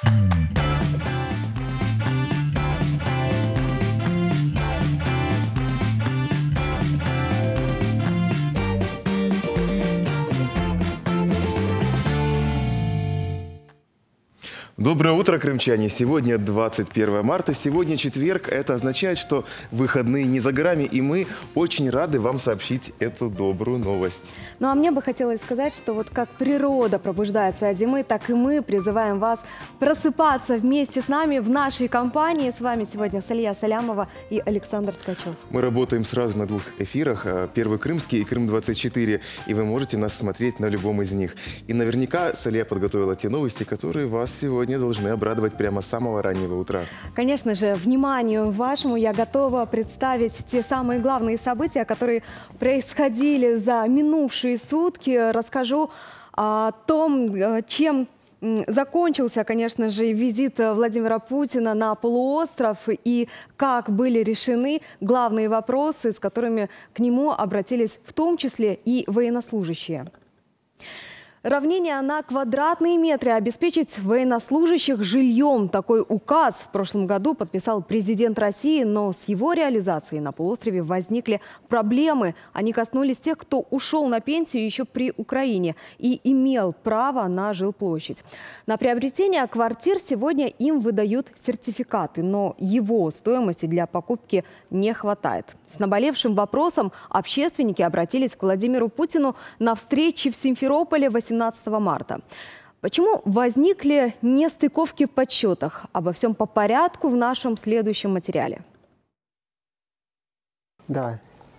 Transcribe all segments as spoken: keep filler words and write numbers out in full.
Доброе утро, крымчане! Сегодня двадцать первое марта, сегодня четверг. Это означает, что выходные не за горами, и мы очень рады вам сообщить эту добрую новость. Ну а мне бы хотелось сказать, что вот как природа пробуждается от зимы, так и мы призываем вас просыпаться вместе с нами в нашей компании. С вами сегодня Салия Салямова и Александр Ткачев. Мы работаем сразу на двух эфирах, Первый Крымский и Крым двадцать четыре, и вы можете нас смотреть на любом из них. И наверняка Салия подготовила те новости, которые вас сегодня должны обрадовать прямо с самого раннего утра. Конечно же, вниманию вашему я готова представить те самые главные события, которые происходили за минувшие сутки. Расскажу о том, чем закончился, конечно же, визит Владимира Путина на полуостров и как были решены главные вопросы, с которыми к нему обратились в том числе и военнослужащие. Равнение на квадратные метры обеспечить военнослужащих жильем. Такой указ в прошлом году подписал президент России, но с его реализацией на полуострове возникли проблемы. Они коснулись тех, кто ушел на пенсию еще при Украине и имел право на жилплощадь. На приобретение квартир сегодня им выдают сертификаты, но его стоимости для покупки не хватает. С наболевшим вопросом общественники обратились к Владимиру Путину на встрече в Симферополе восемнадцатого марта. Почему возникли нестыковки в подсчетах? Обо всем по порядку в нашем следующем материале. Да.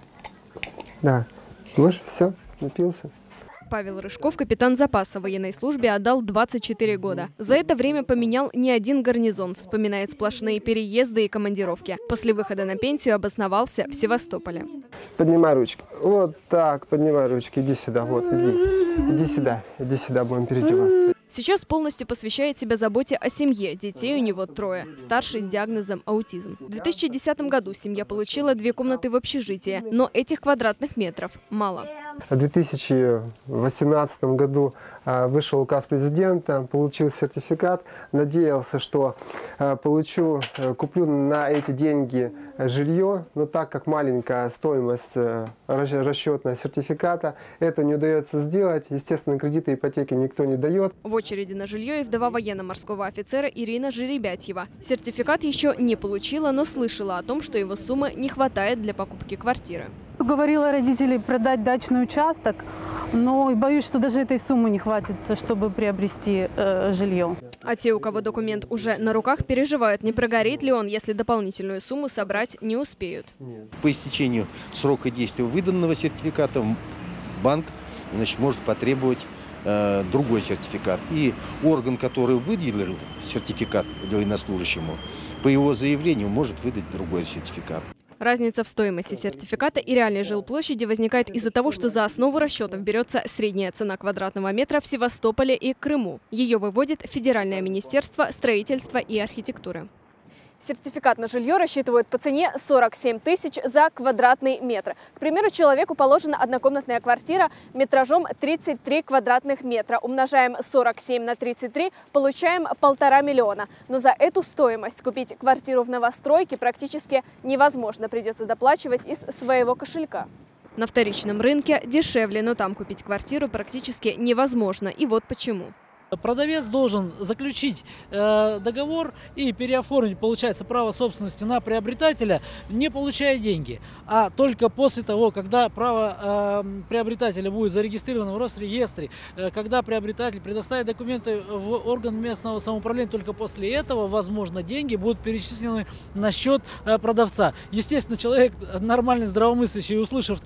Да. Можешь? Все, напился. Павел Рыжков, капитан запаса военной службе, отдал двадцать четыре года. За это время поменял не один гарнизон, вспоминает сплошные переезды и командировки. После выхода на пенсию обосновался в Севастополе. Поднимай ручки. Вот так, поднимай ручки. Иди сюда, вот, иди. Иди сюда, иди сюда, будем переодеваться. Сейчас полностью посвящает себя заботе о семье. Детей у него трое. Старший с диагнозом аутизм. В две тысячи десятом году семья получила две комнаты в общежитии, но этих квадратных метров мало. В две тысячи восемнадцатом году вышел указ президента, получил сертификат, надеялся, что получу, куплю на эти деньги жилье, но так как маленькая стоимость расчетная сертификата, это не удается сделать. Естественно, кредиты, ипотеки никто не дает. В очереди на жилье и вдова военно-морского офицера Ирина Жеребятьева. Сертификат еще не получила, но слышала о том, что его суммы не хватает для покупки квартиры. Говорила родителей продать дачный участок, но боюсь, что даже этой суммы не хватит, чтобы приобрести э, жилье. А те, у кого документ уже на руках, переживают, не прогорит ли он, если дополнительную сумму собрать не успеют. По истечению срока действия выданного сертификата банк, значит, может потребовать э, другой сертификат. И орган, который выделил сертификат для военнослужащему, по его заявлению может выдать другой сертификат. Разница в стоимости сертификата и реальной жилплощади возникает из-за того, что за основу расчетов берется средняя цена квадратного метра в Севастополе и Крыму. Ее выводит Федеральное министерство строительства и архитектуры. Сертификат на жилье рассчитывают по цене сорок семь тысяч за квадратный метр. К примеру, человеку положена однокомнатная квартира метражом тридцать три квадратных метра. Умножаем сорок семь на тридцать три, получаем полтора миллиона. Но за эту стоимость купить квартиру в новостройке практически невозможно. Придется доплачивать из своего кошелька. На вторичном рынке дешевле, но там купить квартиру практически невозможно. И вот почему. Продавец должен заключить э, договор и переоформить, получается, право собственности на приобретателя, не получая деньги. А только после того, когда право э, приобретателя будет зарегистрировано в Росреестре, э, когда приобретатель предоставит документы в орган местного самоуправления, только после этого, возможно, деньги будут перечислены на счет э, продавца. Естественно, человек нормальный, здравомыслящий, услышав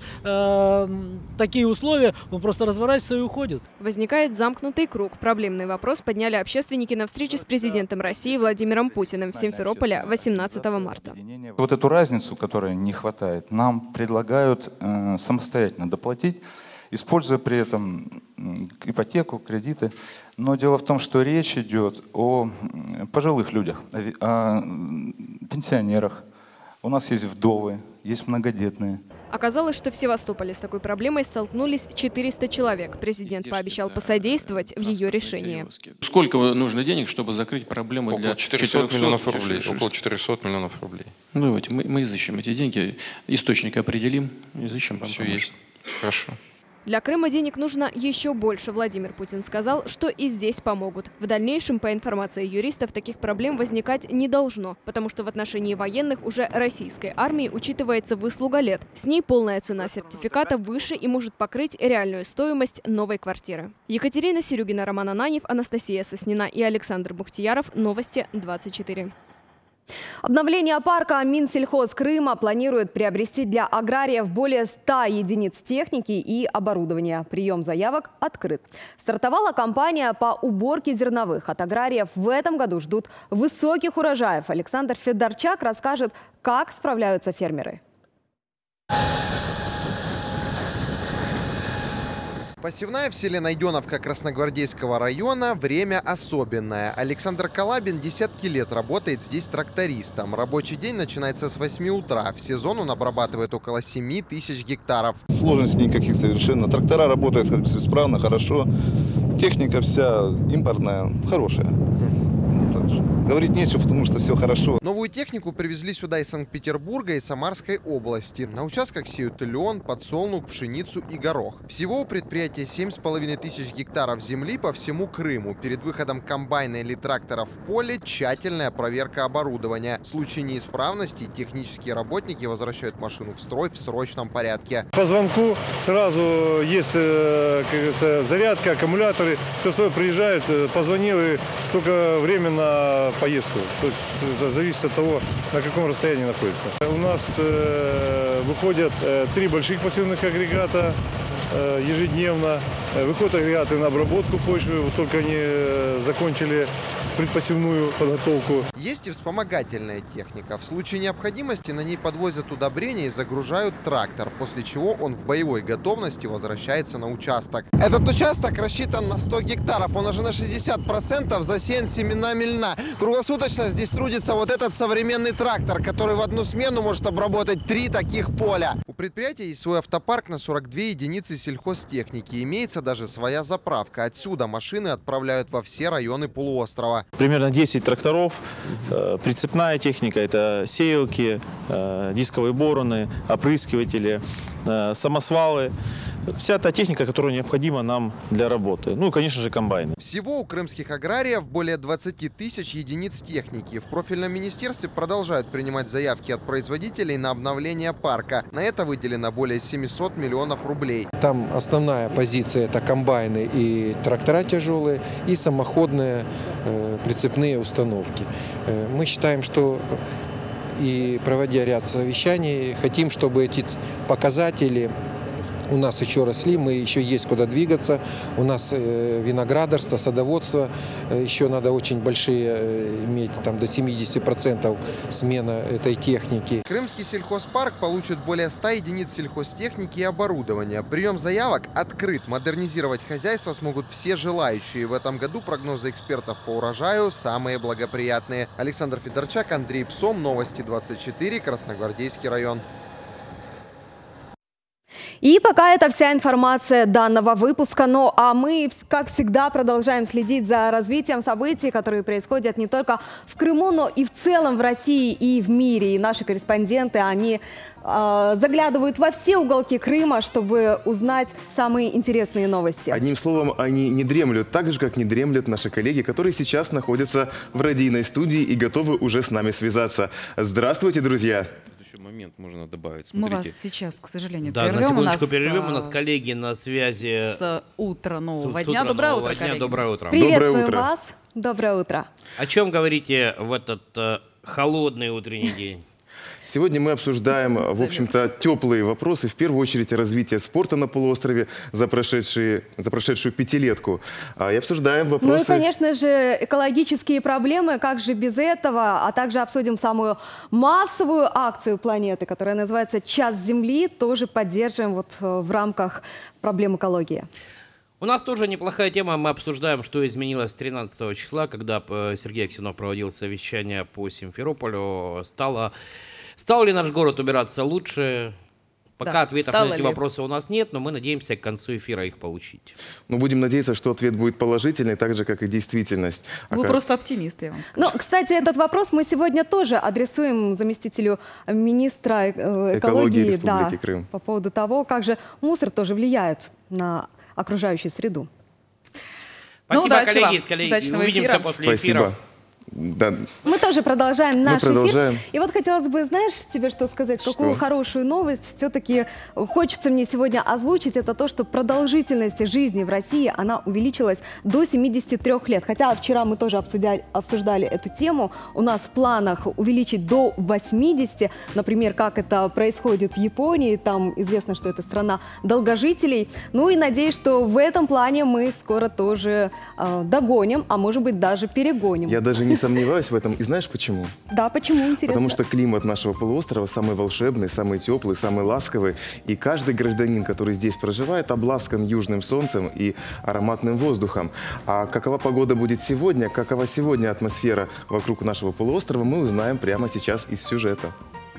э, такие условия, он просто разворачивается и уходит. Возникает замкнутый круг. Проблемный вопрос подняли общественники на встрече с президентом России Владимиром Путиным в Симферополе восемнадцатого марта. Вот эту разницу, которой не хватает, нам предлагают э, самостоятельно доплатить, используя при этом ипотеку, кредиты. Но дело в том, что речь идет о пожилых людях, о пенсионерах. У нас есть вдовы, есть многодетные. Оказалось, что в Севастополе с такой проблемой столкнулись четыреста человек. Президент пообещал посодействовать в ее решении. Сколько нужно денег, чтобы закрыть проблему около для четырёхсот миллионов рублей? Около четырёхсот миллионов рублей. Ну, давайте, мы, мы изыщем эти деньги, источник определим, изыщем. Все есть. Хорошо. Для Крыма денег нужно еще больше. Владимир Путин сказал, что и здесь помогут. В дальнейшем, по информации юристов, таких проблем возникать не должно, потому что в отношении военных уже российской армии учитывается выслуга лет. С ней полная цена сертификата выше и может покрыть реальную стоимость новой квартиры. Екатерина Серюгина, Роман Ананьев, Анастасия Соснина и Александр Бухтияров. Новости двадцать четыре. Обновление парка Минсельхоз Крыма планирует приобрести для аграриев более ста единиц техники и оборудования. Прием заявок открыт. Стартовала кампания по уборке зерновых. От аграриев в этом году ждут высоких урожаев. Александр Федорчак расскажет, как справляются фермеры. Посевная в селе Найденовка Красногвардейского района – время особенное. Александр Калабин десятки лет работает здесь трактористом. Рабочий день начинается с восьми утра. В сезон он обрабатывает около семи тысяч гектаров. Сложностей никаких совершенно. Трактора работают исправно, хорошо. Техника вся импортная, хорошая. Говорить нечего, потому что все хорошо. Новую технику привезли сюда из Санкт-Петербурга и Самарской области. На участках сеют лен, подсолнух, пшеницу и горох. Всего у предприятия семь с половиной тысяч гектаров земли по всему Крыму. Перед выходом комбайна или трактора в поле тщательная проверка оборудования. В случае неисправности технические работники возвращают машину в строй в срочном порядке. По звонку сразу есть, как говорится, зарядка, аккумуляторы. Все свое приезжают, позвонил и только время на поездку. То есть это зависит от того, на каком расстоянии находится. У нас э, выходят э, три больших посевных агрегата э, ежедневно. Выходят агрегаты на обработку почвы. Вот только они э, закончили предпосевную подготовку. Есть и вспомогательная техника. В случае необходимости на ней подвозят удобрения и загружают трактор, после чего он в боевой готовности возвращается на участок. Этот участок рассчитан на сто гектаров. Он уже на шестьдесят процентов засеян семенами льна. Круглосуточно здесь трудится вот этот современный трактор, который в одну смену может обработать три таких поля. У предприятия есть свой автопарк на сорок две единицы сельхозтехники. Имеется даже своя заправка. Отсюда машины отправляют во все районы полуострова. Примерно десять тракторов, э, прицепная техника, это сеялки, э, дисковые бороны, опрыскиватели, э, самосвалы. Вся та техника, которая необходима нам для работы. Ну и, конечно же, комбайны. Всего у крымских аграриев более двадцати тысяч единиц техники. В профильном министерстве продолжают принимать заявки от производителей на обновление парка. На это выделено более семисот миллионов рублей. Там основная позиция – это комбайны и трактора тяжелые, и самоходные э, прицепные установки. Э, мы считаем, что и проводя ряд совещаний, хотим, чтобы эти показатели у нас еще росли, мы еще есть куда двигаться. У нас э, виноградарство, садоводство, э, еще надо очень большие э, иметь, там до семидесяти процентов смена этой техники. Крымский сельхозпарк получит более ста единиц сельхозтехники и оборудования. Прием заявок открыт. Модернизировать хозяйство смогут все желающие. В этом году прогнозы экспертов по урожаю самые благоприятные. Александр Федорчак, Андрей Псом, Новости двадцать четыре, Красногвардейский район. И пока это вся информация данного выпуска. Ну а мы, как всегда, продолжаем следить за развитием событий, которые происходят не только в Крыму, но и в целом в России и в мире. И наши корреспонденты, они э, заглядывают во все уголки Крыма, чтобы узнать самые интересные новости. Одним словом, они не дремлют, так же, как не дремлют наши коллеги, которые сейчас находятся в радийной студии и готовы уже с нами связаться. Здравствуйте, друзья! Момент можно добавить. Смотрите. Мы вас сейчас, к сожалению, да, прервем. на секундочку у нас, перервем. У нас коллеги на связи. С утра нового с дня. утра Доброе нового утро, дня. коллеги. Доброе утро. Приветствуем Доброе утро. вас. Доброе утро. О чем говорите в этот э, холодный утренний день? Сегодня мы обсуждаем, в общем-то, теплые вопросы, в первую очередь развитие спорта на полуострове за, прошедшие, за прошедшую пятилетку. И обсуждаем вопросы... Ну и, конечно же, экологические проблемы, как же без этого, а также обсудим самую массовую акцию планеты, которая называется «Час Земли», тоже поддерживаем вот в рамках проблем экологии. У нас тоже неплохая тема. Мы обсуждаем, что изменилось тринадцатого числа, когда Сергей Аксенов проводил совещание по Симферополю. Стало... Стал ли наш город убираться лучше? Пока Да. ответов Стало на эти ли? вопросы у нас нет, но мы надеемся к концу эфира их получить. Ну, будем надеяться, что ответ будет положительный, так же, как и действительность. А Вы как- просто оптимист, я вам скажу. Ну, кстати, этот вопрос мы сегодня тоже адресуем заместителю министра э, Экологии экологии, Республики да, Крым. по поводу того, как же мусор тоже влияет на окружающую среду. Спасибо, удачи коллеги, вам. коллеги. Удачного Увидимся эфира. после Спасибо. эфира. Да. Мы тоже продолжаем наш продолжаем. эфир. И вот хотелось бы, знаешь, тебе что сказать, какую Что? хорошую новость все-таки хочется мне сегодня озвучить. Это то, что продолжительность жизни в России, она увеличилась до семидесяти трёх лет. Хотя вчера мы тоже обсудяли, обсуждали эту тему. У нас в планах увеличить до восьмидесяти. Например, как это происходит в Японии. Там известно, что это страна долгожителей. Ну и надеюсь, что в этом плане мы их скоро тоже э, догоним, а может быть даже перегоним. Я даже не сомневаюсь в этом. И знаешь почему? Да, почему, интересно? Потому что климат нашего полуострова самый волшебный, самый теплый, самый ласковый. И каждый гражданин, который здесь проживает, обласкан южным солнцем и ароматным воздухом. А какова погода будет сегодня, какова сегодня атмосфера вокруг нашего полуострова, мы узнаем прямо сейчас из сюжета.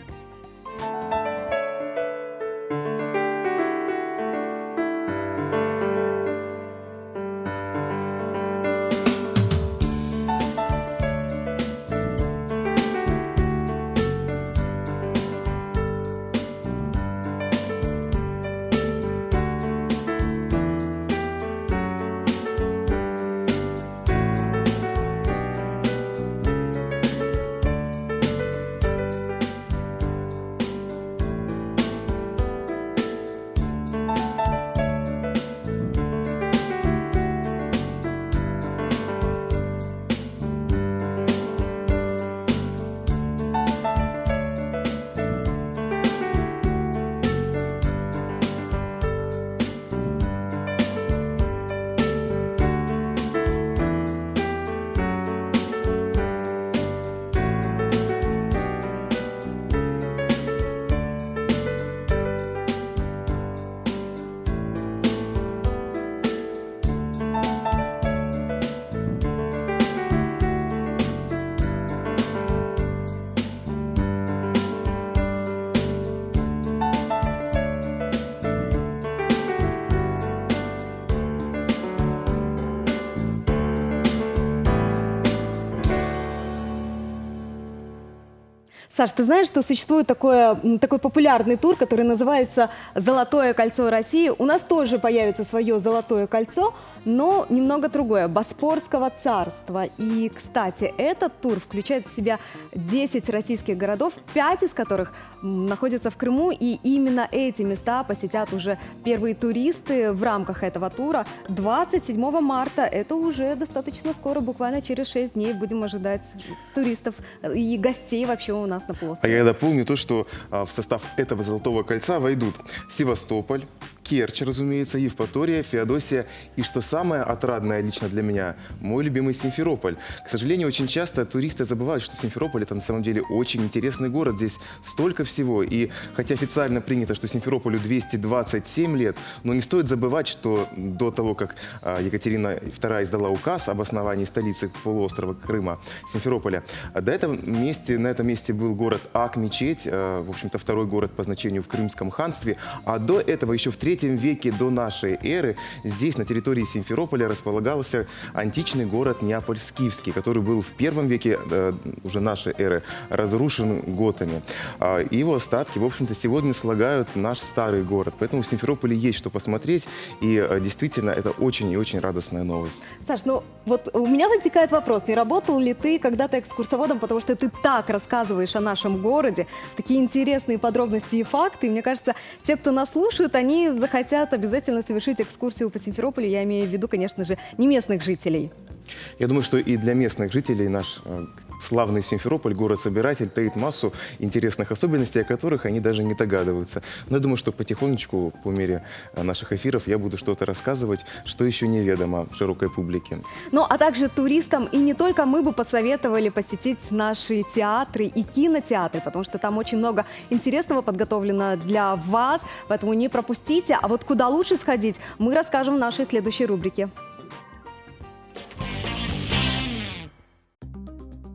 Саш, ты знаешь, что существует такое, м, такой популярный тур, который называется «Золотое кольцо России». У нас тоже появится свое «Золотое кольцо», но немного другое – Боспорского царства. И, кстати, этот тур включает в себя десять российских городов, пять из которых м, находятся в Крыму. И именно эти места посетят уже первые туристы в рамках этого тура. двадцать седьмого марта, это уже достаточно скоро, буквально через шесть дней будем ожидать туристов и гостей вообще у нас на А полуострове. я дополню то, что а, в состав этого «Золотого кольца» войдут Севастополь, Керчь, разумеется, Евпатория, Феодосия и, что самое отрадное лично для меня, мой любимый Симферополь. К сожалению, очень часто туристы забывают, что Симферополь – это на самом деле очень интересный город. Здесь столько всего. И хотя официально принято, что Симферополю двести двадцать семь лет, но не стоит забывать, что до того, как а, Екатерина вторая издала указ об основании столицы полуострова Крыма, Симферополя, до этого месте, на этом месте был город Ак-Мечеть, а, в общем-то, второй город по значению в Крымском ханстве. А до этого, еще в третьем веке до нашей эры, здесь, на территории Симферополя, располагался античный город Неаполь-Скифский, который был в первом веке э, уже нашей эры разрушен готами. А, и его остатки, в общем-то, сегодня слагают наш старый город. Поэтому в Симферополе есть что посмотреть, и э, действительно, это очень и очень радостная новость. Саш, ну вот у меня возникает вопрос, не работал ли ты когда-то экскурсоводом, потому что ты так рассказываешь о нашем городе, такие интересные подробности и факты. И мне кажется, те, кто нас слушает, они захотят обязательно совершить экскурсию по Симферополю. Я имею в виду, конечно же, не местных жителей. Я думаю, что и для местных жителей наш э, славный Симферополь, город-собиратель, таит массу интересных особенностей, о которых они даже не догадываются. Но я думаю, что потихонечку, по мере э, наших эфиров, я буду что-то рассказывать, что еще неведомо широкой публике. Ну, а также туристам, и не только мы бы посоветовали посетить наши театры и кинотеатры, потому что там очень много интересного подготовлено для вас, поэтому не пропустите. А вот куда лучше сходить, мы расскажем в нашей следующей рубрике.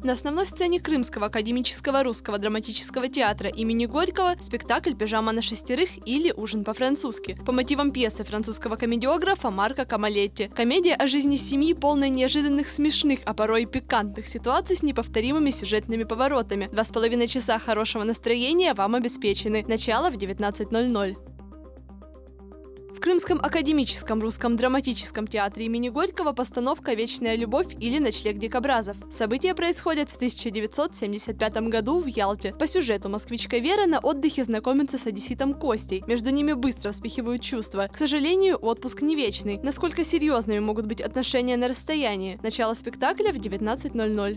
На основной сцене Крымского академического русского драматического театра имени Горького спектакль «Пижама на шестерых» или «Ужин по-французски» по мотивам пьесы французского комедиографа Марко Камалетти. Комедия о жизни семьи, полной неожиданных смешных, а порой и пикантных ситуаций с неповторимыми сюжетными поворотами. Два с половиной часа хорошего настроения вам обеспечены. Начало в девятнадцать ноль ноль. В Крымском академическом русском драматическом театре имени Горького постановка «Вечная любовь» или «Ночлег дикобразов». События происходят в тысяча девятьсот семьдесят пятом году в Ялте. По сюжету москвичка Вера на отдыхе знакомится с одесситом Костей. Между ними быстро вспыхивают чувства. К сожалению, отпуск не вечный. Насколько серьезными могут быть отношения на расстоянии? Начало спектакля в девятнадцать ноль ноль.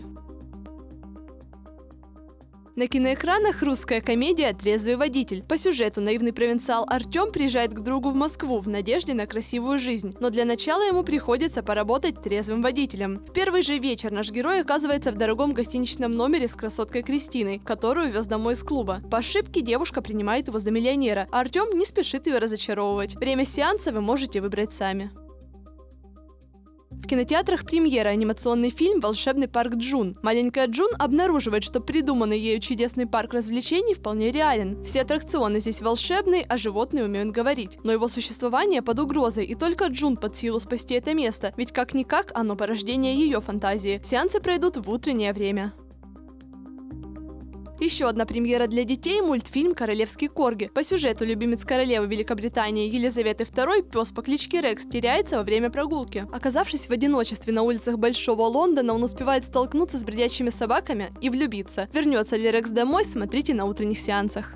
На киноэкранах русская комедия «Трезвый водитель». По сюжету наивный провинциал Артем приезжает к другу в Москву в надежде на красивую жизнь. Но для начала ему приходится поработать трезвым водителем. В первый же вечер наш герой оказывается в дорогом гостиничном номере с красоткой Кристиной, которую вез домой из клуба. По ошибке девушка принимает его за миллионера, а Артем не спешит ее разочаровывать. Время сеанса вы можете выбрать сами. В кинотеатрах премьера анимационный фильм «Волшебный парк Джун». Маленькая Джун обнаруживает, что придуманный ею чудесный парк развлечений вполне реален. Все аттракционы здесь волшебные, а животные умеют говорить. Но его существование под угрозой, и только Джун под силу спасти это место, ведь как-никак оно порождение ее фантазии. Сеансы пройдут в утреннее время. Еще одна премьера для детей – мультфильм «Королевский корги». По сюжету любимец королевы Великобритании Елизаветы второй, пес по кличке Рекс, теряется во время прогулки. Оказавшись в одиночестве на улицах Большого Лондона, он успевает столкнуться с бродячими собаками и влюбиться. Вернется ли Рекс домой, смотрите на утренних сеансах.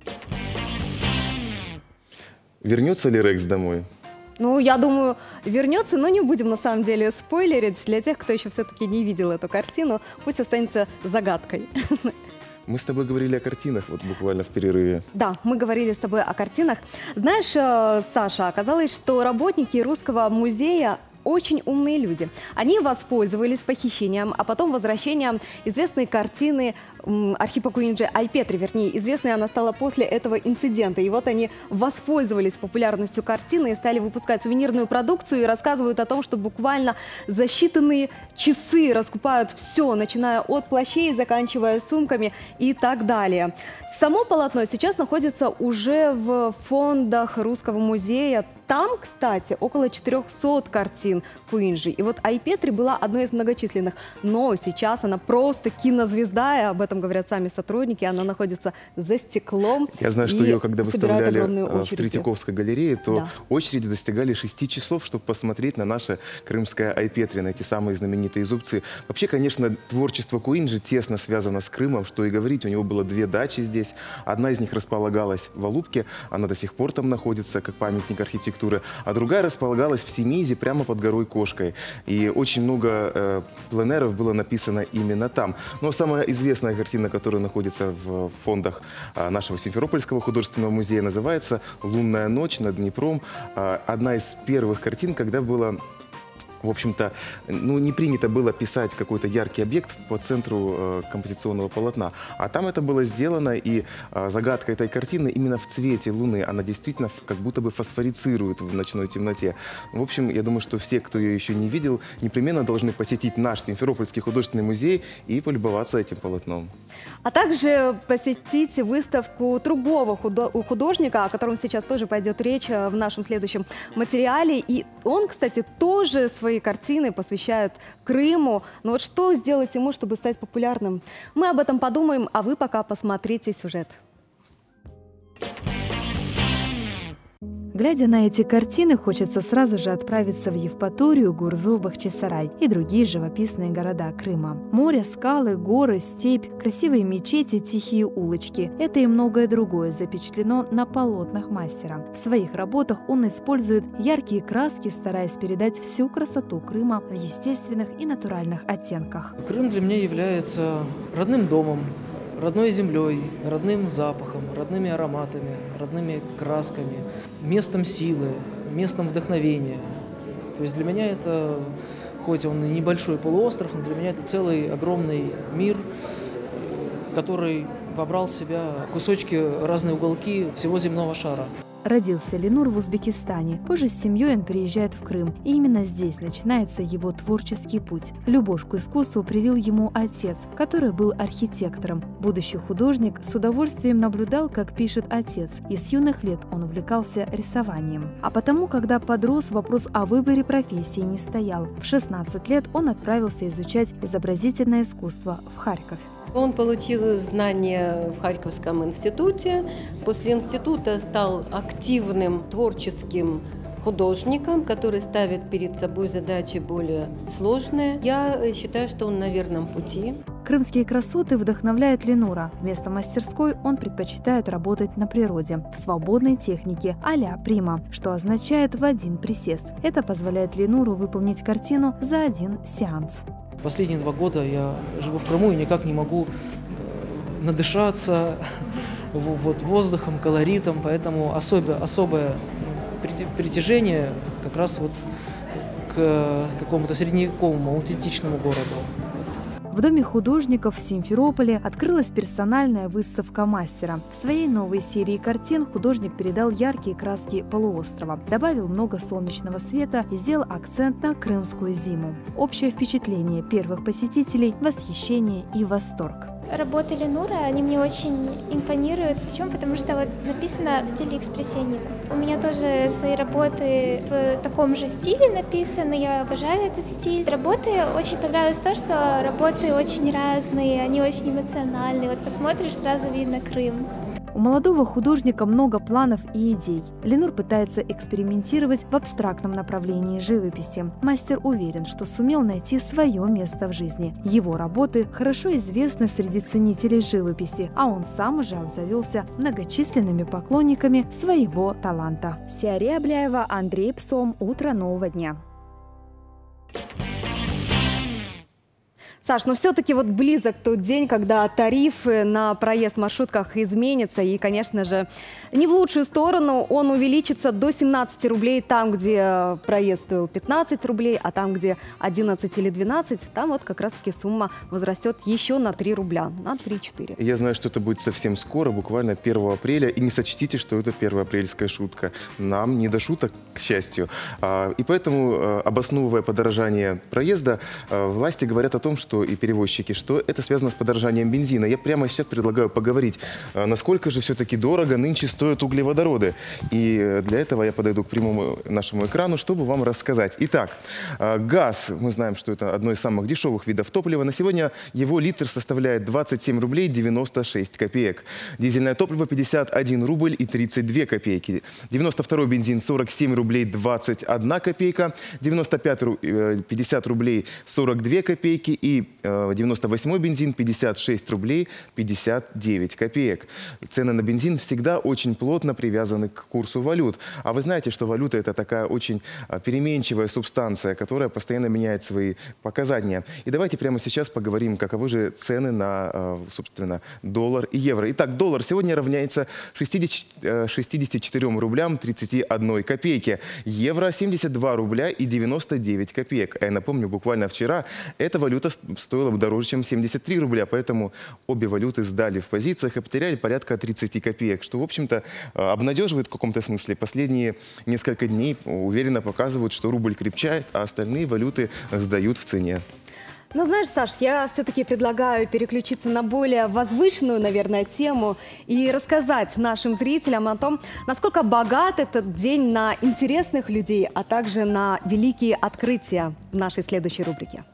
Вернется ли Рекс домой? Ну, я думаю, вернется, но не будем на самом деле спойлерить. Для тех, кто еще все-таки не видел эту картину, пусть останется загадкой. Мы с тобой говорили о картинах вот буквально в перерыве. Да, мы говорили с тобой о картинах. Знаешь, Саша, оказалось, что работники Русского музея очень умные люди. Они воспользовались похищением, а потом возвращением известной картины Архипа Куинджи Айпетри, вернее, известной она стала после этого инцидента. И вот они воспользовались популярностью картины и стали выпускать сувенирную продукцию и рассказывают о том, что буквально за считанные часы раскупают все, начиная от плащей, заканчивая сумками и так далее. Само полотно сейчас находится уже в фондах Русского музея. Там, кстати, около четырёхсот картин Куинджи. И вот Айпетри была одной из многочисленных. Но сейчас она просто кинозвезда, и об этом говорят сами сотрудники. Она находится за стеклом. Я знаю, что ее, когда выставляли в Третьяковской галерее, то да. очереди достигали шести часов, чтобы посмотреть на наше крымское Айпетри, на эти самые знаменитые зубцы. Вообще, конечно, творчество Куинджи тесно связано с Крымом, что и говорить. У него было две дачи здесь. Одна из них располагалась в Алупке, она до сих пор там находится, как памятник архитектуры, а другая располагалась в Семизе, прямо под горой Кошкой. И очень много э, пленеров было написано именно там. Но самая известная картина, которая находится в фондах э, нашего Симферопольского художественного музея, называется «Лунная ночь над Днепром». Э, одна из первых картин, когда было... В общем-то, ну, не принято было писать какой-то яркий объект по центру э, композиционного полотна. А там это было сделано, и э, загадка этой картины именно в цвете луны. Она действительно как будто бы фосфорицирует в ночной темноте. В общем, я думаю, что все, кто ее еще не видел, непременно должны посетить наш Симферопольский художественный музей и полюбоваться этим полотном. А также посетить выставку другого художника, о котором сейчас тоже пойдет речь в нашем следующем материале. И он, кстати, тоже свои картины посвящают Крыму. Но вот что сделать ему, чтобы стать популярным? Мы об этом подумаем, а вы пока посмотрите сюжет. Глядя на эти картины, хочется сразу же отправиться в Евпаторию, Гурзу, Бахчисарай и другие живописные города Крыма. Море, скалы, горы, степь, красивые мечети, тихие улочки – это и многое другое запечатлено на полотнах мастера. В своих работах он использует яркие краски, стараясь передать всю красоту Крыма в естественных и натуральных оттенках. Крым для меня является родным домом, родной землей, родным запахом, родными ароматами, родными красками, местом силы, местом вдохновения. То есть для меня это, хоть он и небольшой полуостров, но для меня это целый огромный мир, который вобрал в себя кусочки, разные уголки всего земного шара. Родился Ленур в Узбекистане. Позже с семьей он переезжает в Крым. И именно здесь начинается его творческий путь. Любовь к искусству привил ему отец, который был архитектором. Будущий художник с удовольствием наблюдал, как пишет отец, и с юных лет он увлекался рисованием. А потому, когда подрос, вопрос о выборе профессии не стоял. В шестнадцать лет он отправился изучать изобразительное искусство в Харьков. Он получил знания в Харьковском институте. После института стал активным творческим художником, который ставит перед собой задачи более сложные. Я считаю, что он на верном пути. Крымские красоты вдохновляют Ленура. Вместо мастерской он предпочитает работать на природе, в свободной технике а-ля прима, что означает в один присест. Это позволяет Ленуру выполнить картину за один сеанс. Последние два года я живу в Крыму и никак не могу надышаться вот, воздухом, колоритом, поэтому особо, особое притяжение как раз вот к какому-то средневековому, аутентичному городу. В Доме художников в Симферополе открылась персональная выставка мастера. В своей новой серии картин художник передал яркие краски полуострова, добавил много солнечного света и сделал акцент на крымскую зиму. Общее впечатление первых посетителей – восхищение и восторг. Работы Ленура, они мне очень импонируют. Почему? Потому что вот написано в стиле экспрессионизм. У меня тоже свои работы в таком же стиле написаны, я обожаю этот стиль. Работы очень понравилось то, что работы очень разные, они очень эмоциональные. Вот посмотришь, сразу видно Крым. У молодого художника много планов и идей. Ленур пытается экспериментировать в абстрактном направлении живописи. Мастер уверен, что сумел найти свое место в жизни. Его работы хорошо известны среди ценителей живописи, а он сам уже обзавелся многочисленными поклонниками своего таланта. Сиария Абляева, Андрей Псом. Утро нового дня. Саш, но все-таки вот близок тот день, когда тарифы на проезд в маршрутках изменятся. И, конечно же, не в лучшую сторону. Он увеличится до семнадцати рублей там, где проезд стоил пятнадцать рублей, а там, где одиннадцать или двенадцать, там вот как раз-таки сумма возрастет еще на три рубля, на три-четыре. Я знаю, что это будет совсем скоро, буквально первого апреля. И не сочтите, что это первоапрельская шутка. Нам не до шуток, к счастью. И поэтому, обосновывая подорожание проезда, власти говорят о том, что и перевозчики, что это связано с подорожанием бензина. Я прямо сейчас предлагаю поговорить, насколько же все-таки дорого нынче стоят углеводороды. И для этого я подойду к прямому нашему экрану, чтобы вам рассказать. Итак, газ, мы знаем, что это одно из самых дешевых видов топлива. На сегодня его литр составляет двадцать семь рублей девяносто шесть копеек. Дизельное топливо пятьдесят один рубль и тридцать две копейки. девяносто второй бензин сорок семь рублей двадцать одна копейка. девяносто пятый пятьдесят рублей сорок две копейки. И девяносто восьмой бензин пятьдесят шесть рублей пятьдесят девять копеек. Цены на бензин всегда очень плотно привязаны к курсу валют. А вы знаете, что валюта – это такая очень переменчивая субстанция, которая постоянно меняет свои показания. И давайте прямо сейчас поговорим, каковы же цены на, собственно, доллар и евро. Итак, доллар сегодня равняется шестидесяти четырем рублям тридцати одной копейки. Евро – семьдесят два рубля и девяносто девять копеек. А я напомню, буквально вчера эта валюта стоила бы дороже, чем семьдесят три рубля. Поэтому обе валюты сдали в позициях и потеряли порядка тридцати копеек, что, в общем-то, обнадеживает в каком-то смысле. Последние несколько дней уверенно показывают, что рубль крепчает, а остальные валюты сдают в цене. Ну, знаешь, Саш, я все-таки предлагаю переключиться на более возвышенную, наверное, тему и рассказать нашим зрителям о том, насколько богат этот день на интересных людей, а также на великие открытия в нашей следующей рубрике.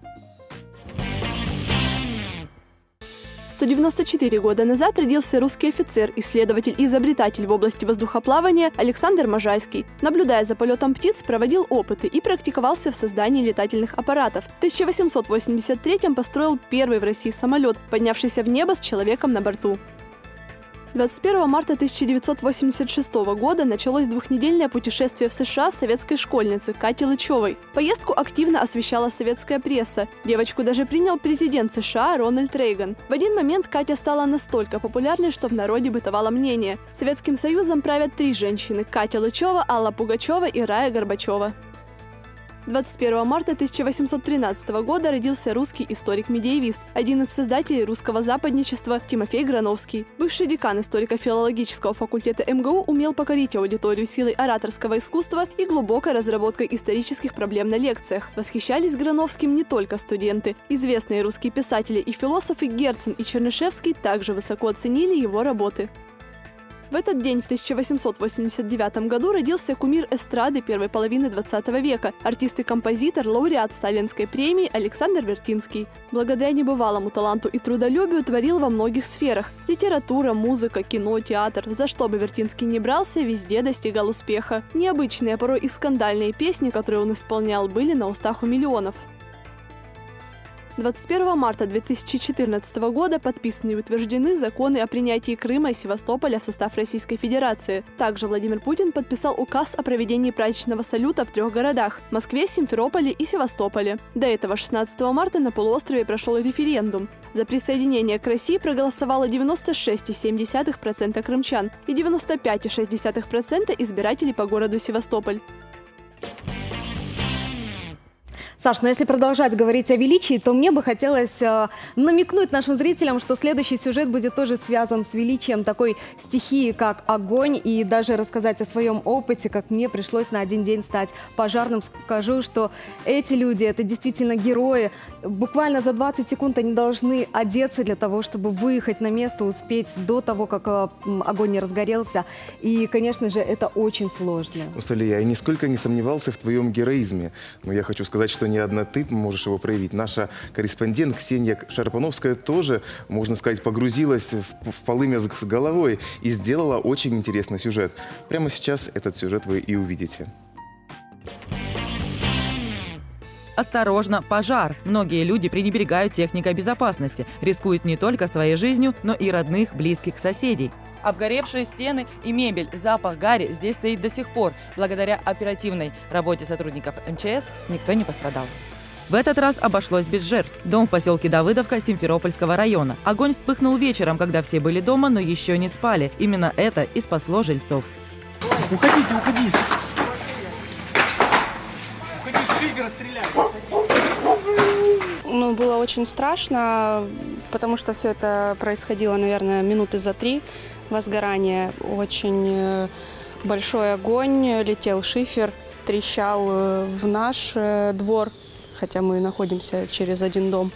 сто девяносто четыре года назад родился русский офицер, исследователь и изобретатель в области воздухоплавания Александр Можайский. Наблюдая за полетом птиц, проводил опыты и практиковался в создании летательных аппаратов. В тысяча восемьсот восемьдесят третьем построил первый в России самолет, поднявшийся в небо с человеком на борту. двадцать первого марта тысяча девятьсот восемьдесят шестого года началось двухнедельное путешествие в США советской школьницы Кати Лычевой. Поездку активно освещала советская пресса. Девочку даже принял президент США Рональд Рейган. В один момент Катя стала настолько популярной, что в народе бытовало мнение: Советским Союзом правят три женщины – Катя Лычева, Алла Пугачева и Рая Горбачева. двадцать первого марта тысяча восемьсот тринадцатого года родился русский историк-медиевист, один из создателей русского западничества Тимофей Грановский. Бывший декан историко-филологического факультета эм гэ у умел покорить аудиторию силой ораторского искусства и глубокой разработкой исторических проблем на лекциях. Восхищались Грановским не только студенты. Известные русские писатели и философы Герцен и Чернышевский также высоко оценили его работы. В этот день в тысяча восемьсот восемьдесят девятом году родился кумир эстрады первой половины двадцатого века, артист и композитор, лауреат Сталинской премии Александр Вертинский. Благодаря небывалому таланту и трудолюбию творил во многих сферах – литература, музыка, кино, театр. За что бы Вертинский ни брался, везде достигал успеха. Необычные, порой и скандальные песни, которые он исполнял, были на устах у миллионов. двадцать первого марта две тысячи четырнадцатого года подписаны и утверждены законы о принятии Крыма и Севастополя в состав Российской Федерации. Также Владимир Путин подписал указ о проведении праздничного салюта в трех городах – Москве, Симферополе и Севастополе. До этого шестнадцатого марта на полуострове прошел референдум. За присоединение к России проголосовало девяносто шесть целых семь десятых процента крымчан и девяносто пять целых шесть десятых процента избирателей по городу Севастополь. Саш, но если продолжать говорить о величии, то мне бы хотелось э, намекнуть нашим зрителям, что следующий сюжет будет тоже связан с величием такой стихии, как огонь, и даже рассказать о своем опыте, как мне пришлось на один день стать пожарным. Скажу, что эти люди – это действительно герои. Буквально за двадцать секунд они должны одеться для того, чтобы выехать на место, успеть до того, как э, огонь не разгорелся. И, конечно же, это очень сложно. Салия, я нисколько не сомневался в твоем героизме, но я хочу сказать, что не одна ты можешь его проявить. Наша корреспондент Ксения Шарапановская тоже, можно сказать, погрузилась в, в полымя с головой и сделала очень интересный сюжет. Прямо сейчас этот сюжет вы и увидите. Осторожно, пожар! Многие люди пренебрегают техникой безопасности, рискуют не только своей жизнью, но и родных, близких, соседей. Обгоревшие стены и мебель, запах гари здесь стоит до сих пор. Благодаря оперативной работе сотрудников эм че эс никто не пострадал. В этот раз обошлось без жертв. Дом в поселке Давыдовка Симферопольского района. Огонь вспыхнул вечером, когда все были дома, но еще не спали. Именно это и спасло жильцов. Уходите, уходите! Уходи, шибер, стреляй! Ну, было очень страшно, потому что все это происходило, наверное, минуты за три возгорания. Очень большой огонь, летел шифер, трещал в наш двор, хотя мы находимся через один дом.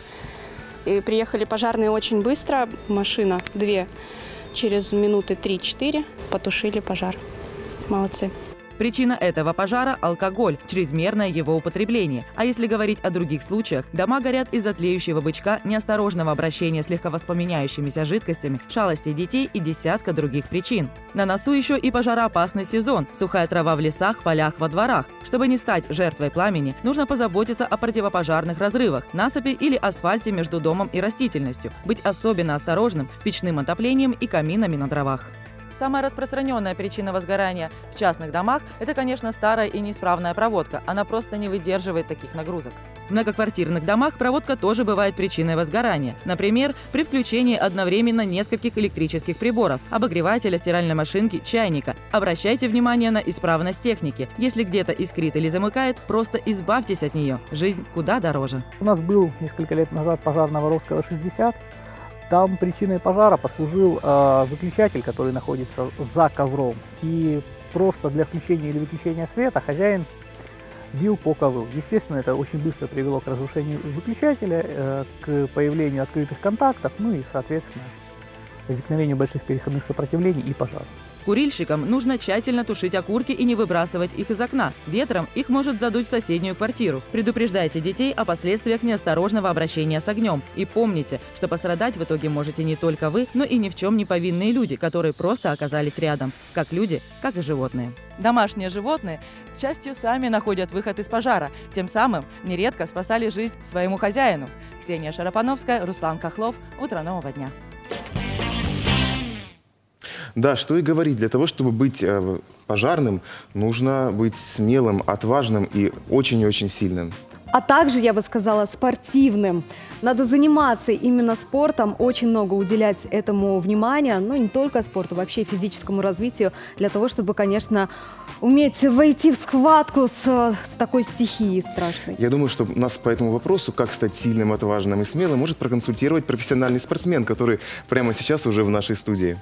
И приехали пожарные очень быстро, машина две, через минуты три-четыре потушили пожар. Молодцы. Причина этого пожара – алкоголь, чрезмерное его употребление. А если говорить о других случаях, дома горят из-за тлеющего бычка, неосторожного обращения с легковоспламеняющимися жидкостями, шалости детей и десятка других причин. На носу еще и пожароопасный сезон, сухая трава в лесах, полях, во дворах. Чтобы не стать жертвой пламени, нужно позаботиться о противопожарных разрывах, насыпи или асфальте между домом и растительностью, быть особенно осторожным с печным отоплением и каминами на дровах. Самая распространенная причина возгорания в частных домах – это, конечно, старая и неисправная проводка. Она просто не выдерживает таких нагрузок. В многоквартирных домах проводка тоже бывает причиной возгорания. Например, при включении одновременно нескольких электрических приборов – обогревателя, стиральной машинки, чайника. Обращайте внимание на исправность техники. Если где-то искрит или замыкает, просто избавьтесь от нее. Жизнь куда дороже. У нас был несколько лет назад пожар на Воровского, шестьдесят. Там причиной пожара послужил э, выключатель, который находится за ковром. И просто для включения или выключения света хозяин бил по ковру. Естественно, это очень быстро привело к разрушению выключателя, э, к появлению открытых контактов, ну и, соответственно, возникновению больших переходных сопротивлений и пожаров. Курильщикам нужно тщательно тушить окурки и не выбрасывать их из окна. Ветром их может задуть в соседнюю квартиру. Предупреждайте детей о последствиях неосторожного обращения с огнем. И помните, что пострадать в итоге можете не только вы, но и ни в чем не повинные люди, которые просто оказались рядом. Как люди, как и животные. Домашние животные, к счастью, сами находят выход из пожара. Тем самым нередко спасали жизнь своему хозяину. Ксения Шарапановская, Руслан Кохлов. Утро нового дня. Да, что и говорить, для того, чтобы быть э, пожарным, нужно быть смелым, отважным и очень-очень сильным. а также, я бы сказала, спортивным. Надо заниматься именно спортом, очень много уделять этому внимания, ну не только спорту, вообще физическому развитию, для того, чтобы, конечно, уметь войти в схватку с, с такой стихией страшной. Я думаю, что нас по этому вопросу, как стать сильным, отважным и смелым, может проконсультировать профессиональный спортсмен, который прямо сейчас уже в нашей студии.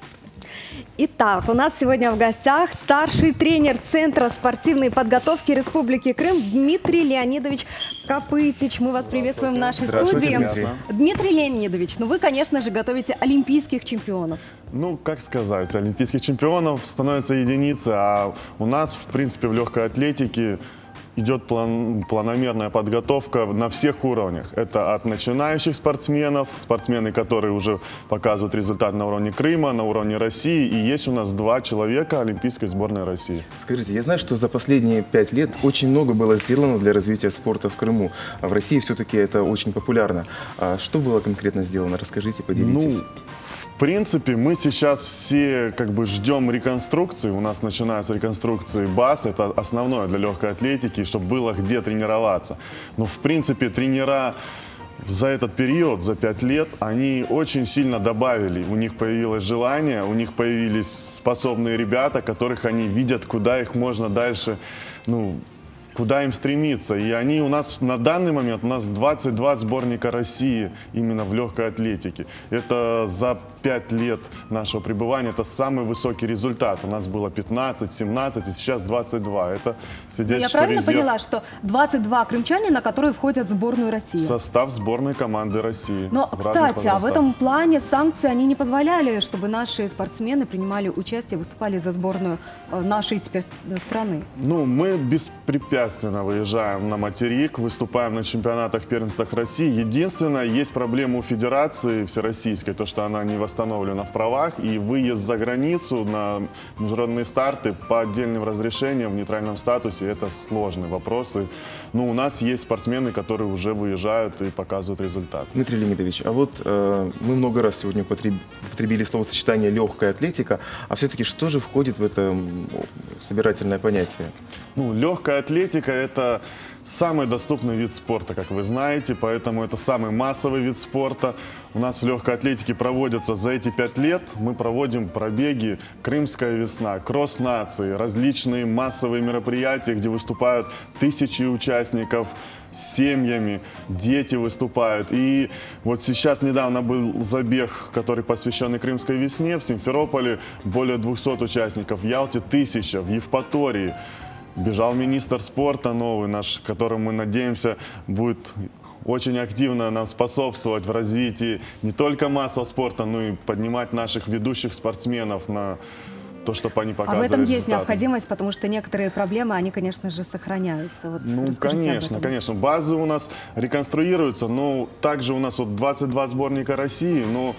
Итак, у нас сегодня в гостях старший тренер Центра спортивной подготовки Республики Крым Дмитрий Леонидович Копытич. Мы вас приветствуем в нашей студии. Дмитрий. Дмитрий Леонидович, ну вы, конечно же, готовите олимпийских чемпионов. Ну, как сказать, олимпийских чемпионов становится единицы, а у нас, в принципе, в легкой атлетике идет план, планомерная подготовка на всех уровнях. Это от начинающих спортсменов, спортсмены, которые уже показывают результат на уровне Крыма, на уровне России. И есть у нас два человека олимпийской сборной России. Скажите, я знаю, что за последние пять лет очень много было сделано для развития спорта в Крыму. А в России все-таки это очень популярно. А что было конкретно сделано? Расскажите, поделитесь. Ну, в принципе, мы сейчас все как бы ждем реконструкции. У нас начинаются реконструкции баз. Это основное для легкой атлетики, чтобы было где тренироваться. Но, в принципе, тренера за этот период, за пять лет, они очень сильно добавили. У них появилось желание, у них появились способные ребята, которых они видят, куда их можно дальше, ну, куда им стремиться. И они у нас на данный момент, у нас двадцать два сборника России именно в легкой атлетике. Это за пять лет нашего пребывания, это самый высокий результат. У нас было пятнадцать, семнадцать и сейчас двадцать два. Это свидетельство. Я правильно резерв... поняла, что двадцать два крымчанина, которые входят в сборную России? Состав сборной команды России. Но, кстати, а в этом плане санкции они не позволяли, чтобы наши спортсмены принимали участие, выступали за сборную нашей теперь страны. Ну, мы беспрепятственно выезжаем на материк, выступаем на чемпионатах, первенствах России. Единственное, есть проблема у федерации всероссийской, то, что она не восстановлена в правах, и выезд за границу на международные старты по отдельным разрешениям в нейтральном статусе – это сложные вопросы. Но у нас есть спортсмены, которые уже выезжают и показывают результат. Дмитрий Леонидович, а вот э, мы много раз сегодня употребили словосочетание «легкая атлетика», а все-таки что же входит в это собирательное понятие? Ну, легкая атлетика – это самый доступный вид спорта, как вы знаете, поэтому это самый массовый вид спорта. У нас в легкой атлетике проводятся за эти пять лет, мы проводим пробеги «Крымская весна», «Кросс нации», различные массовые мероприятия, где выступают тысячи участников с семьями, дети выступают. И вот сейчас недавно был забег, который посвященный Крымской весне в Симферополе, более двухсот участников, в Ялте тысяча, в Евпатории. Бежал министр спорта новый наш, которым мы надеемся будет очень активно нам способствовать в развитии не только массового спорта, но и поднимать наших ведущих спортсменов на то, чтобы они показывали результаты. А в этом есть результаты. Необходимость, потому что некоторые проблемы, они, конечно же, сохраняются. Вот ну, конечно, конечно. Базы у нас реконструируются, но также у нас вот двадцать два сборника России, но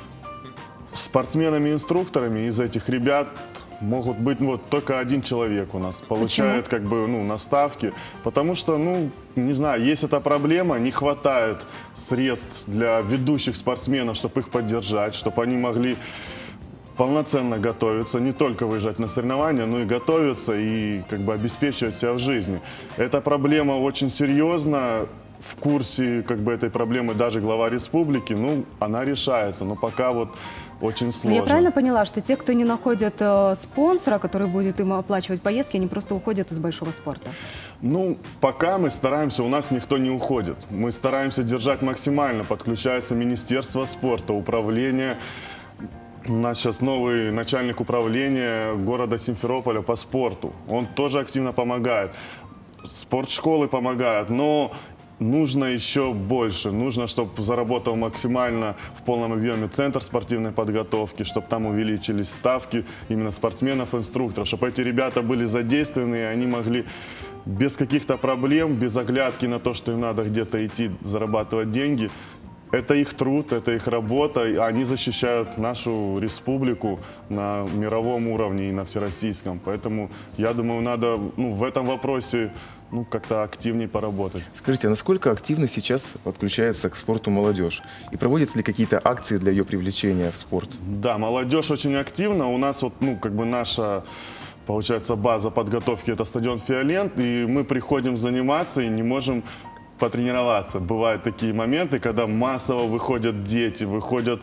спортсменами-инструкторами из этих ребят могут быть ну, вот только один человек у нас получает Почему? как бы ну наставки, потому что ну не знаю, есть эта проблема, не хватает средств для ведущих спортсменов, чтобы их поддержать, чтобы они могли полноценно готовиться, не только выезжать на соревнования, но и готовиться и как бы обеспечивать себя в жизни. Эта проблема очень серьезна. В курсе как бы этой проблемы даже глава республики, ну, она решается, но пока вот очень сложно. Я правильно поняла, что те, кто не находят э, спонсора, который будет им оплачивать поездки, они просто уходят из большого спорта? Ну, пока мы стараемся, у нас никто не уходит. Мы стараемся держать максимально, подключается Министерство спорта, управление. У нас сейчас новый начальник управления города Симферополя по спорту. Он тоже активно помогает. Спортшколы помогают, но нужно еще больше. Нужно, чтобы заработал максимально в полном объеме центр спортивной подготовки, чтобы там увеличились ставки именно спортсменов, инструкторов, чтобы эти ребята были задействованы, и они могли без каких-то проблем, без оглядки на то, что им надо где-то идти зарабатывать деньги. Это их труд, это их работа, и они защищают нашу республику на мировом уровне и на всероссийском. Поэтому, я думаю, надо ну, в этом вопросе ну, как-то активнее поработать. Скажите, а насколько активно сейчас подключается к спорту молодежь? И проводятся ли какие-то акции для ее привлечения в спорт? Да, молодежь очень активна. У нас вот, ну, как бы наша, получается, база подготовки – это стадион «Фиолент», и мы приходим заниматься и не можем потренироваться. Бывают такие моменты, когда массово выходят дети, выходят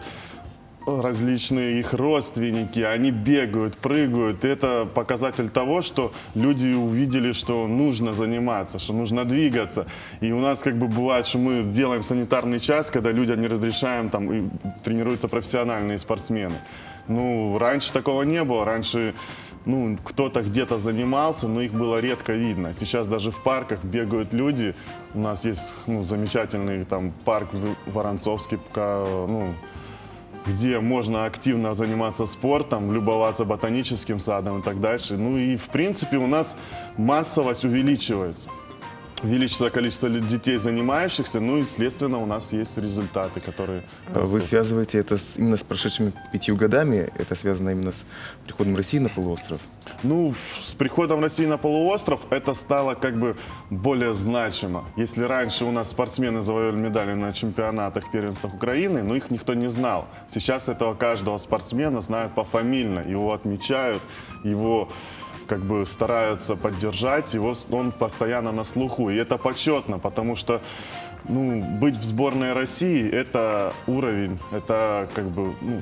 различные их родственники, они бегают, прыгают. И это показатель того, что люди увидели, что нужно заниматься, что нужно двигаться. И у нас как бы бывает, что мы делаем санитарный час, когда людям не разрешаем, там и тренируются профессиональные спортсмены. Ну, раньше такого не было. Раньше ну, кто-то где-то занимался, но их было редко видно. Сейчас даже в парках бегают люди. У нас есть ну, замечательный там парк Воронцовский, ну, где можно активно заниматься спортом, любоваться ботаническим садом и так дальше. Ну и в принципе у нас массовость увеличивается. Увеличится количество детей, занимающихся, ну и, следственно, у нас есть результаты, которые... Вы растут. Связываете это с, именно с прошедшими пятью годами? Это связано именно с приходом России на полуостров? Ну, с приходом России на полуостров это стало как бы более значимо. Если раньше у нас спортсмены завоевали медали на чемпионатах, первенствах Украины, но их никто не знал. Сейчас этого каждого спортсмена знают пофамильно, его отмечают, его... как бы стараются поддержать, его, он постоянно на слуху. И это почетно, потому что ну, быть в сборной России – это уровень, это как бы ну,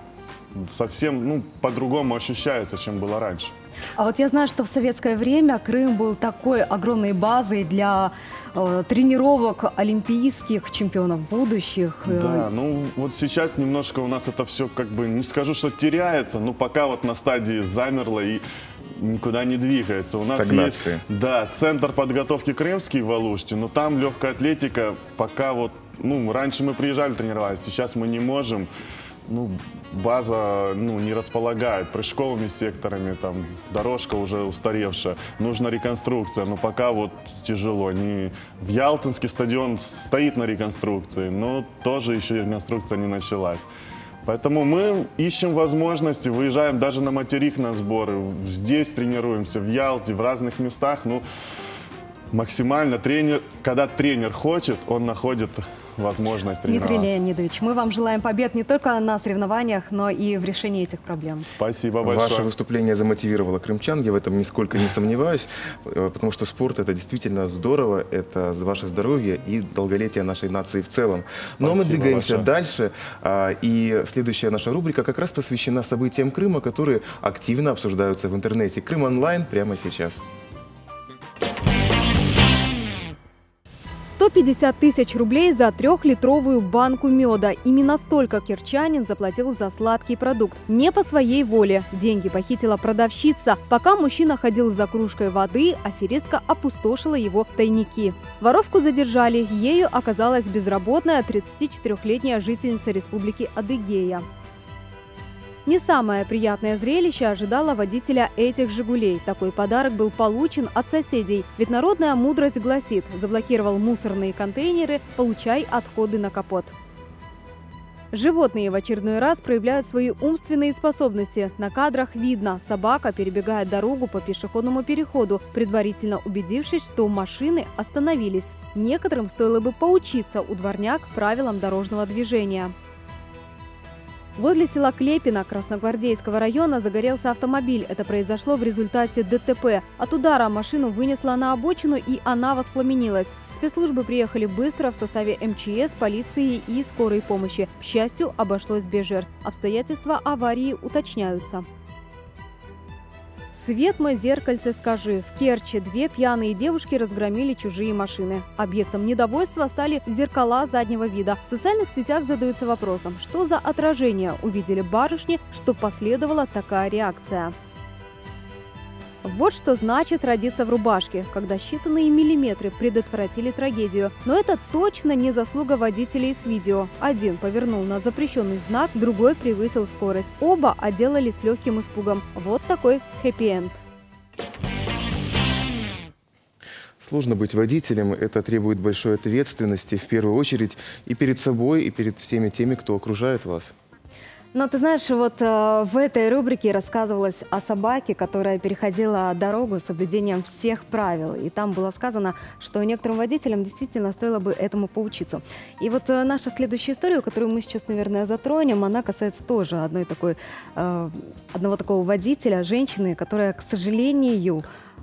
совсем ну, по-другому ощущается, чем было раньше. А вот я знаю, что в советское время Крым был такой огромной базой для э, тренировок олимпийских чемпионов будущих. Да, ну вот сейчас немножко у нас это все как бы, не скажу, что теряется, но пока вот на стадии замерло и никуда не двигается. У нас есть, да, центр подготовки крымский в Алуште, но там легкая атлетика пока вот, ну, раньше мы приезжали тренировать, сейчас мы не можем. Ну, база ну, не располагает прыжковыми секторами, там дорожка уже устаревшая, нужна реконструкция, но пока вот тяжело. Не... В Ялтинский стадион стоит на реконструкции, но тоже еще реконструкция не началась. Поэтому мы ищем возможности, выезжаем даже на материк на сборы, здесь тренируемся, в Ялте, в разных местах. Ну, максимально тренер, когда тренер хочет, он находит возможность тренироваться. Дмитрий Леонидович, мы вам желаем побед не только на соревнованиях, но и в решении этих проблем. Спасибо большое. Ваше выступление замотивировало крымчан, я в этом нисколько не сомневаюсь, потому что спорт – это действительно здорово, это ваше здоровье и долголетие нашей нации в целом. Но Спасибо мы двигаемся большое. дальше, и следующая наша рубрика как раз посвящена событиям Крыма, которые активно обсуждаются в интернете. Крым онлайн прямо сейчас. сто пятьдесят тысяч рублей за трехлитровую банку меда. Именно столько кирчанин заплатил за сладкий продукт. Не по своей воле. Деньги похитила продавщица. Пока мужчина ходил за кружкой воды, аферистка опустошила его тайники. Воровку задержали. Ею оказалась безработная тридцатичетырёхлетняя жительница республики Адыгея. Не самое приятное зрелище ожидало водителя этих «Жигулей». Такой подарок был получен от соседей. Ведь народная мудрость гласит: заблокировал мусорные контейнеры, получай отходы на капот. Животные в очередной раз проявляют свои умственные способности. На кадрах видно, собака перебегает дорогу по пешеходному переходу, предварительно убедившись, что машины остановились. Некоторым стоило бы поучиться у дворняг правилам дорожного движения. Возле села Клепино Красногвардейского района загорелся автомобиль. Это произошло в результате ДТП. От удара машину вынесло на обочину, и она воспламенилась. Спецслужбы приехали быстро в составе эм че эс, полиции и скорой помощи. К счастью, обошлось без жертв. Обстоятельства аварии уточняются. «Свет мой, зеркальце, скажи». В Керчи две пьяные девушки разгромили чужие машины. Объектом недовольства стали зеркала заднего вида. В социальных сетях задаются вопросом, что за отражение увидели барышни, что последовала такая реакция. Вот что значит родиться в рубашке, когда считанные миллиметры предотвратили трагедию. Но это точно не заслуга водителей с видео. Один повернул на запрещенный знак, другой превысил скорость. Оба отделались легким испугом. Вот такой хэппи-энд. Сложно быть водителем, это требует большой ответственности, в первую очередь, и перед собой, и перед всеми теми, кто окружает вас. Но ты знаешь, вот э, в этой рубрике рассказывалось о собаке, которая переходила дорогу с соблюдением всех правил. И там было сказано, что некоторым водителям действительно стоило бы этому поучиться. И вот э, наша следующая история, которую мы сейчас, наверное, затронем, она касается тоже одной такой, э, одного такого водителя, женщины, которая, к сожалению,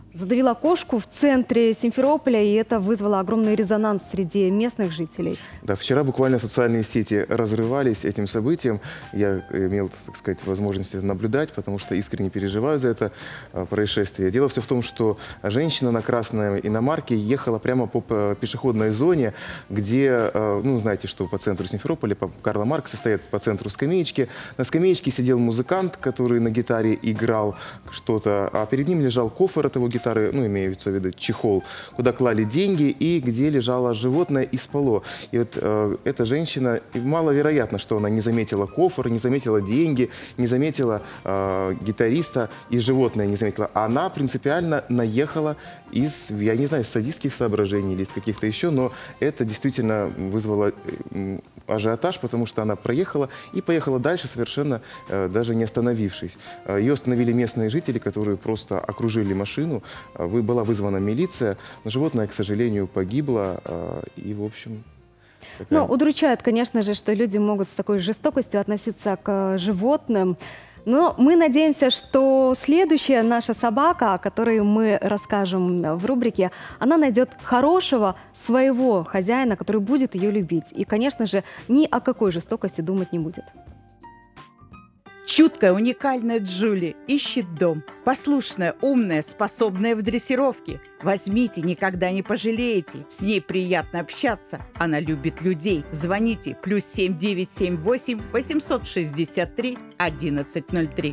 задавила кошку в центре Симферополя, и это вызвало огромный резонанс среди местных жителей. Да, вчера буквально социальные сети разрывались этим событием. Я имел, так сказать, возможность это наблюдать, потому что искренне переживаю за это происшествие. Дело все в том, что женщина на красной иномарке ехала прямо по пешеходной зоне, где, ну, знаете, что по центру Симферополя, по Карла Маркса стоят по центру скамеечки. На скамеечке сидел музыкант, который на гитаре играл что-то, а перед ним лежал кофр от его гитары, ну, имея в виду чехол, куда клали деньги и где лежало животное и спало. И вот э, эта женщина, маловероятно, что она не заметила кофр, не заметила деньги, не заметила э, гитариста и животное не заметила. Она принципиально наехала из, я не знаю, садистских соображений или из каких-то еще, но это действительно вызвало ажиотаж, потому что она проехала и поехала дальше, совершенно э, даже не остановившись. Ее остановили местные жители, которые просто окружили машину. Вы, была вызвана милиция, но животное, к сожалению, погибло. Э, и, в общем... Такая... Ну, удручает, конечно же, что люди могут с такой жестокостью относиться к животным. Но мы надеемся, что следующая наша собака, о которой мы расскажем в рубрике, она найдет хорошего своего хозяина, который будет ее любить. И, конечно же, ни о какой жестокости думать не будет. Чуткая, уникальная Джули ищет дом. Послушная, умная, способная в дрессировке. Возьмите, никогда не пожалеете. С ней приятно общаться. Она любит людей. Звоните плюс семь девять семь восемь восемьсот шестьдесят три одиннадцать ноль три.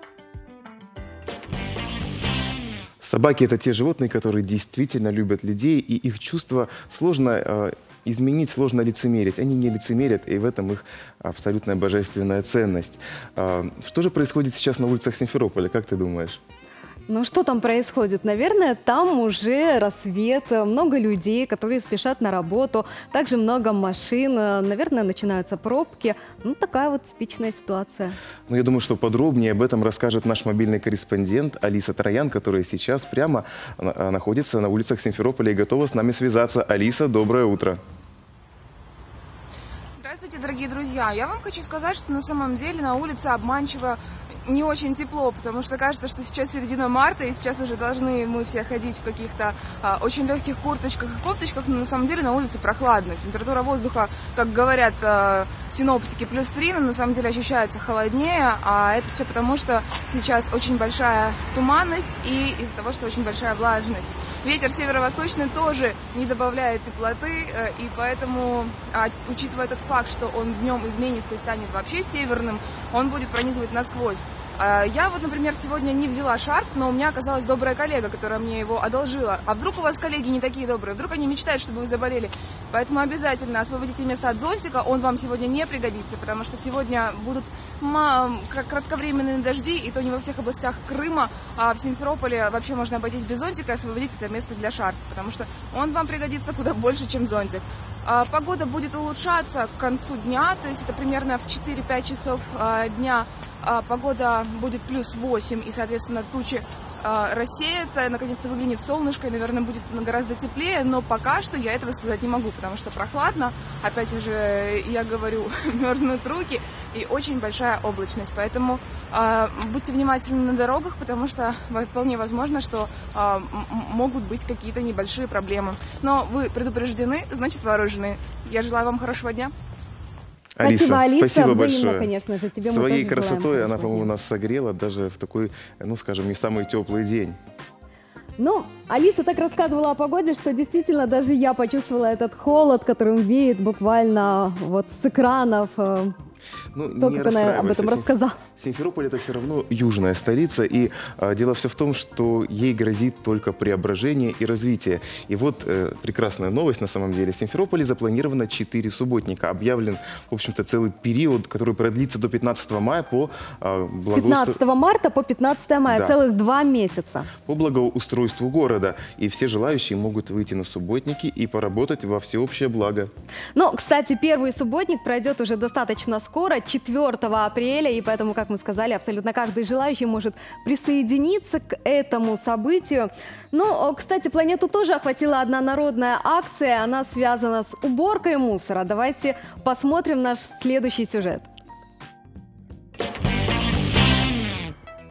Собаки – это те животные, которые действительно любят людей, и их чувства сложно э, изменить, сложно лицемерить. Они не лицемерят, и в этом их абсолютная божественная ценность. Э, что же происходит сейчас на улицах Симферополя, как ты думаешь? Ну что там происходит? Наверное, там уже рассвет, много людей, которые спешат на работу, также много машин, наверное, начинаются пробки. Ну, такая вот типичная ситуация. Ну, я думаю, что подробнее об этом расскажет наш мобильный корреспондент Алиса Троян, которая сейчас прямо находится на улицах Симферополя и готова с нами связаться. Алиса, доброе утро. Здравствуйте, дорогие друзья. Я вам хочу сказать, что на самом деле на улице обманчиво не очень тепло, потому что кажется, что сейчас середина марта, и сейчас уже должны мы все ходить в каких-то а, очень легких курточках и кофточках, но на самом деле на улице прохладно. Температура воздуха, как говорят а, синоптики, плюс три, но на самом деле ощущается холоднее, а это все потому, что сейчас очень большая туманность и из-за того, что очень большая влажность. Ветер северо-восточный тоже не добавляет теплоты, и поэтому, а, учитывая тот факт, что он днем изменится и станет вообще северным, он будет пронизывать насквозь. Я вот, например, сегодня не взяла шарф, но у меня оказалась добрая коллега, которая мне его одолжила. А вдруг у вас коллеги не такие добрые? Вдруг они мечтают, чтобы вы заболели? Поэтому обязательно освободите место от зонтика. Он вам сегодня не пригодится, потому что сегодня будут кратковременные дожди, и то не во всех областях Крыма. А в Симферополе вообще можно обойтись без зонтика и освободить это место для шарфа, потому что он вам пригодится куда больше, чем зонтик. Погода будет улучшаться к концу дня, то есть это примерно в четыре-пять часов дня. Погода будет плюс восемь, и, соответственно, тучи рассеются, наконец-то выглянет солнышко, и, наверное, будет гораздо теплее, но пока что я этого сказать не могу, потому что прохладно, опять же, я говорю, мерзнут руки, и очень большая облачность, поэтому э, будьте внимательны на дорогах, потому что вполне возможно, что э, могут быть какие-то небольшие проблемы. Но вы предупреждены, значит вооружены. Я желаю вам хорошего дня. Алиса, спасибо, Алиса, спасибо взаимно, большое. Конечно же, тебе Своей мы красотой она, по-моему, нас согрела даже в такой, ну, скажем, не самый теплый день. Ну, Алиса так рассказывала о погоде, что действительно даже я почувствовала этот холод, которым веет буквально вот с экранов. Ну, то, как она об этом рассказала. Симферополь – это все равно южная столица, и а, дело все в том, что ей грозит только преображение и развитие. И вот э, прекрасная новость на самом деле. В Симферополе запланировано четыре субботника. Объявлен, в общем-то, целый период, который продлится до пятнадцатого мая по а, благоустройству... С пятнадцатого марта по пятнадцатое мая, да. Целых два месяца. По благоустройству города. И все желающие могут выйти на субботники и поработать во всеобщее благо. Ну, кстати, первый субботник пройдет уже достаточно скоро, четвёртого апреля, и поэтому, как мы сказали, абсолютно каждый желающий может присоединиться к этому событию. Но, кстати, планету тоже охватила одна народная акция, она связана с уборкой мусора. Давайте посмотрим наш следующий сюжет.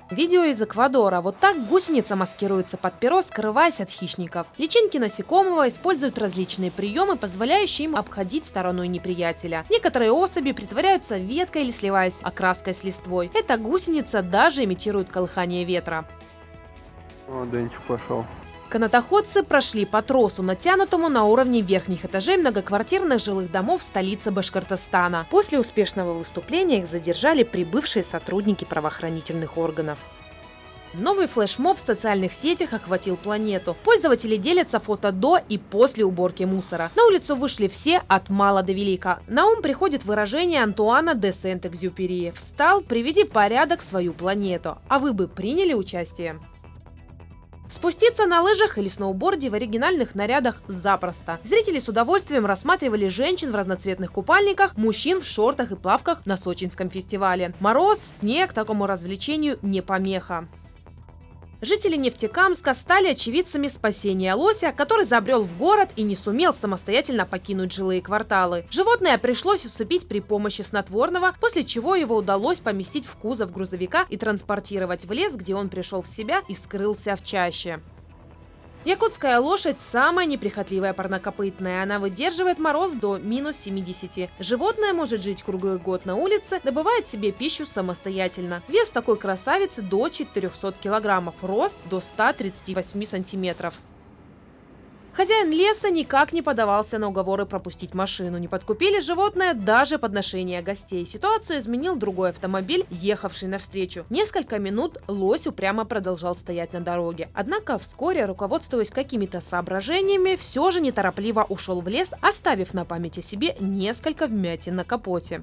Видео из Эквадора. Вот так гусеница маскируется под перо, скрываясь от хищников. Личинки насекомого используют различные приемы, позволяющие им обходить стороной неприятеля. Некоторые особи притворяются веткой или сливаясь окраской с листвой. Эта гусеница даже имитирует колыхание ветра. О, Денчик пошел. Канатоходцы прошли по тросу, натянутому на уровне верхних этажей многоквартирных жилых домов в столице Башкортостана. После успешного выступления их задержали прибывшие сотрудники правоохранительных органов. Новый флешмоб в социальных сетях охватил планету. Пользователи делятся фото до и после уборки мусора. На улицу вышли все от мала до велика. На ум приходит выражение Антуана де Сент-Экзюпери: «Встал, приведи порядок в свою планету». А вы бы приняли участие? Спуститься на лыжах или сноуборде в оригинальных нарядах запросто. Зрители с удовольствием рассматривали женщин в разноцветных купальниках, мужчин в шортах и плавках на сочинском фестивале. Мороз, снег такому развлечению не помеха. Жители Нефтекамска стали очевидцами спасения лося, который забрел в город и не сумел самостоятельно покинуть жилые кварталы. Животное пришлось усыпить при помощи снотворного, после чего его удалось поместить в кузов грузовика и транспортировать в лес, где он пришел в себя и скрылся в чаще. Якутская лошадь – самая неприхотливая парнокопытная. Она выдерживает мороз до минус семидесяти. Животное может жить круглый год на улице, добывает себе пищу самостоятельно. Вес такой красавицы до четырёхсот килограммов, рост до ста тридцати восьми сантиметров. Хозяин леса никак не поддавался на уговоры пропустить машину. Не подкупили животное даже подношения гостей. Ситуацию изменил другой автомобиль, ехавший навстречу. Несколько минут лось упрямо продолжал стоять на дороге. Однако вскоре, руководствуясь какими-то соображениями, все же неторопливо ушел в лес, оставив на память о себе несколько вмятин на капоте.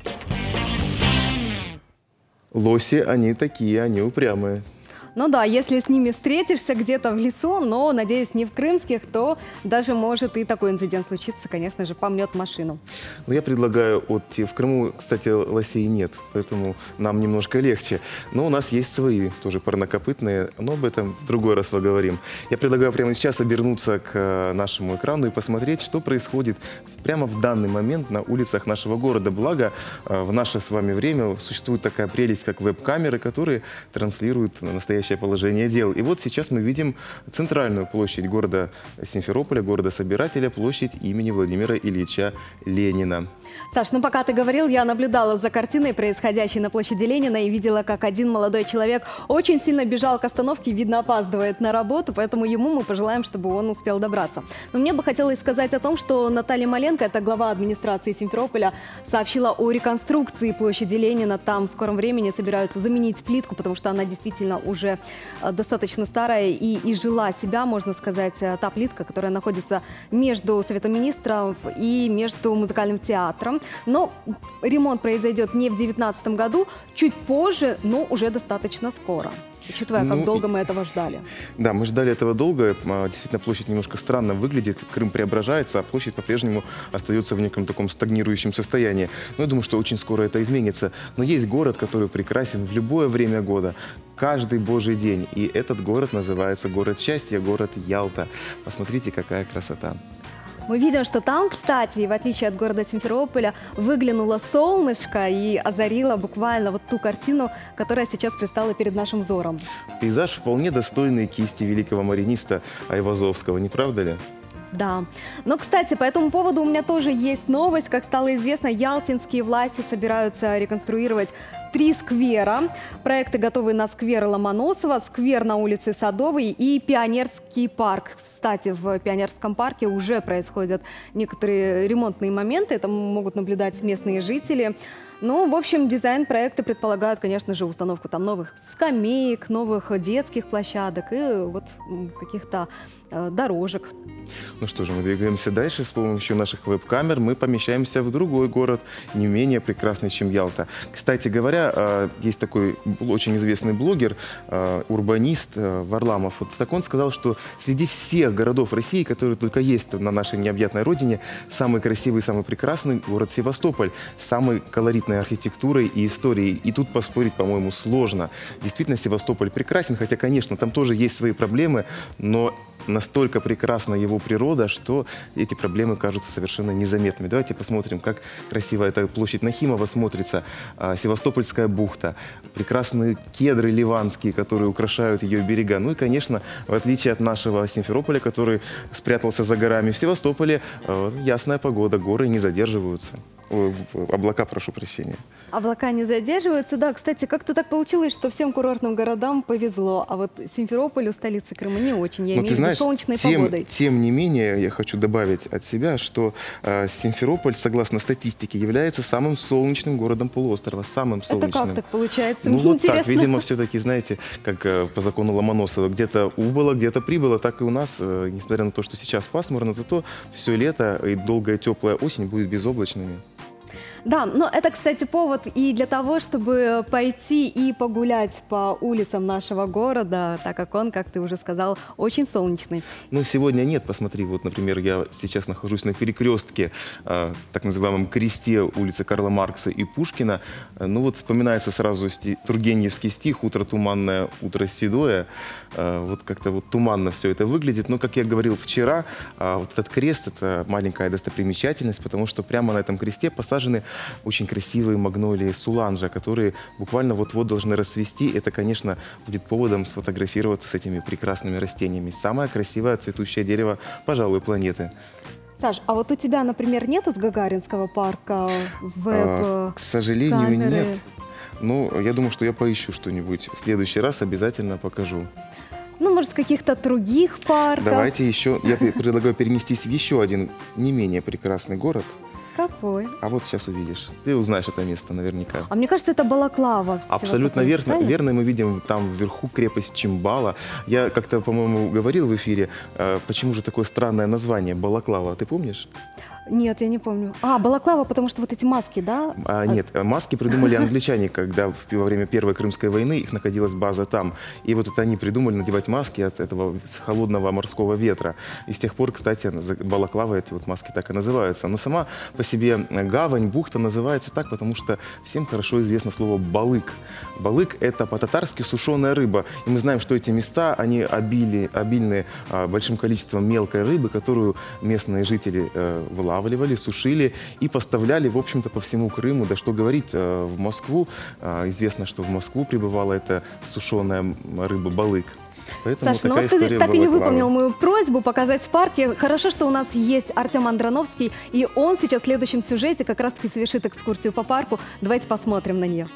Лоси, они такие, они упрямые. Ну да, если с ними встретишься где-то в лесу, но, надеюсь, не в крымских, то даже может и такой инцидент случиться, конечно же, помнет машину. Но я предлагаю отти. В Крыму, кстати, лосей нет, поэтому нам немножко легче. Но у нас есть свои, тоже парнокопытные, но об этом в другой раз поговорим. Я предлагаю прямо сейчас обернуться к нашему экрану и посмотреть, что происходит прямо в данный момент на улицах нашего города. Благо, в наше с вами время существует такая прелесть, как веб-камеры, которые транслируют настоящее положение дел. И вот сейчас мы видим центральную площадь города Симферополя, города-собирателя, площадь имени Владимира Ильича Ленина. Саш, ну пока ты говорил, я наблюдала за картиной, происходящей на площади Ленина, и видела, как один молодой человек очень сильно бежал к остановке, видно, опаздывает на работу, поэтому ему мы пожелаем, чтобы он успел добраться. Но мне бы хотелось сказать о том, что Наталья Маленко, это глава администрации Симферополя, сообщила о реконструкции площади Ленина. Там в скором времени собираются заменить плитку, потому что она действительно уже достаточно старая и, и жила себя, можно сказать, та плитка, которая находится между Советом Министров и между музыкальным театром. Но ремонт произойдет не в две тысячи девятнадцатом году, чуть позже, но уже достаточно скоро. Учитывая, как ну, долго мы этого ждали. Да, мы ждали этого долго. Действительно, площадь немножко странно выглядит. Крым преображается, а площадь по-прежнему остается в неком таком стагнирующем состоянии. Но я думаю, что очень скоро это изменится. Но есть город, который прекрасен в любое время года, каждый божий день. И этот город называется город счастья, город Ялта. Посмотрите, какая красота. Мы видим, что там, кстати, в отличие от города Симферополя, выглянуло солнышко и озарило буквально вот ту картину, которая сейчас предстала перед нашим взором. Пейзаж вполне достойный кисти великого мариниста Айвазовского, не правда ли? Да. Но, кстати, по этому поводу у меня тоже есть новость. Как стало известно, ялтинские власти собираются реконструировать три сквера. Проекты готовы на сквер Ломоносова, сквер на улице Садовой и Пионерский парк. Кстати, в Пионерском парке уже происходят некоторые ремонтные моменты. Это могут наблюдать местные жители. Ну, в общем, дизайн проекта предполагает, конечно же, установку там новых скамеек, новых детских площадок и вот каких-то э, дорожек. Ну что же, мы двигаемся дальше. С помощью наших веб-камер мы помещаемся в другой город, не менее прекрасный, чем Ялта. Кстати говоря, э, есть такой очень известный блогер, э, урбанист э, Варламов. Вот так он сказал, что среди всех городов России, которые только есть на нашей необъятной родине, самый красивый, самый прекрасный город Севастополь, самый колоритный архитектурой и историей. И тут поспорить, по-моему, сложно. Действительно, Севастополь прекрасен, хотя, конечно, там тоже есть свои проблемы, но настолько прекрасна его природа, что эти проблемы кажутся совершенно незаметными. Давайте посмотрим, как красиво эта площадь Нахимова смотрится. Севастопольская бухта, прекрасные кедры ливанские, которые украшают ее берега. Ну и, конечно, в отличие от нашего Симферополя, который спрятался за горами, в Севастополе ясная погода, горы не задерживаются. Облака, прошу прощения. Облака не задерживаются. Да, кстати, как-то так получилось, что всем курортным городам повезло, а вот Симферополю, столице Крыма, не очень. Я Но имею в виду солнечной тем, погодой. Тем не менее, я хочу добавить от себя, что э, Симферополь, согласно статистике, является самым солнечным городом полуострова. Самым солнечным. Это как так получается? Ну Мне вот интересно. так, видимо, все-таки, знаете, как э, по закону Ломоносова, где-то убыло, где-то прибыло, так и у нас, э, несмотря на то, что сейчас пасмурно, зато все лето и долгая теплая осень будет безоблачными. Да, но это, кстати, повод и для того, чтобы пойти и погулять по улицам нашего города, так как он, как ты уже сказал, очень солнечный. Ну, сегодня нет, посмотри, вот, например, я сейчас нахожусь на перекрестке, э, так называемом кресте улицы Карла Маркса и Пушкина. Ну вот вспоминается сразу сти, тургеневский стих «Утро туманное, утро седое». Э, вот как-то вот туманно все это выглядит. Но, как я говорил вчера, э, вот этот крест – это маленькая достопримечательность, потому что прямо на этом кресте посажены очень красивые магнолии Суланжа, которые буквально вот-вот должны расцвести. Это, конечно, будет поводом сфотографироваться с этими прекрасными растениями. Самое красивое цветущее дерево, пожалуй, планеты. Саш, а вот у тебя, например, нету с Гагаринского парка веб а, К сожалению, камеры? Нет. Ну, я думаю, что я поищу что-нибудь. В следующий раз обязательно покажу. Ну, может, с каких-то других парков. Давайте еще, я предлагаю перенестись в еще один не менее прекрасный город. Какой? А вот сейчас увидишь. Ты узнаешь это место наверняка. А мне кажется, это Балаклава. Абсолютно верно. Верно, мы видим там вверху крепость Чимбала. Я как-то, по-моему, говорил в эфире, э, почему же такое странное название Балаклава. Ты помнишь? Нет, я не помню. А, Балаклава, потому что вот эти маски, да? А, нет, маски придумали англичане, когда во время Первой Крымской войны их находилась база там. И вот это они придумали надевать маски от этого холодного морского ветра. И с тех пор, кстати, Балаклава, эти вот маски так и называются. Но сама по себе гавань, бухта называется так, потому что всем хорошо известно слово «балык». Балык – это по-татарски сушеная рыба. И мы знаем, что эти места, они обили, обильны а, большим количеством мелкой рыбы, которую местные жители э, вылавливали, сушили и поставляли, в общем-то, по всему Крыму. Да что говорить, э, в Москву. Э, известно, что в Москву прибывала эта сушеная рыба балык. Поэтому Саш, ну вот ты так и не выполнил мою просьбу показать в парке. Хорошо, что у нас есть Артем Андроновский, и он сейчас в следующем сюжете как раз-таки совершит экскурсию по парку. Давайте посмотрим на нее.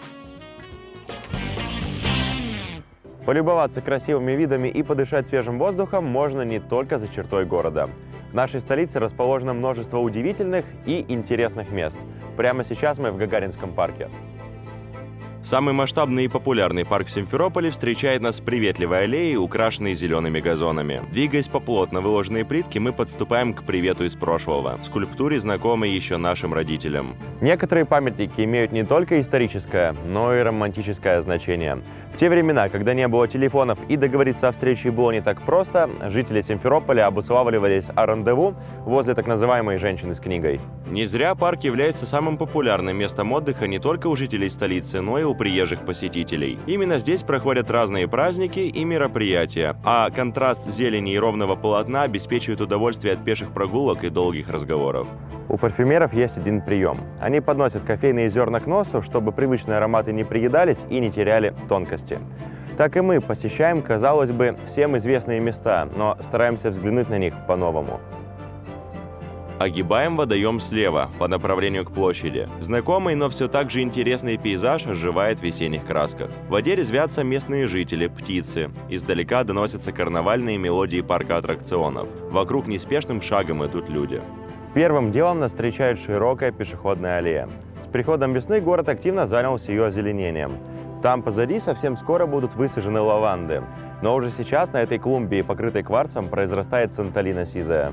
Полюбоваться красивыми видами и подышать свежим воздухом можно не только за чертой города. В нашей столице расположено множество удивительных и интересных мест. Прямо сейчас мы в Гагаринском парке. Самый масштабный и популярный парк в Симферополе встречает нас с приветливой аллеей, украшенной зелеными газонами. Двигаясь по плотно выложенной плитке, мы подступаем к привету из прошлого, скульптуре, знакомой еще нашим родителям. Некоторые памятники имеют не только историческое, но и романтическое значение. В те времена, когда не было телефонов и договориться о встрече было не так просто, жители Симферополя обуславливались о рандеву возле так называемой «женщины с книгой». Не зря парк является самым популярным местом отдыха не только у жителей столицы, но и у приезжих посетителей. Именно здесь проходят разные праздники и мероприятия, а контраст зелени и ровного полотна обеспечивает удовольствие от пеших прогулок и долгих разговоров. У парфюмеров есть один прием. Они подносят кофейные зерна к носу, чтобы привычные ароматы не приедались и не теряли тонкости. Так и мы посещаем, казалось бы, всем известные места, но стараемся взглянуть на них по-новому. Огибаем водоем слева, по направлению к площади. Знакомый, но все так же интересный пейзаж оживает в весенних красках. В воде резвятся местные жители, птицы. Издалека доносятся карнавальные мелодии парка аттракционов. Вокруг неспешным шагом идут люди. Первым делом нас встречает широкая пешеходная аллея. С приходом весны город активно занялся ее озеленением. Там позади совсем скоро будут высажены лаванды. Но уже сейчас на этой клумбе, покрытой кварцем, произрастает санталина сизая.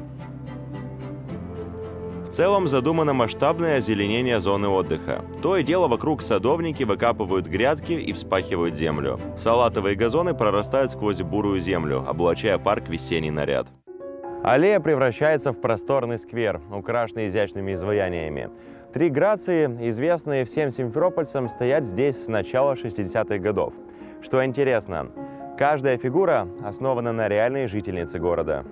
В целом задумано масштабное озеленение зоны отдыха. То и дело вокруг садовники выкапывают грядки и вспахивают землю. Салатовые газоны прорастают сквозь бурую землю, облачая парк в весенний наряд. Аллея превращается в просторный сквер, украшенный изящными изваяниями. Три грации, известные всем симферопольцам, стоят здесь с начала шестидесятых годов. Что интересно, Каждая фигура основана на реальной жительнице города.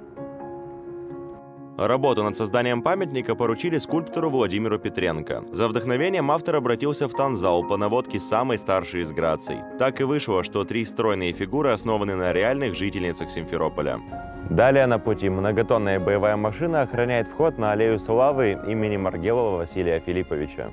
Работу над созданием памятника поручили скульптору Владимиру Петренко. За вдохновением автор обратился в танцзал по наводке самой старшей из Граций. Так и вышло, что три стройные фигуры основаны на реальных жительницах Симферополя. Далее на пути многотонная боевая машина охраняет вход на аллею славы имени Маргелова Василия Филипповича.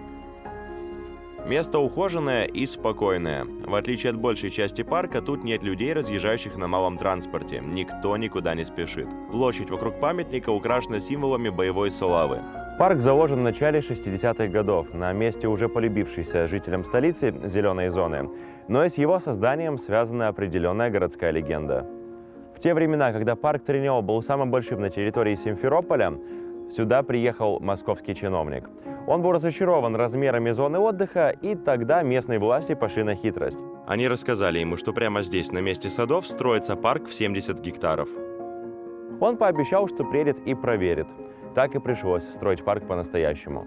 Место ухоженное и спокойное. В отличие от большей части парка, тут нет людей, разъезжающих на малом транспорте. Никто никуда не спешит. Площадь вокруг памятника украшена символами боевой славы. Парк заложен в начале шестидесятых годов, на месте уже полюбившейся жителям столицы зеленой зоны. Но и с его созданием связана определенная городская легенда. В те времена, когда парк Тренево был самым большим на территории Симферополя, сюда приехал московский чиновник. Он был разочарован размерами зоны отдыха, и тогда местные власти пошли на хитрость. Они рассказали ему, что прямо здесь, на месте садов, строится парк в семьдесят гектаров. Он пообещал, что приедет и проверит. Так и пришлось строить парк по-настоящему.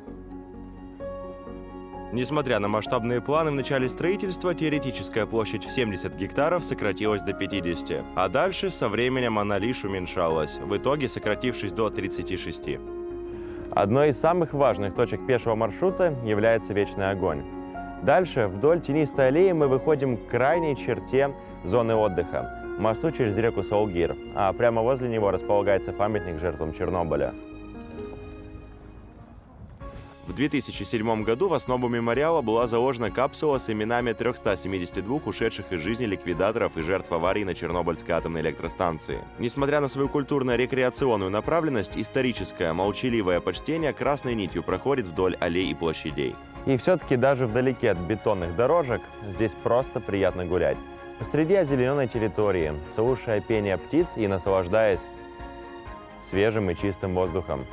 Несмотря на масштабные планы в начале строительства, теоретическая площадь в семьдесят гектаров сократилась до пятидесяти, а дальше со временем она лишь уменьшалась, в итоге сократившись до тридцати шести. Одной из самых важных точек пешего маршрута является Вечный огонь. Дальше вдоль тенистой аллеи мы выходим к крайней черте зоны отдыха – мосту через реку Салгир, а прямо возле него располагается памятник жертвам Чернобыля. В две тысячи седьмом году в основу мемориала была заложена капсула с именами трёхсот семидесяти двух ушедших из жизни ликвидаторов и жертв аварий на Чернобыльской атомной электростанции. Несмотря на свою культурно-рекреационную направленность, историческое, молчаливое почтение красной нитью проходит вдоль аллей и площадей. И все-таки даже вдалеке от бетонных дорожек здесь просто приятно гулять. Посреди озелененной территории, слушая пение птиц и наслаждаясь свежим и чистым воздухом.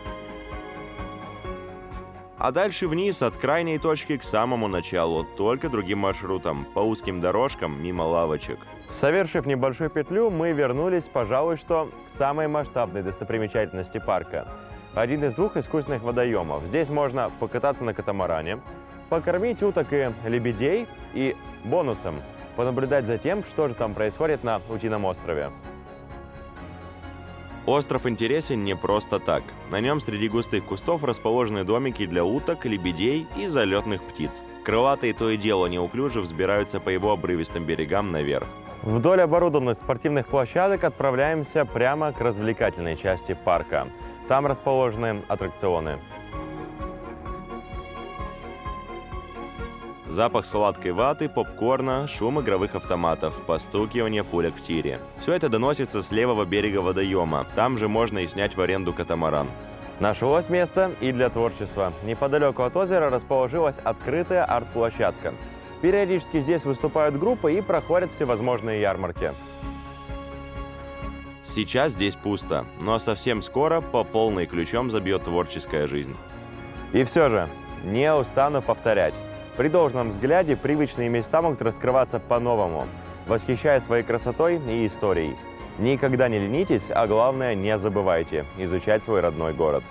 А дальше вниз от крайней точки к самому началу, только другим маршрутом, по узким дорожкам, мимо лавочек. Совершив небольшую петлю, мы вернулись, пожалуй, что к самой масштабной достопримечательности парка. Один из двух искусственных водоемов. Здесь можно покататься на катамаране, покормить уток и лебедей и бонусом понаблюдать за тем, что же там происходит на Утином острове. Остров интересен не просто так. На нем среди густых кустов расположены домики для уток, лебедей и залетных птиц. Крылатые то и дело неуклюже взбираются по его обрывистым берегам наверх. Вдоль оборудованных спортивных площадок отправляемся прямо к развлекательной части парка. Там расположены аттракционы. Запах сладкой ваты, попкорна, шум игровых автоматов, постукивание пулек в тире. Все это доносится с левого берега водоема. Там же можно и снять в аренду катамаран. Нашлось место и для творчества. Неподалеку от озера расположилась открытая арт-площадка. Периодически здесь выступают группы и проходят всевозможные ярмарки. Сейчас здесь пусто, но совсем скоро по полной ключом забьет творческая жизнь. И все же, не устану повторять. При должном взгляде привычные места могут раскрываться по-новому, восхищая своей красотой и историей. Никогда не ленитесь, а главное, не забывайте изучать свой родной город.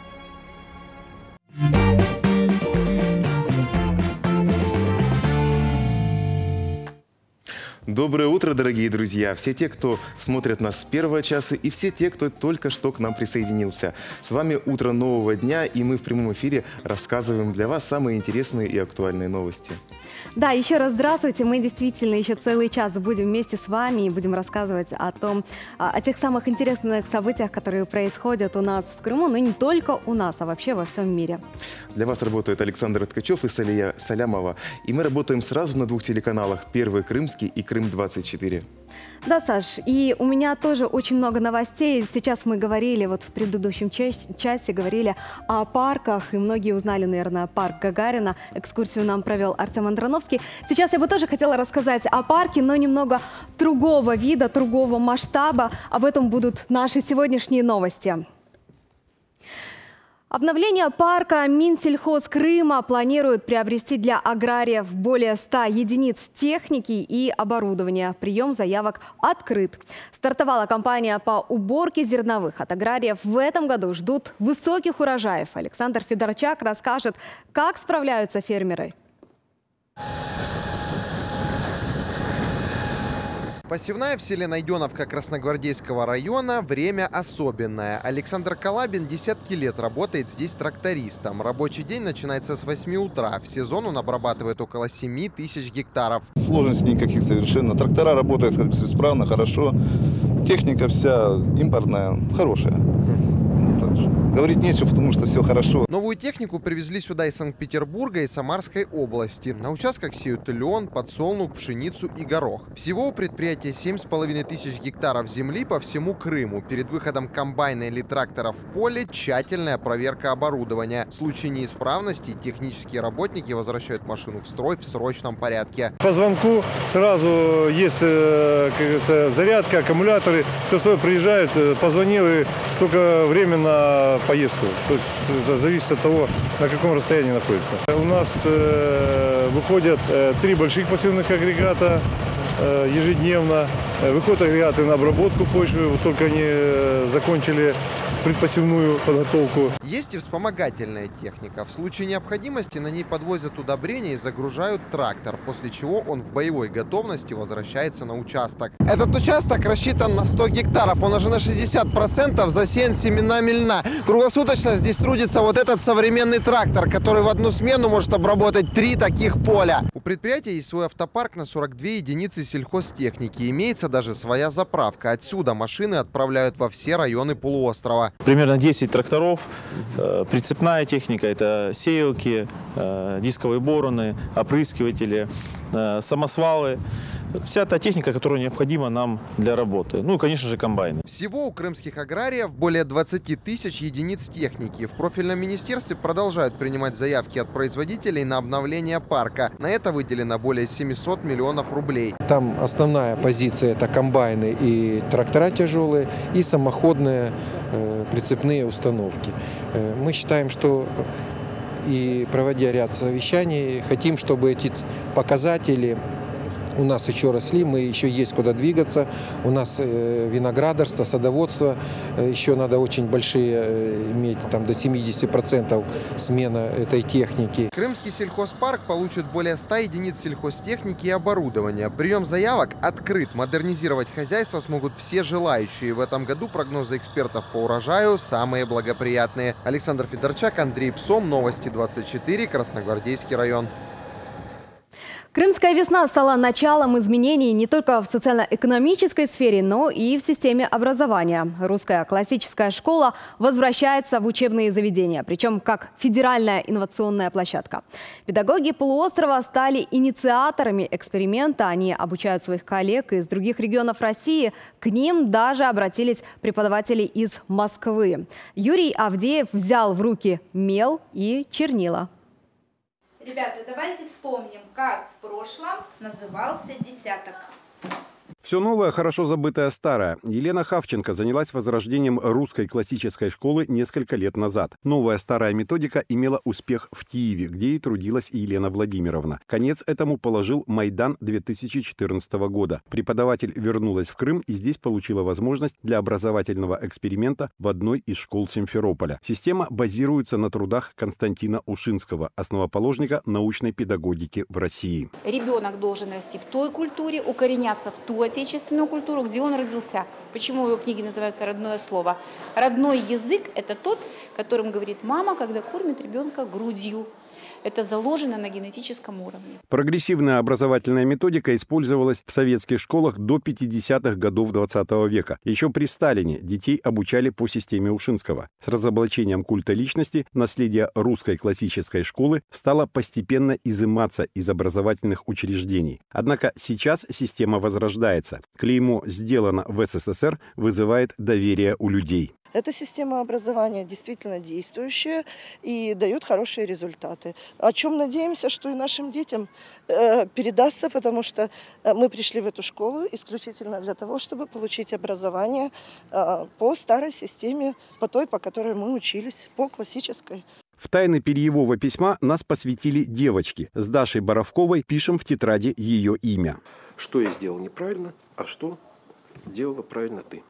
Доброе утро, дорогие друзья! Все те, кто смотрят нас с первого часа, и все те, кто только что к нам присоединился. С вами «Утро нового дня», и мы в прямом эфире рассказываем для вас самые интересные и актуальные новости. Да, еще раз здравствуйте. Мы действительно еще целый час будем вместе с вами и будем рассказывать о том, о тех самых интересных событиях, которые происходят у нас в Крыму, но не только у нас, а вообще во всем мире. Для вас работает Александр Ткачев и Салия Салямова. И мы работаем сразу на двух телеканалах: Первый Крымский и Крым двадцать четыре. Да, Саш, и у меня тоже очень много новостей. Сейчас мы говорили, вот в предыдущем часе говорили о парках, и многие узнали, наверное, парк Гагарина. Экскурсию нам провел Артем Андроновский. Сейчас я бы тоже хотела рассказать о парке, но немного другого вида, другого масштаба. Об этом будут наши сегодняшние новости. Обновление парка Минсельхоз Крыма планирует приобрести для аграриев более ста единиц техники и оборудования. Прием заявок открыт. Стартовала кампания по уборке зерновых. От аграриев в этом году ждут высоких урожаев. Александр Федорчак расскажет, как справляются фермеры. Посевная в селе Найденовка Красногвардейского района – время особенное. Александр Калабин десятки лет работает здесь трактористом. Рабочий день начинается с восьми утра. В сезон он обрабатывает около семи тысяч гектаров. Сложностей никаких совершенно. Трактора работают исправно, хорошо. Техника вся импортная, хорошая. Говорить нечего, потому что все хорошо. Новую технику привезли сюда из Санкт-Петербурга и Самарской области. На участках сеют лен, подсолнух, пшеницу и горох. Всего у предприятия семь с половиной тысяч гектаров земли по всему Крыму. Перед выходом комбайна или трактора в поле тщательная проверка оборудования. В случае неисправности технические работники возвращают машину в строй в срочном порядке. По звонку сразу есть, как говорится, зарядка, аккумуляторы. Все свое приезжают, позвонил и только время на поездку. То есть это зависит от того, на каком расстоянии находится. У нас э, выходят э, три больших посевных агрегата э, ежедневно. Выходят агрегаты на обработку почвы. Вот только они э, закончили предпосевную подготовку. Есть и вспомогательная техника. В случае необходимости на ней подвозят удобрения и загружают трактор, после чего он в боевой готовности возвращается на участок. Этот участок рассчитан на сто гектаров. Он уже на шестьдесят процентов засеян семенами льна. Круглосуточно здесь трудится вот этот современный трактор, который в одну смену может обработать три таких поля. У предприятия есть свой автопарк на сорок две единицы сельхозтехники. Имеется даже своя заправка. Отсюда машины отправляют во все районы полуострова. Примерно десять тракторов, э, прицепная техника, это сеялки, э, дисковые бороны, опрыскиватели, э, самосвалы. Вся та техника, которая необходима нам для работы. Ну и, конечно же, комбайны. Всего у крымских аграриев более двадцати тысяч единиц техники. В профильном министерстве продолжают принимать заявки от производителей на обновление парка. На это выделено более семисот миллионов рублей. Там основная позиция – это комбайны и трактора тяжелые, и самоходные э, прицепные установки. Э, мы считаем, что и проводя ряд совещаний, хотим, чтобы эти показатели у нас еще росли, мы еще есть куда двигаться. У нас э, виноградарство, садоводство, э, еще надо очень большие э, иметь, там до семидесяти процентов смена этой техники. Крымский сельхозпарк получит более ста единиц сельхозтехники и оборудования. Прием заявок открыт. Модернизировать хозяйство смогут все желающие. В этом году прогнозы экспертов по урожаю самые благоприятные. Александр Федорчак, Андрей Псом, Новости двадцать четыре, Красногвардейский район. Крымская весна стала началом изменений не только в социально-экономической сфере, но и в системе образования. Русская классическая школа возвращается в учебные заведения, причем как федеральная инновационная площадка. Педагоги полуострова стали инициаторами эксперимента. Они обучают своих коллег из других регионов России. К ним даже обратились преподаватели из Москвы. Юрий Авдеев взял в руки мел и чернила. Ребята, давайте вспомним, как в прошлом назывался десяток. Все новое, хорошо забытое старое. Елена Хавченко занялась возрождением русской классической школы несколько лет назад. Новая старая методика имела успех в Киеве, где и трудилась Елена Владимировна. Конец этому положил Майдан две тысячи четырнадцатого года. Преподаватель вернулась в Крым и здесь получила возможность для образовательного эксперимента в одной из школ Симферополя. Система базируется на трудах Константина Ушинского, основоположника научной педагогики в России. Ребенок должен расти в той культуре, укореняться в ту отечественную культуру, где он родился. Почему его книги называются «Родное слово»? Родной язык – это тот, которым говорит мама, когда кормит ребенка грудью. Это заложено на генетическом уровне. Прогрессивная образовательная методика использовалась в советских школах до пятидесятых годов двадцатого века. Еще при Сталине детей обучали по системе Ушинского. С разоблачением культа личности наследие русской классической школы стало постепенно изыматься из образовательных учреждений. Однако сейчас система возрождается. Клеймо «Сделано в СССР» вызывает доверие у людей. Эта система образования действительно действующая и дает хорошие результаты. О чем надеемся, что и нашим детям э, передастся, потому что мы пришли в эту школу исключительно для того, чтобы получить образование э, по старой системе, по той, по которой мы учились, по классической. В тайны перьевого письма нас посвятили девочки. С Дашей Боровковой пишем в тетради ее имя. Что я сделал неправильно, а что сделала правильно ты?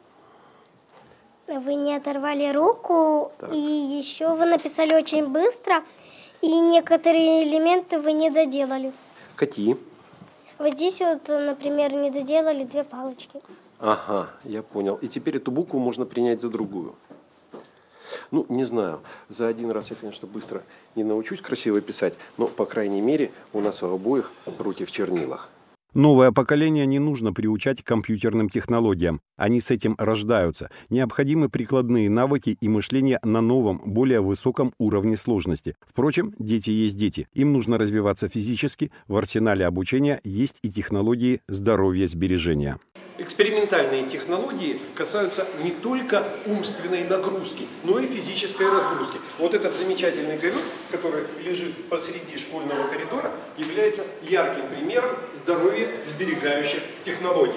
Вы не оторвали руку, так. И еще вы написали очень быстро, и некоторые элементы вы не доделали. Какие? Вот здесь вот, например, не доделали две палочки. Ага, я понял. И теперь эту букву можно принять за другую. Ну, не знаю. За один раз я, конечно, быстро не научусь красиво писать, но, по крайней мере, у нас у обоих руки в чернилах. Новое поколение не нужно приучать к компьютерным технологиям. Они с этим рождаются. Необходимы прикладные навыки и мышление на новом, более высоком уровне сложности. Впрочем, дети есть дети. Им нужно развиваться физически. В арсенале обучения есть и технологии здоровья сбережения. Экспериментальные технологии касаются не только умственной нагрузки, но и физической разгрузки. Вот этот замечательный ковер, который лежит посреди школьного коридора, является ярким примером здоровья сберегающих технологий.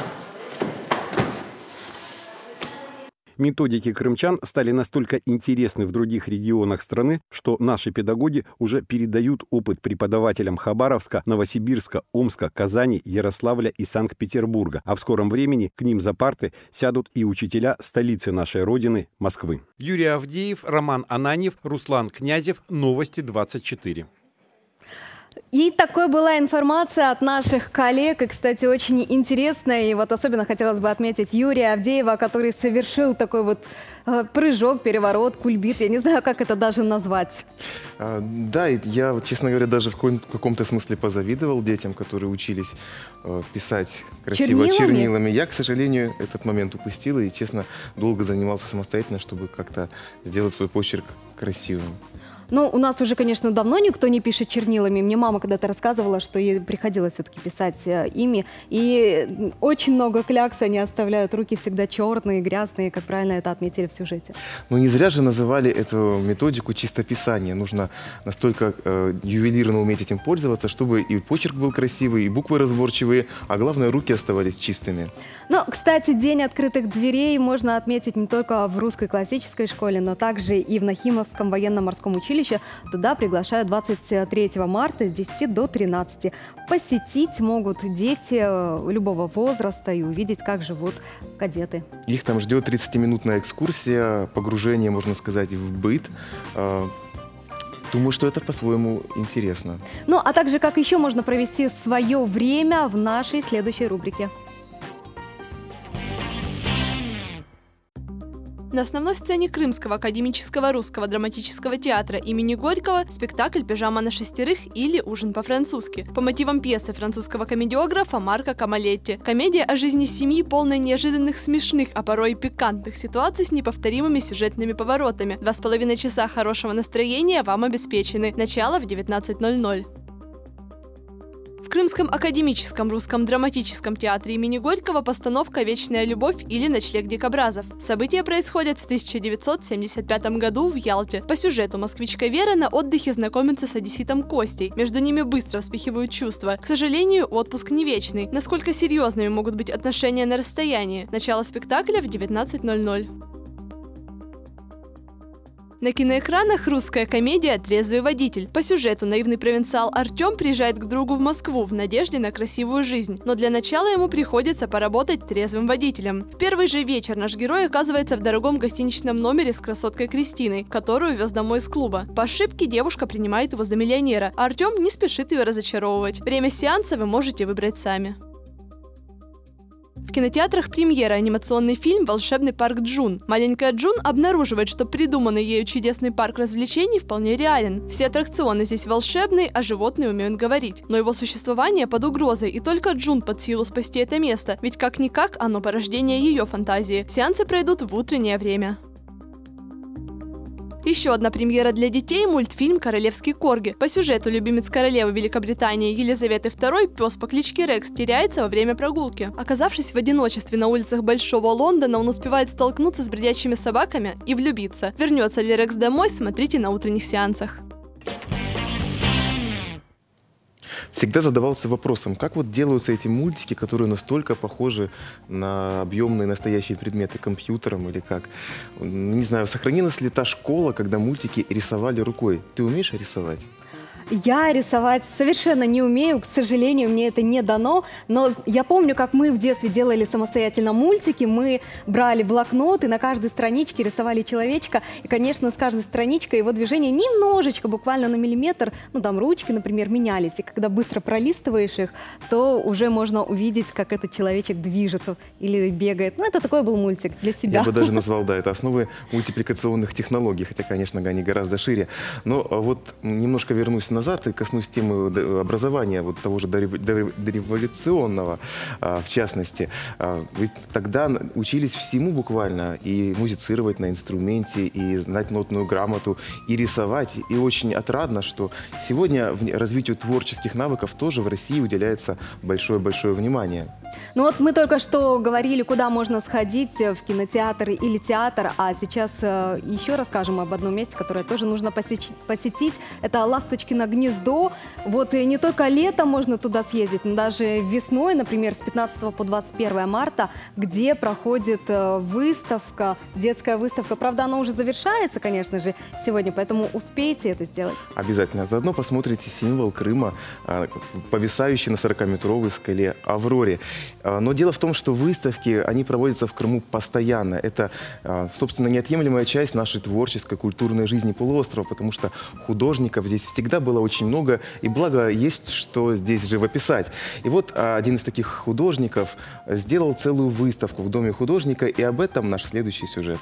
Методики крымчан стали настолько интересны в других регионах страны, что наши педагоги уже передают опыт преподавателям Хабаровска, Новосибирска, Омска, Казани, Ярославля и Санкт-Петербурга. А в скором времени к ним за парты сядут и учителя столицы нашей Родины – Москвы. Юрий Авдеев, Роман Ананьев, Руслан Князев. Новости двадцать четыре. И такой была информация от наших коллег, и, кстати, очень интересная. И вот особенно хотелось бы отметить Юрия Авдеева, который совершил такой вот э, прыжок, переворот, кульбит. Я не знаю, как это даже назвать. А, да, и я, честно говоря, даже в каком-то смысле позавидовал детям, которые учились э, писать красиво чернилами? чернилами. Я, к сожалению, этот момент упустил и, честно, долго занимался самостоятельно, чтобы как-то сделать свой почерк красивым. Ну, у нас уже, конечно, давно никто не пишет чернилами. Мне мама когда-то рассказывала, что ей приходилось все-таки писать э, ими. И очень много клякс они оставляют. Руки всегда черные, грязные, как правильно это отметили в сюжете. Ну, не зря же называли эту методику чистописание. Нужно настолько э, ювелирно уметь этим пользоваться, чтобы и почерк был красивый, и буквы разборчивые, а главное, руки оставались чистыми. Ну, кстати, День открытых дверей можно отметить не только в русской классической школе, но также и в Нахимовском военно-морском училище. Туда приглашают двадцать третьего марта с десяти до тринадцати. Посетить могут дети любого возраста и увидеть, как живут кадеты. Их там ждет тридцатиминутная экскурсия, погружение, можно сказать, в быт. Думаю, что это по-своему интересно. Ну, а также, как еще можно провести свое время в нашей следующей рубрике. На основной сцене Крымского академического русского драматического театра имени Горького спектакль «Пижама на шестерых» или «Ужин по-французски» по мотивам пьесы французского комедиографа Марко Камалетти. Комедия о жизни семьи, полной неожиданных смешных, а порой и пикантных ситуаций с неповторимыми сюжетными поворотами. Два с половиной часа хорошего настроения вам обеспечены. Начало в девятнадцать ноль ноль. В Крымском академическом русском драматическом театре имени Горького постановка «Вечная любовь» или «Ночлег дикобразов». События происходят в тысяча девятьсот семьдесят пятом году в Ялте. По сюжету москвичка Вера на отдыхе знакомится с одесситом Костей. Между ними быстро вспыхивают чувства. К сожалению, отпуск не вечный. Насколько серьезными могут быть отношения на расстоянии? Начало спектакля в девятнадцать ноль ноль. На киноэкранах русская комедия «Трезвый водитель». По сюжету наивный провинциал Артем приезжает к другу в Москву в надежде на красивую жизнь. Но для начала ему приходится поработать трезвым водителем. В первый же вечер наш герой оказывается в дорогом гостиничном номере с красоткой Кристиной, которую вез домой из клуба. По ошибке девушка принимает его за миллионера, а Артем не спешит ее разочаровывать. Время сеанса вы можете выбрать сами. В кинотеатрах премьера анимационный фильм «Волшебный парк Джун». Маленькая Джун обнаруживает, что придуманный ею чудесный парк развлечений вполне реален. Все аттракционы здесь волшебные, а животные умеют говорить. Но его существование под угрозой, и только Джун под силу спасти это место, ведь как-никак оно порождение ее фантазии. Сеансы пройдут в утреннее время. Еще одна премьера для детей – мультфильм «Королевский корги». По сюжету любимец королевы Великобритании Елизаветы второй, пес по кличке Рекс, теряется во время прогулки. Оказавшись в одиночестве на улицах Большого Лондона, он успевает столкнуться с бродячими собаками и влюбиться. Вернется ли Рекс домой, смотрите на утренних сеансах. Всегда задавался вопросом, как вот делаются эти мультики, которые настолько похожи на объемные настоящие предметы компьютером или как. Не знаю, сохранилась ли та школа, когда мультики рисовали рукой. Ты умеешь рисовать? Я рисовать совершенно не умею, к сожалению, мне это не дано, но я помню, как мы в детстве делали самостоятельно мультики, мы брали блокнот и на каждой страничке рисовали человечка, и, конечно, с каждой страничкой его движения немножечко, буквально на миллиметр, ну, там ручки, например, менялись, и когда быстро пролистываешь их, то уже можно увидеть, как этот человечек движется или бегает. Ну, это такой был мультик для себя. Я бы даже назвал, да, это основы мультипликационных технологий, хотя, конечно, они гораздо шире. Но вот немножко вернусь назад и коснусь темы образования, вот того же дореволюционного, в частности. Ведь тогда учились всему буквально, и музицировать на инструменте, и знать нотную грамоту, и рисовать. И очень отрадно, что сегодня развитию творческих навыков тоже в России уделяется большое-большое внимание. Ну вот мы только что говорили, куда можно сходить, в кинотеатр или театр, а сейчас еще расскажем об одном месте, которое тоже нужно посетить. Это Ласточкино гнездо. Вот и не только летом можно туда съездить, но даже весной, например, с пятнадцатого по двадцать первое марта, где проходит выставка, детская выставка. Правда, она уже завершается, конечно же, сегодня, поэтому успейте это сделать. Обязательно. Заодно посмотрите символ Крыма, повисающий на сорокаметровой скале Авроре. Но дело в том, что выставки, они проводятся в Крыму постоянно. Это, собственно, неотъемлемая часть нашей творческой, культурной жизни полуострова, потому что художников здесь всегда было очень много, и благо есть что здесь живописать. И вот один из таких художников сделал целую выставку в Доме художника, и об этом наш следующий сюжет.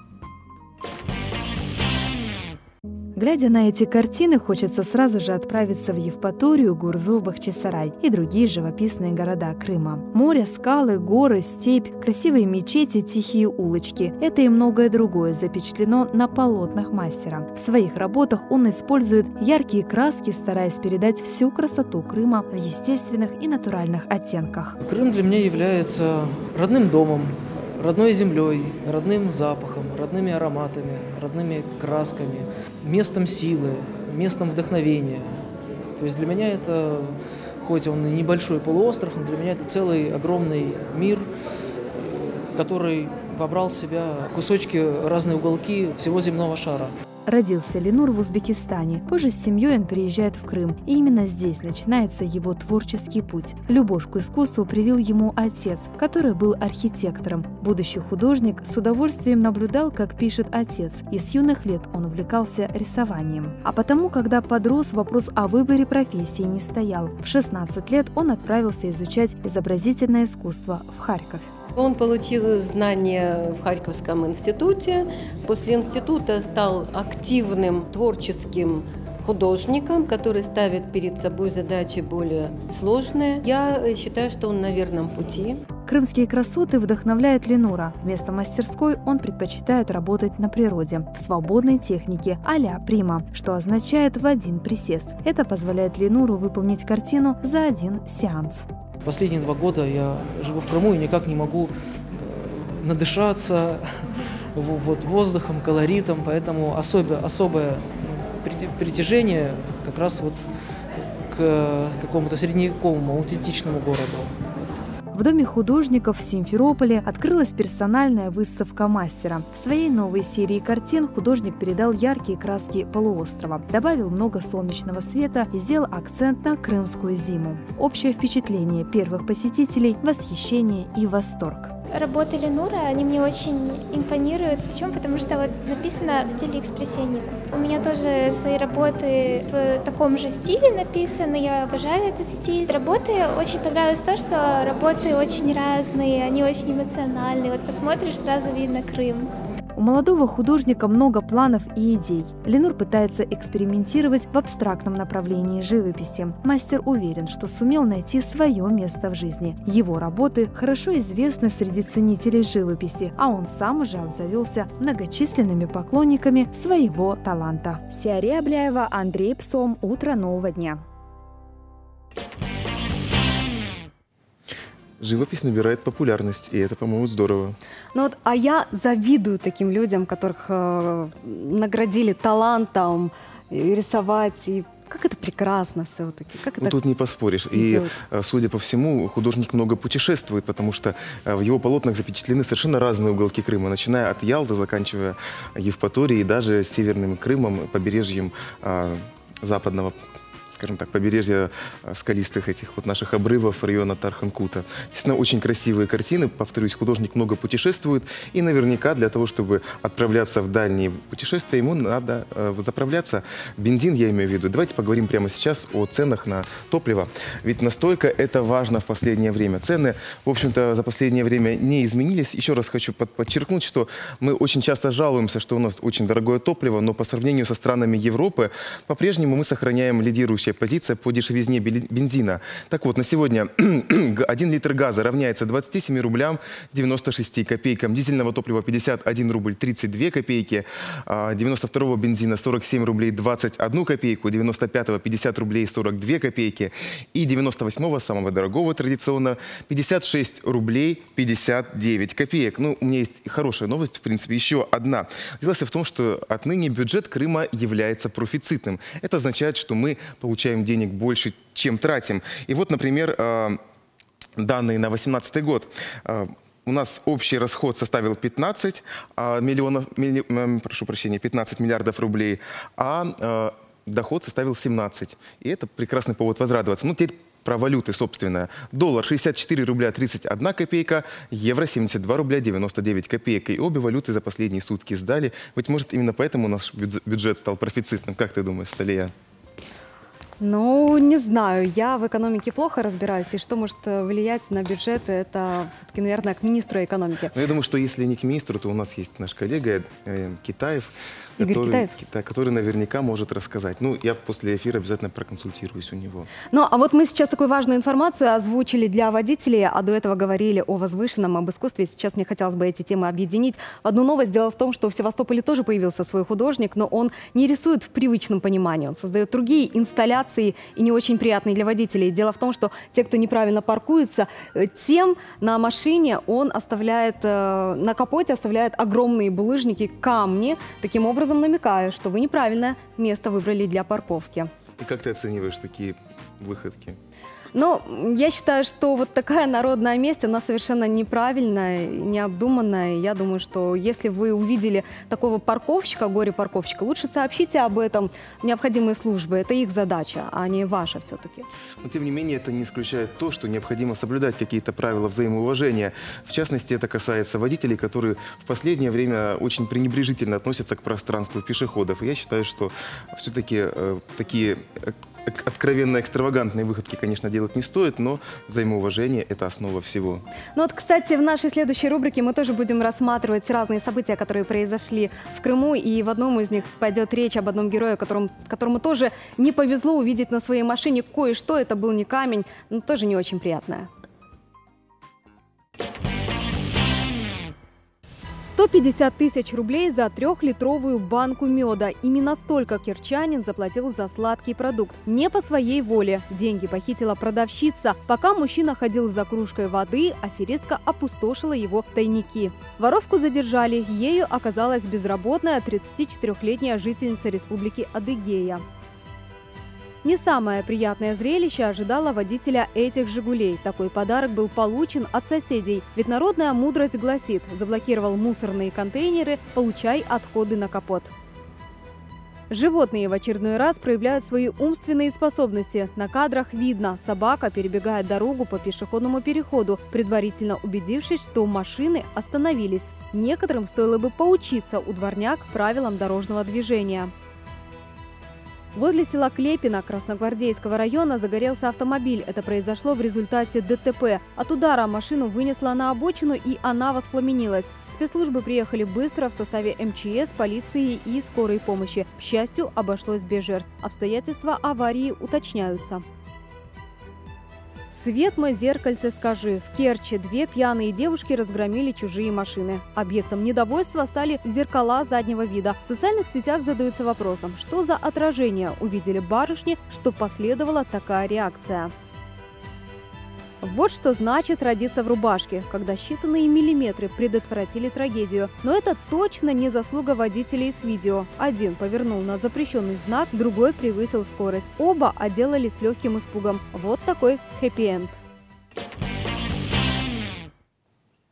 Глядя на эти картины, хочется сразу же отправиться в Евпаторию, Гурзу, Бахчисарай и другие живописные города Крыма. Море, скалы, горы, степь, красивые мечети, тихие улочки – это и многое другое запечатлено на полотнах мастера. В своих работах он использует яркие краски, стараясь передать всю красоту Крыма в естественных и натуральных оттенках. Крым для меня является родным домом, родной землей, родным запахом, родными ароматами, родными красками, местом силы, местом вдохновения. То есть для меня это, хоть он и небольшой полуостров, но для меня это целый огромный мир, который вобрал в себя кусочки, разные уголки всего земного шара. Родился Ленур в Узбекистане. Позже с семьей он переезжает в Крым. И именно здесь начинается его творческий путь. Любовь к искусству привил ему отец, который был архитектором. Будущий художник с удовольствием наблюдал, как пишет отец, и с юных лет он увлекался рисованием. А потому, когда подрос, вопрос о выборе профессии не стоял. В шестнадцать лет он отправился изучать изобразительное искусство в Харьков. Он получил знания в Харьковском институте. После института стал активным творческим художником, который ставит перед собой задачи более сложные. Я считаю, что он на верном пути. Крымские красоты вдохновляют Ленура. Вместо мастерской он предпочитает работать на природе, в свободной технике а-ля прима, что означает в один присест. Это позволяет Ленуру выполнить картину за один сеанс. Последние два года я живу в Крыму и никак не могу надышаться вот воздухом, колоритом, поэтому особое, особое притяжение как раз вот к какому-то средневековому, аутентичному городу. В Доме художников в Симферополе открылась персональная выставка мастера. В своей новой серии картин художник передал яркие краски полуострова, добавил много солнечного света и сделал акцент на крымскую зиму. Общее впечатление первых посетителей – восхищение и восторг. Работы Ленура, они мне очень импонируют. Почему? Потому что вот написано в стиле экспрессионизм. У меня тоже свои работы в таком же стиле написаны, я обожаю этот стиль. Работы очень понравилось то, что работы очень разные, они очень эмоциональные. Вот посмотришь, сразу видно Крым. У молодого художника много планов и идей. Ленур пытается экспериментировать в абстрактном направлении живописи. Мастер уверен, что сумел найти свое место в жизни. Его работы хорошо известны среди ценителей живописи, а он сам уже обзавелся многочисленными поклонниками своего таланта. Сиария Абляева, Андрей Псом. Утро нового дня. Живопись набирает популярность, и это, по-моему, здорово. Ну вот, а я завидую таким людям, которых э, наградили талантом рисовать, и как это прекрасно все-таки. Как ну, это тут не поспоришь. идет. И, судя по всему, художник много путешествует, потому что в его полотнах запечатлены совершенно разные уголки Крыма, начиная от Ялты, заканчивая Евпаторией и даже Северным Крымом, побережьем э, западного скажем так, побережья скалистых этих вот наших обрывов района Тарханкута. Естественно, очень красивые картины. Повторюсь, художник много путешествует. И наверняка для того, чтобы отправляться в дальние путешествия, ему надо э, заправляться. Бензин, я имею в виду. Давайте поговорим прямо сейчас о ценах на топливо. Ведь настолько это важно в последнее время. Цены, в общем-то, за последнее время не изменились. Еще раз хочу под подчеркнуть, что мы очень часто жалуемся, что у нас очень дорогое топливо, но по сравнению со странами Европы по-прежнему мы сохраняем лидирующие позиции по дешевизне бензина. Так вот, на сегодня один литр газа равняется двадцати семи рублям девяноста шести копейкам, дизельного топлива пятьдесят один рубль тридцать две копейки, девяносто второго бензина сорок семь рублей двадцать одну копейку, девяносто пятого пятьдесят рублей сорок две копейки и девяносто восьмого, самого дорогого традиционно, пятьдесят шесть рублей пятьдесят девять копеек. Ну, у меня есть хорошая новость, в принципе, еще одна. Дело в том, что отныне бюджет Крыма является профицитным. Это означает, что мы получаем денег больше, чем тратим. И вот, например, данные на две тысячи восемнадцатый год. У нас общий расход составил пятнадцать миллионов, милли, прошу прощения, пятнадцать миллиардов рублей, а доход составил семнадцать. И это прекрасный повод возрадоваться. Ну, теперь про валюты, собственно. Доллар шестьдесят четыре рубля тридцать одна копейка, евро семьдесят два рубля девяносто девять копеек. И обе валюты за последние сутки сдали. Быть может, именно поэтому наш бюджет стал профицитным. Как ты думаешь, Салия? Ну, не знаю. Я в экономике плохо разбираюсь. И что может влиять на бюджет, это все-таки, наверное, к министру экономики. Ну, я думаю, что если не к министру, то у нас есть наш коллега э, Китаев, Игорь который, Китаев. Кита, который наверняка может рассказать. Ну, я после эфира обязательно проконсультируюсь у него. Ну, а вот мы сейчас такую важную информацию озвучили для водителей, а до этого говорили о возвышенном, об искусстве. Сейчас мне хотелось бы эти темы объединить в одну новость. Дело в том, что в Севастополе тоже появился свой художник, но он не рисует в привычном понимании. Он создает другие инсталляции и не очень приятные для водителей. Дело в том, что те, кто неправильно паркуется, тем на машине он оставляет, на капоте оставляет огромные булыжники, камни, таким образом намекая, что вы неправильное место выбрали для парковки. И как ты оцениваешь такие выходки? Ну, я считаю, что вот такая народная месть, она совершенно неправильная, необдуманная. Я думаю, что если вы увидели такого парковщика, горе-парковщика, лучше сообщите об этом в необходимые службы. Это их задача, а не ваша все-таки. Но, тем не менее, это не исключает то, что необходимо соблюдать какие-то правила взаимоуважения. В частности, это касается водителей, которые в последнее время очень пренебрежительно относятся к пространству пешеходов. И я считаю, что все-таки э, такие... откровенно экстравагантные выходки, конечно, делать не стоит, но взаимоуважение – это основа всего. Ну вот, кстати, в нашей следующей рубрике мы тоже будем рассматривать разные события, которые произошли в Крыму, и в одном из них пойдет речь об одном герое, которому, которому тоже не повезло увидеть на своей машине кое-что. Это был не камень, но тоже не очень приятное. сто пятьдесят тысяч рублей за трехлитровую банку меда. Именно столько кирчанин заплатил за сладкий продукт. Не по своей воле. Деньги похитила продавщица. Пока мужчина ходил за кружкой воды, аферистка опустошила его тайники. Воровку задержали. Ею оказалась безработная тридцатичетырёхлетняя жительница республики Адыгея. Не самое приятное зрелище ожидало водителя этих «Жигулей». Такой подарок был получен от соседей. Ведь народная мудрость гласит: заблокировал мусорные контейнеры, получай отходы на капот. Животные в очередной раз проявляют свои умственные способности. На кадрах видно, собака перебегает дорогу по пешеходному переходу, предварительно убедившись, что машины остановились. Некоторым стоило бы поучиться у дворняг правилам дорожного движения. Возле села Клепино Красногвардейского района загорелся автомобиль. Это произошло в результате ДТП. От удара машину вынесло на обочину, и она воспламенилась. Спецслужбы приехали быстро в составе эм че эс, полиции и скорой помощи. К счастью, обошлось без жертв. Обстоятельства аварии уточняются. «Свет мой, зеркальце, скажи». В Керчи две пьяные девушки разгромили чужие машины. Объектом недовольства стали зеркала заднего вида. В социальных сетях задаются вопросом, что за отражение увидели барышни, что последовала такая реакция. Вот что значит родиться в рубашке, когда считанные миллиметры предотвратили трагедию. Но это точно не заслуга водителей с видео. Один повернул на запрещенный знак, другой превысил скорость. Оба отделались легким испугом. Вот такой хэппи-энд.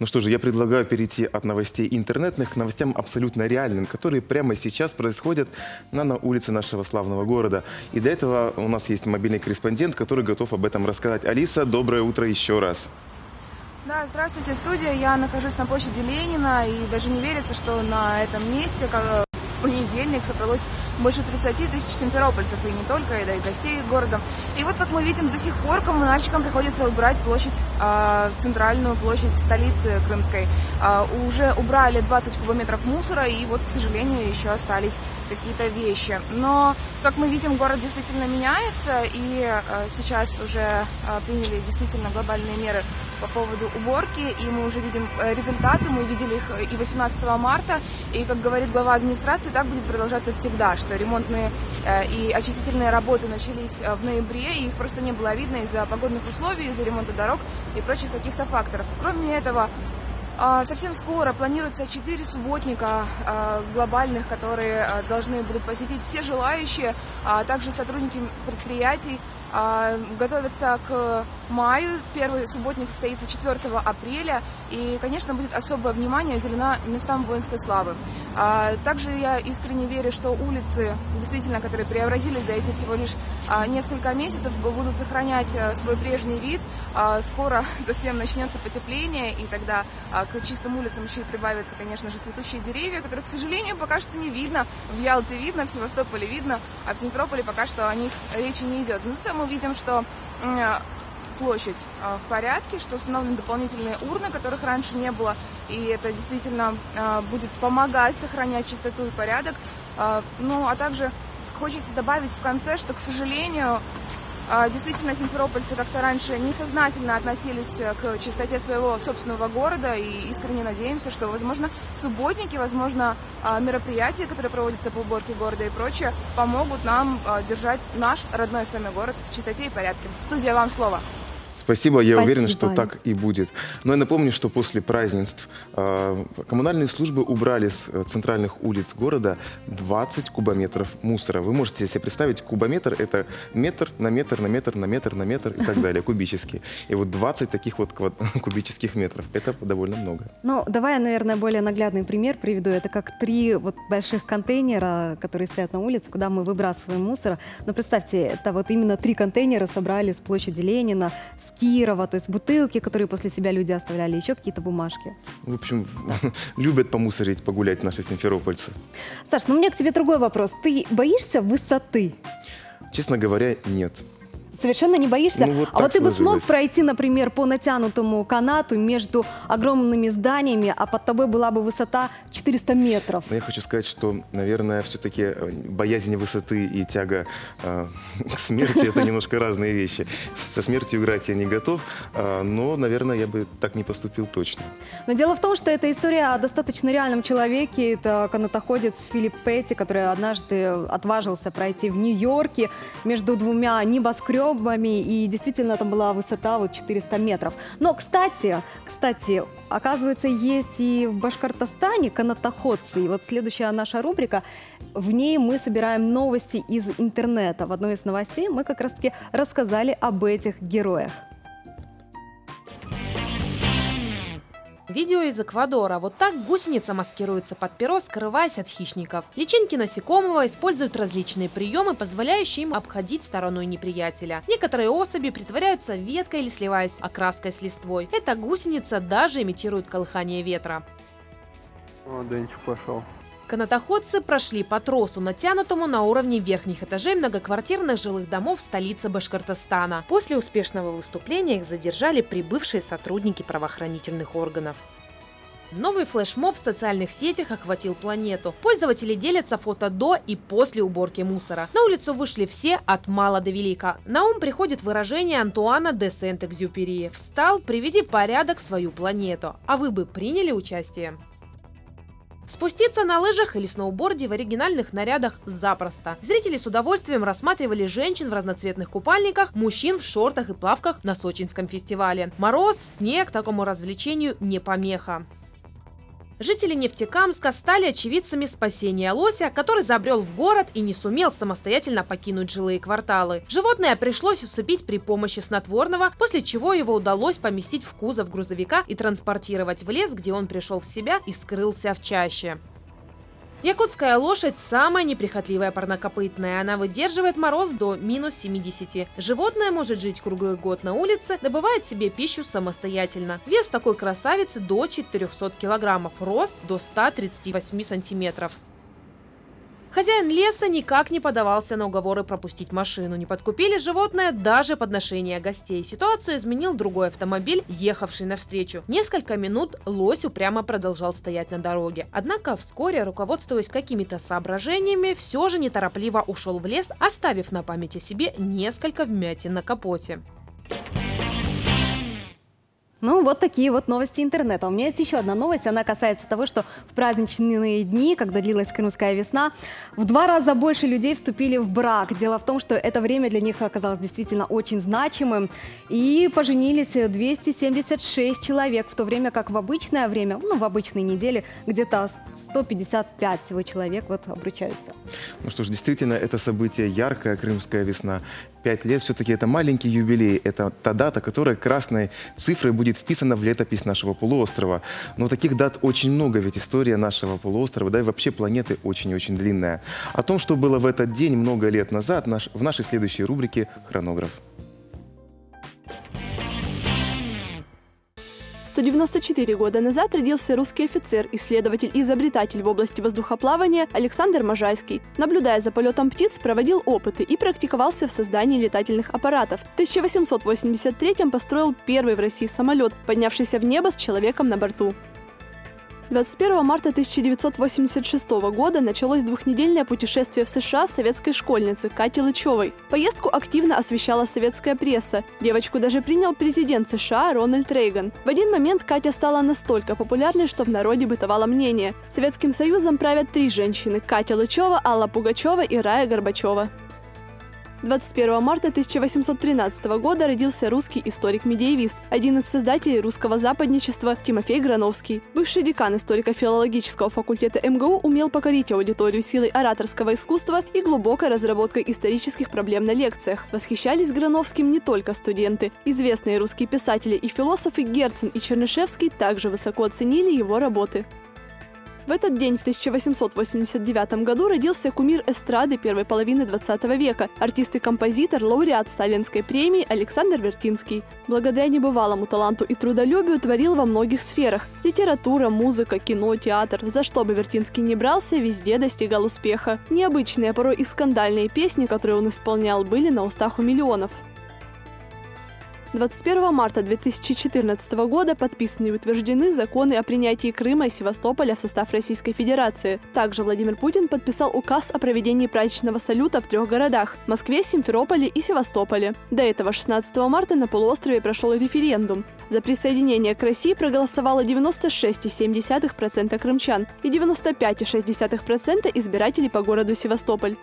Ну что же, я предлагаю перейти от новостей интернетных к новостям абсолютно реальным, которые прямо сейчас происходят на, на улице нашего славного города. И для этого у нас есть мобильный корреспондент, который готов об этом рассказать. Алиса, доброе утро еще раз. Да, здравствуйте, студия. Я нахожусь на площади Ленина, и даже не верится, что на этом месте как в понедельник собралось больше тридцати тысяч симферопольцев, и не только, и, да, и гостей города. И вот, как мы видим, до сих пор коммунальщикам приходится убирать площадь, э, центральную площадь столицы крымской. Э, уже убрали двадцать кубометров мусора, и вот, к сожалению, еще остались какие-то вещи. Но, как мы видим, город действительно меняется, и э, сейчас уже э, приняли действительно глобальные меры по поводу уборки, и мы уже видим результаты, мы видели их и восемнадцатого марта, и, как говорит глава администрации, так будет продолжаться всегда, что ремонтные э, и очистительные работы начались э, в ноябре, и их просто не было видно из-за погодных условий, из-за ремонта дорог и прочих каких-то факторов. Кроме этого, э, совсем скоро планируется четыре субботника э, глобальных, которые э, должны будут посетить все желающие, а также сотрудники предприятий, готовятся к маю. Первый субботник состоится четвёртого апреля. И, конечно, будет особое внимание уделено местам воинской славы. Также я искренне верю, что улицы, действительно, которые преобразились за эти всего лишь несколько месяцев, будут сохранять свой прежний вид. Скоро совсем начнется потепление, и тогда к чистым улицам еще и прибавятся, конечно же, цветущие деревья, которых, к сожалению, пока что не видно. В Ялте видно, в Севастополе видно, а в Симферополе пока что о них речи не идет. Но зато мы видим, что площадь в порядке, что установлены дополнительные урны, которых раньше не было, и это действительно будет помогать сохранять чистоту и порядок. Ну, а также хочется добавить в конце, что, к сожалению, действительно, симферопольцы как-то раньше несознательно относились к чистоте своего собственного города, и искренне надеемся, что, возможно, субботники, возможно, мероприятия, которые проводятся по уборке города и прочее, помогут нам держать наш родной с вами город в чистоте и порядке. Студия, вам слово. Спасибо, я Спасибо. уверен, что так и будет. Но я напомню, что после празднеств э, коммунальные службы убрали с центральных улиц города двадцать кубометров мусора. Вы можете себе представить, кубометр — это метр на метр на метр на метр на метр и так далее, кубический. И вот двадцать таких вот кубических метров — это довольно много. Ну, давай я, наверное, более наглядный пример приведу. Это как три вот больших контейнера, которые стоят на улице, куда мы выбрасываем мусор. Но представьте, это вот именно три контейнера собрали с площади Ленина, с Кирова, то есть бутылки, которые после себя люди оставляли, еще какие-то бумажки. В общем, любят помусорить, погулять наши симферопольцы. Саш, ну у меня к тебе другой вопрос. Ты боишься высоты? Честно говоря, нет. Совершенно не боишься? Ну, вот а вот ты сложилось. бы смог пройти, например, по натянутому канату между огромными зданиями, а под тобой была бы высота четыреста метров? Но я хочу сказать, что, наверное, все-таки боязнь высоты и тяга э, к смерти — это немножко разные вещи. Со смертью играть я не готов, э, но, наверное, я бы так не поступил точно. Но дело в том, что это история о достаточно реальном человеке. Это канатоходец Филипп Петти, который однажды отважился пройти в Нью-Йорке между двумя небоскребами, и действительно там была высота вот четыреста метров. Но, кстати, кстати, оказывается, есть и в Башкортостане канатоходцы. И вот следующая наша рубрика, в ней мы собираем новости из интернета. В одной из новостей мы как раз-таки рассказали об этих героях. Видео из Эквадора. Вот так гусеница маскируется под перо, скрываясь от хищников. Личинки насекомого используют различные приемы, позволяющие им обходить стороной неприятеля. Некоторые особи притворяются веткой или сливаясь окраской с листвой. Эта гусеница даже имитирует колыхание ветра. О, Денчик пошел. Канатоходцы прошли по тросу, натянутому на уровне верхних этажей многоквартирных жилых домов столицы Башкортостана. После успешного выступления их задержали прибывшие сотрудники правоохранительных органов. Новый флешмоб в социальных сетях охватил планету. Пользователи делятся фото до и после уборки мусора. На улицу вышли все от мала до велика. На ум приходит выражение Антуана де Сент-Экзюпери: «Встал, приведи порядок в свою планету». А вы бы приняли участие? Спуститься на лыжах или сноуборде в оригинальных нарядах запросто. Зрители с удовольствием рассматривали женщин в разноцветных купальниках, мужчин в шортах и плавках на Сочинском фестивале. Мороз, снег такому развлечению не помеха. Жители Нефтекамска стали очевидцами спасения лося, который забрел в город и не сумел самостоятельно покинуть жилые кварталы. Животное пришлось усыпить при помощи снотворного, после чего его удалось поместить в кузов грузовика и транспортировать в лес, где он пришел в себя и скрылся в чаще. Якутская лошадь – самая неприхотливая парнокопытная. Она выдерживает мороз до минус семидесяти. Животное может жить круглый год на улице, добывает себе пищу самостоятельно. Вес такой красавицы до четырёхсот килограммов, рост до ста тридцати восьми сантиметров. Хозяин леса никак не поддавался на уговоры пропустить машину. Не подкупили животное даже подношения гостей. Ситуацию изменил другой автомобиль, ехавший навстречу. Несколько минут лось упрямо продолжал стоять на дороге. Однако вскоре, руководствуясь какими-то соображениями, все же неторопливо ушел в лес, оставив на память о себе несколько вмятин на капоте. Ну, вот такие вот новости интернета. У меня есть еще одна новость. Она касается того, что в праздничные дни, когда длилась крымская весна, в два раза больше людей вступили в брак. Дело в том, что это время для них оказалось действительно очень значимым. И поженились двести семьдесят шесть человек, в то время как в обычное время, ну, в обычные недели, где-то сто пятьдесят пять всего человек вот обручаются. Ну что ж, действительно, это событие яркое, крымская весна. Пять лет все-таки это маленький юбилей. Это та дата, которая красной цифрой будет вписана в летопись нашего полуострова. Но таких дат очень много, ведь история нашего полуострова, да и вообще планеты очень и очень длинная. О том, что было в этот день много лет назад, наш, в нашей следующей рубрике «Хронограф». сто девяносто четыре года назад родился русский офицер, исследователь и изобретатель в области воздухоплавания Александр Можайский. Наблюдая за полетом птиц, проводил опыты и практиковался в создании летательных аппаратов. В тысяча восемьсот восемьдесят третьем построил первый в России самолет, поднявшийся в небо с человеком на борту. двадцать первого марта тысяча девятьсот восемьдесят шестого года началось двухнедельное путешествие в США советской школьницы Кати Лычевой. Поездку активно освещала советская пресса. Девочку даже принял президент США Рональд Рейган. В один момент Катя стала настолько популярной, что в народе бытовало мнение: Советским Союзом правят три женщины – Катя Лычева, Алла Пугачева и Рая Горбачева. двадцать первого марта тысяча восемьсот тринадцатого года родился русский историк-медиевист, один из создателей русского западничества Тимофей Грановский. Бывший декан историко-филологического факультета эм гэ у умел покорить аудиторию силой ораторского искусства и глубокой разработкой исторических проблем на лекциях. Восхищались Грановским не только студенты. Известные русские писатели и философы Герцен и Чернышевский также высоко оценили его работы. В этот день, в тысяча восемьсот восемьдесят девятом году, родился кумир эстрады первой половины двадцатого века, артист и композитор, лауреат Сталинской премии Александр Вертинский. Благодаря небывалому таланту и трудолюбию творил во многих сферах – литература, музыка, кино, театр. За что бы Вертинский ни брался, везде достигал успеха. Необычные, порой и скандальные песни, которые он исполнял, были на устах у миллионов. двадцать первого марта две тысячи четырнадцатого года подписаны и утверждены законы о принятии Крыма и Севастополя в состав Российской Федерации. Также Владимир Путин подписал указ о проведении праздничного салюта в трех городах – Москве, Симферополе и Севастополе. До этого шестнадцатого марта на полуострове прошел референдум. За присоединение к России проголосовало девяносто шесть целых семь десятых процента крымчан и девяносто пять целых шесть десятых процента избирателей по городу Севастополь.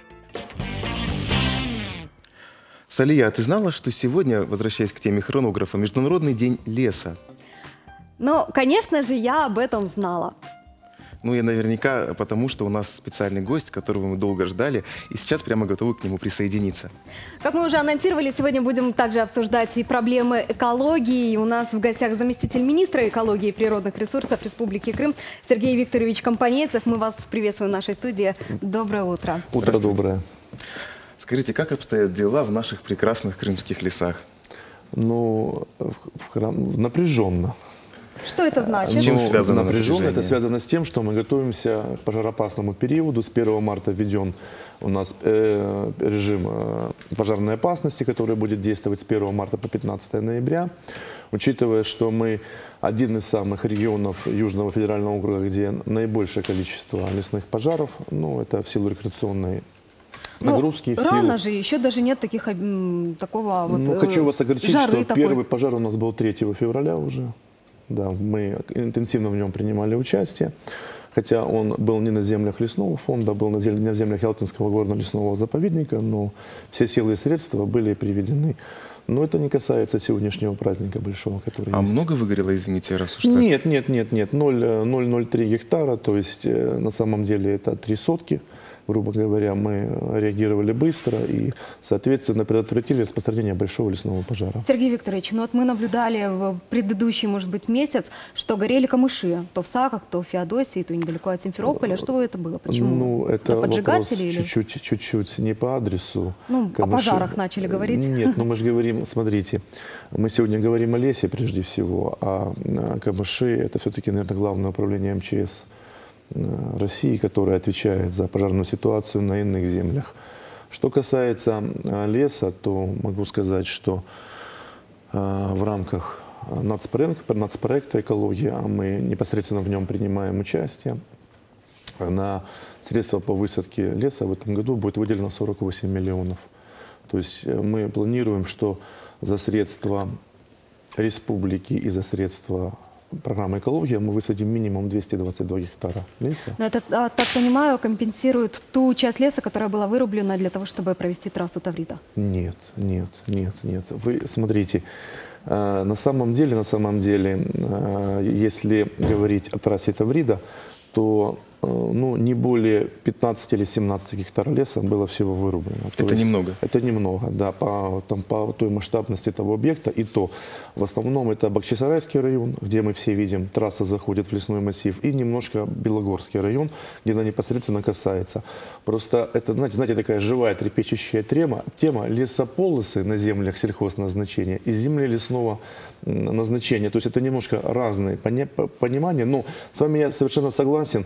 Салия, а ты знала, что сегодня, возвращаясь к теме хронографа, Международный день леса? Ну, конечно же, я об этом знала. Ну и наверняка потому, что у нас специальный гость, которого мы долго ждали, и сейчас прямо готовы к нему присоединиться. Как мы уже анонсировали, сегодня будем также обсуждать и проблемы экологии. И у нас в гостях заместитель министра экологии и природных ресурсов Республики Крым Сергей Викторович Компанейцев. Мы вас приветствуем в нашей студии. Доброе утро. Утро доброе. Скажите, как обстоят дела в наших прекрасных крымских лесах? Ну, в, в, напряженно. Что это значит? С чем связано напряженно? Это связано с тем, что мы готовимся к пожароопасному периоду. С первого марта введен у нас э, режим э, пожарной опасности, который будет действовать с первого марта по пятнадцатое ноября. Учитывая, что мы один из самых регионов Южного федерального округа, где наибольшее количество лесных пожаров, ну, это в силу рекреационной нагрузки. Ну, рано же, еще даже нет таких, такого вот, ну, хочу вас огорчить, что такой. Первый пожар у нас был третьего февраля уже. Да, мы интенсивно в нем принимали участие. Хотя он был не на землях лесного фонда, был на землях Ялтинского горно-лесного заповедника, но все силы и средства были приведены Но это не касается сегодняшнего праздника большого, который А есть. много выгорело, извините, раз уж так? Нет, нет, нет, нет, ноль целых ноль три гектара, то есть э, на самом деле это три сотки. Грубо говоря, мы реагировали быстро и, соответственно, предотвратили распространение большого лесного пожара. Сергей Викторович, ну вот мы наблюдали в предыдущий, может быть, месяц, что горели камыши. То в Саках, то в Феодосии, то недалеко от Симферополя. Что это было? Почему? Ну, это, это поджигатели вопрос или? чуть-чуть, чуть-чуть не по адресу. Ну, камыши. О пожарах начали говорить. Нет, но мы же говорим, смотрите, мы сегодня говорим о лесе прежде всего, а камыши – это все-таки, наверное, главное управление эм че эс России, которая отвечает за пожарную ситуацию на иных землях. Что касается леса, то могу сказать, что в рамках нацпроекта, нацпроекта «Экология», а мы непосредственно в нем принимаем участие, на средства по высадке леса в этом году будет выделено сорок восемь миллионов. То есть мы планируем, что за средства республики и за средства программы «Экология» мы высадим минимум двести двадцать два гектара леса. Но это, так понимаю, компенсирует ту часть леса, которая была вырублена для того, чтобы провести трассу Таврида? Нет, нет, нет, нет. Вы смотрите, на самом деле, на самом деле, если говорить о трассе Таврида, то ну, не более пятнадцати или семнадцати гектар леса было всего вырублено. Это немного? Это немного, да, по, там, по той масштабности этого объекта. И то, в основном, это Бахчисарайский район, где мы все видим, трасса заходит в лесной массив, и немножко Белогорский район, где она непосредственно касается. Просто это, знаете, знаете такая живая трепещущая тема, тема лесополосы на землях сельхозназначения и земли лесного назначения. То есть это немножко разные понимания, но с вами я совершенно согласен.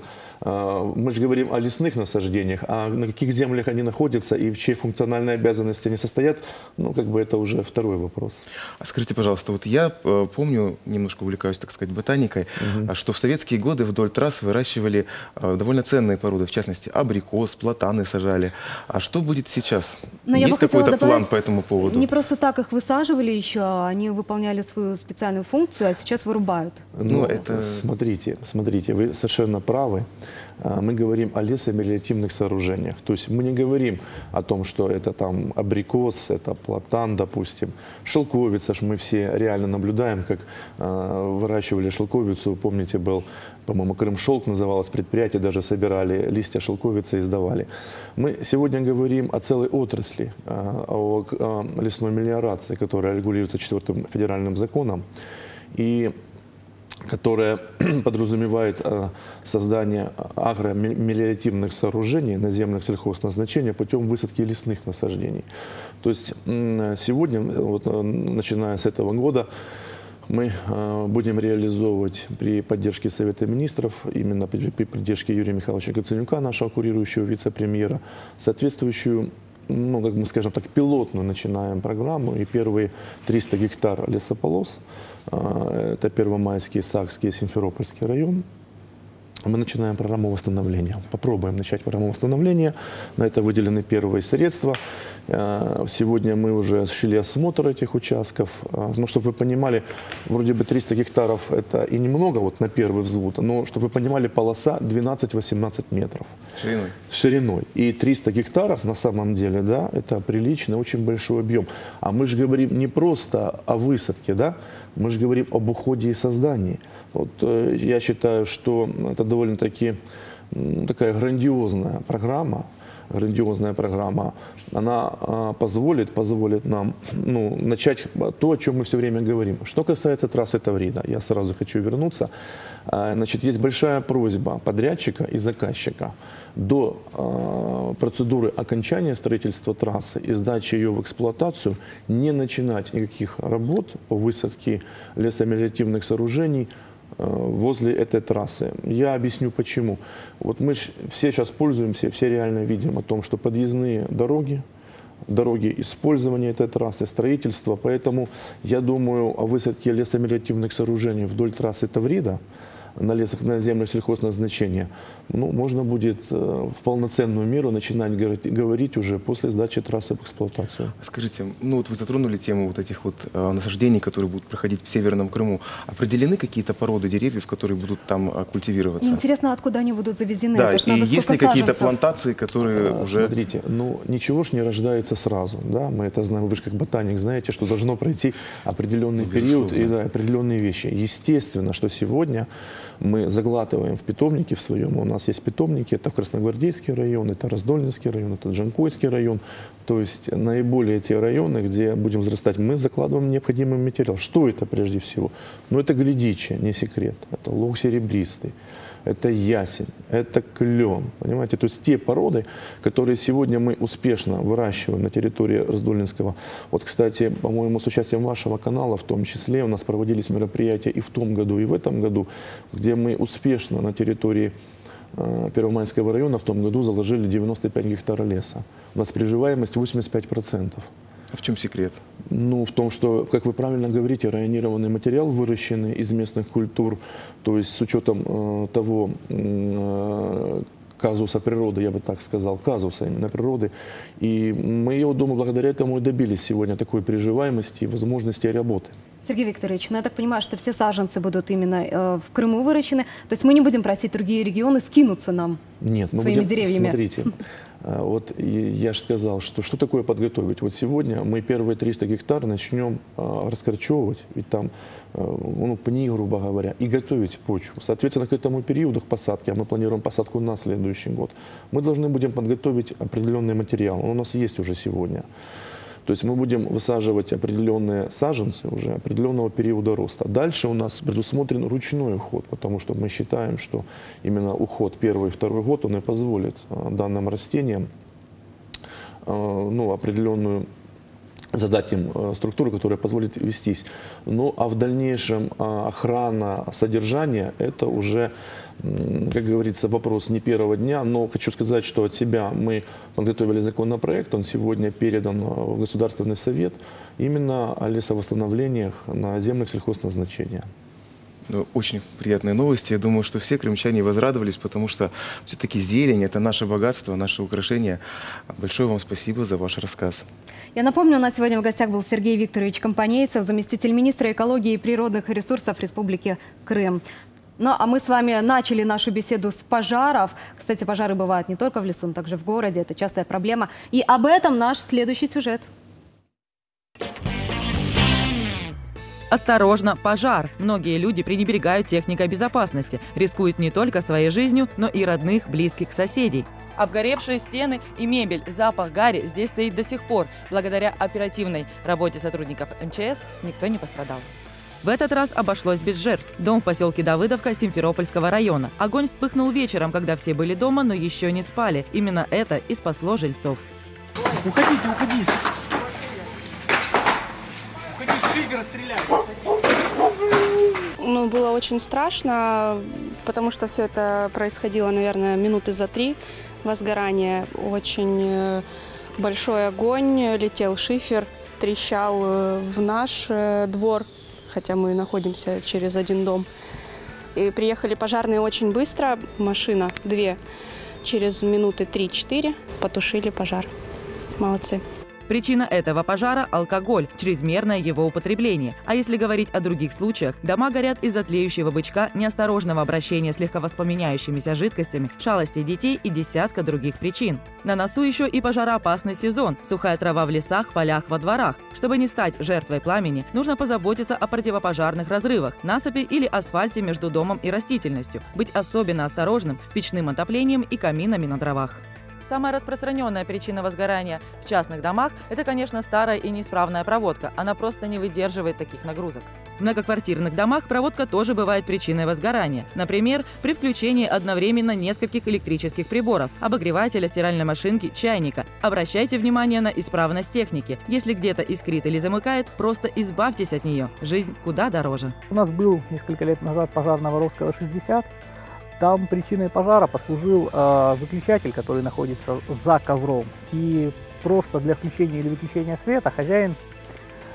Мы же говорим о лесных насаждениях, а на каких землях они находятся и в чьей функциональной обязанности они состоят, ну, как бы это уже второй вопрос. А скажите, пожалуйста, вот я э, помню, немножко увлекаюсь, так сказать, ботаникой, угу. что в советские годы вдоль трасс выращивали э, довольно ценные породы, в частности, абрикос, платаны сажали. А что будет сейчас? Но Есть какой-то план по этому поводу? поводу? Не просто так их высаживали еще, они выполняли свою специальную функцию, а сейчас вырубают. Ну, ну это... смотрите, смотрите, вы совершенно правы. Мы говорим о лесомелиоративных сооружениях. То есть мы не говорим о том, что это там абрикос, это платан, допустим. Шелковица, мы все реально наблюдаем, как э, выращивали шелковицу. Помните, был, по-моему, Крымшелк называлось предприятие, даже собирали листья шелковицы и сдавали. Мы сегодня говорим о целой отрасли, э, о, о лесной мелиорации, которая регулируется четвертым федеральным законом. И которая подразумевает э, создание агромелиоративных сооружений на землях сельхозназначения путем высадки лесных насаждений. То есть э, сегодня, вот, э, начиная с этого года, мы э, будем реализовывать при поддержке Совета Министров, именно при, при поддержке Юрия Михайловича Гаценюка, нашего курирующего вице-премьера, соответствующую, ну, как мы скажем так, пилотную начинаем программу, и первые триста гектар лесополос, это Первомайский, Сакский, Симферопольский район, мы начинаем программу восстановления. Попробуем начать программу восстановления. На это выделены первые средства. Сегодня мы уже осуществили осмотр этих участков. Ну, чтобы вы понимали, вроде бы триста гектаров это и немного вот на первый взвод, но, чтобы вы понимали, полоса двенадцать-восемнадцать метров. Шириной? Шириной. И триста гектаров на самом деле, да, это приличный, очень большой объем. А мы же говорим не просто о высадке, да, мы же говорим об уходе и создании. Вот, э, я считаю, что это довольно-таки э, такая грандиозная программа, грандиозная программа. Она э, позволит, позволит нам ну, начать то, о чем мы все время говорим. Что касается трассы Таврида, я сразу хочу вернуться. Э, значит, есть большая просьба подрядчика и заказчика до э, процедуры окончания строительства трассы и сдачи ее в эксплуатацию не начинать никаких работ по высадке лесомелиоративных сооружений возле этой трассы. Я объясню почему. Вот мы все сейчас пользуемся, все реально видим о том, что подъездные дороги, дороги использования этой трассы, строительства, поэтому я думаю о высадке лесомелиоративных сооружений вдоль трассы Таврида на лесах, на землях сельхозназначения, ну, можно будет в полноценную меру начинать говорить уже после сдачи трассы в эксплуатацию. Скажите, ну вот вы затронули тему вот этих вот э, насаждений, которые будут проходить в Северном Крыму. Определены какие-то породы деревьев, которые будут там э, культивироваться? Интересно, откуда они будут завезены? Да, Это и надо есть ли какие-то плантации, которые а, уже... Смотрите, ну ничего ж не рождается сразу, да, мы это знаем, вы же как ботаник знаете, что должно пройти определенный ну, период и да, определенные вещи. Естественно, что сегодня мы заглатываем в питомнике в своем, у нас есть питомники, это Красногвардейский район, это Раздольнинский район, это Джанкойский район, то есть наиболее те районы, где будем взрастать, мы закладываем необходимый материал. Что это прежде всего? Ну это глядичия, не секрет, это луг серебристый, это ясень, это клен, понимаете, то есть те породы, которые сегодня мы успешно выращиваем на территории Раздольнинского. Вот, кстати, по-моему, с участием вашего канала, в том числе, у нас проводились мероприятия и в том году, и в этом году, где мы успешно на территории э, Первомайского района в том году заложили девяносто пять гектаров леса. У нас приживаемость восемьдесят пять процентов. А в чем секрет? Ну, в том, что, как вы правильно говорите, районированный материал, выращенный из местных культур, то есть с учетом э, того э, казуса природы, я бы так сказал, казуса именно природы. И мы, я думаю, благодаря этому и добились сегодня такой приживаемости и возможности работы. Сергей Викторович, ну я так понимаю, что все саженцы будут именно э, в Крыму выращены. То есть мы не будем просить другие регионы скинуться нам Нет, мы своими будем, деревьями. Смотрите, вот я же сказал, что что такое подготовить. Вот сегодня мы первые триста гектар начнем а, раскорчевывать, ведь там а, ну, пни, грубо говоря, и готовить почву. Соответственно, к этому периоду, к посадке, а мы планируем посадку на следующий год, мы должны будем подготовить определенный материал. Он у нас есть уже сегодня. То есть мы будем высаживать определенные саженцы уже определенного периода роста. Дальше у нас предусмотрен ручной уход, потому что мы считаем, что именно уход первый и второй год, он и позволит данным растениям ну, определенную задать им структуру, которая позволит вестись. Ну а в дальнейшем охрана содержания, это уже, как говорится, вопрос не первого дня, но хочу сказать, что от себя мы подготовили законопроект, он сегодня передан в Государственный совет, именно о лесовосстановлениях на землях сельхозназначения. Очень приятные новости. Я думаю, что все крымчане возрадовались, потому что все-таки зелень – это наше богатство, наше украшение. Большое вам спасибо за ваш рассказ. Я напомню, у нас сегодня в гостях был Сергей Викторович Компанейцев, заместитель министра экологии и природных ресурсов Республики Крым. Ну, а мы с вами начали нашу беседу с пожаров. Кстати, пожары бывают не только в лесу, но также в городе. Это частая проблема. И об этом наш следующий сюжет. Осторожно, пожар! Многие люди пренебрегают техникой безопасности, рискуют не только своей жизнью, но и родных, близких, соседей. Обгоревшие стены и мебель, запах гари здесь стоит до сих пор. Благодаря оперативной работе сотрудников эм че эс никто не пострадал. В этот раз обошлось без жертв. Дом в поселке Давыдовка Симферопольского района. Огонь вспыхнул вечером, когда все были дома, но еще не спали. Именно это и спасло жильцов. Уходите, уходите! Уходи, Сильвер, расстреляй! Ну, было очень страшно, потому что все это происходило, наверное, минуты за три возгорания. Очень большой огонь, летел шифер, трещал в наш двор, хотя мы находимся через один дом. И приехали пожарные очень быстро, машина две, через минуты три-четыре потушили пожар. Молодцы. Причина этого пожара – алкоголь, чрезмерное его употребление. А если говорить о других случаях, дома горят из-за тлеющего бычка, неосторожного обращения с легковоспламеняющимися жидкостями, шалости детей и десятка других причин. На носу еще и пожароопасный сезон. Сухая трава в лесах, полях, во дворах. Чтобы не стать жертвой пламени, нужно позаботиться о противопожарных разрывах, насыпи или асфальте между домом и растительностью. Быть особенно осторожным с печным отоплением и каминами на дровах. Самая распространенная причина возгорания в частных домах – это, конечно, старая и неисправная проводка. Она просто не выдерживает таких нагрузок. В многоквартирных домах проводка тоже бывает причиной возгорания. Например, при включении одновременно нескольких электрических приборов – обогревателя, стиральной машинки, чайника. Обращайте внимание на исправность техники. Если где-то искрит или замыкает, просто избавьтесь от нее. Жизнь куда дороже. У нас был несколько лет назад пожар на Воровского, шестьдесят. Там причиной пожара послужил э, выключатель, который находится за ковром. И просто для включения или выключения света хозяин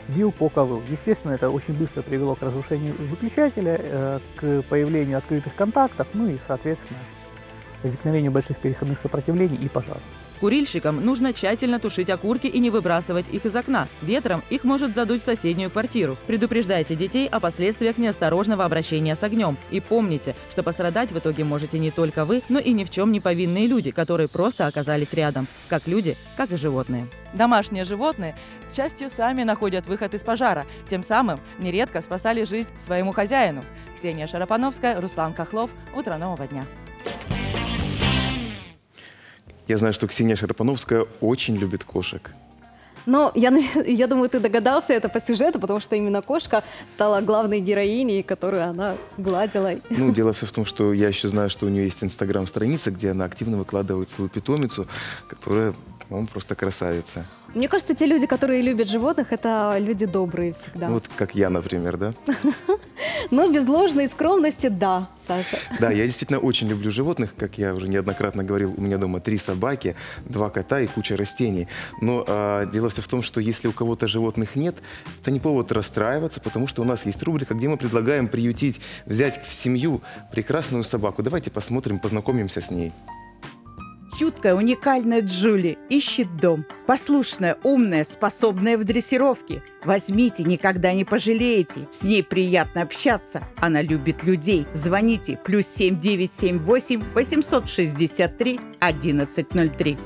бил по ковру. Естественно, это очень быстро привело к разрушению выключателя, к появлению открытых контактов, ну и, соответственно, возникновению больших переходных сопротивлений и пожаров. Курильщикам нужно тщательно тушить окурки и не выбрасывать их из окна. Ветром их может задуть в соседнюю квартиру. Предупреждайте детей о последствиях неосторожного обращения с огнем. И помните, что пострадать в итоге можете не только вы, но и ни в чем не повинные люди, которые просто оказались рядом. Как люди, как и животные. Домашние животные, к счастью, сами находят выход из пожара. Тем самым нередко спасали жизнь своему хозяину. Ксения Шарапановская, Руслан Кохлов. Утро нового дня. Я знаю, что Ксения Шарапановская очень любит кошек. Но я, я думаю, ты догадался это по сюжету, потому что именно кошка стала главной героиней, которую она гладила. Ну, дело все в том, что я еще знаю, что у нее есть инстаграм-страница, где она активно выкладывает свою питомицу, которая, по-моему, просто красавица. Мне кажется, те люди, которые любят животных, это люди добрые всегда. Вот как я, например, да? Ну, без ложной скромности, да, Саша. Да, я действительно очень люблю животных. Как я уже неоднократно говорил, у меня дома три собаки, два кота и куча растений. Но а, дело все в том, что если у кого-то животных нет, это не повод расстраиваться, потому что у нас есть рубрика, где мы предлагаем приютить, взять в семью прекрасную собаку. Давайте посмотрим, познакомимся с ней. Чуткая, уникальная Джули ищет дом. Послушная, умная, способная в дрессировке. Возьмите, никогда не пожалеете. С ней приятно общаться. Она любит людей. Звоните. Плюс семь девять семь восемь восемьсот шестьдесят три одиннадцать ноль три.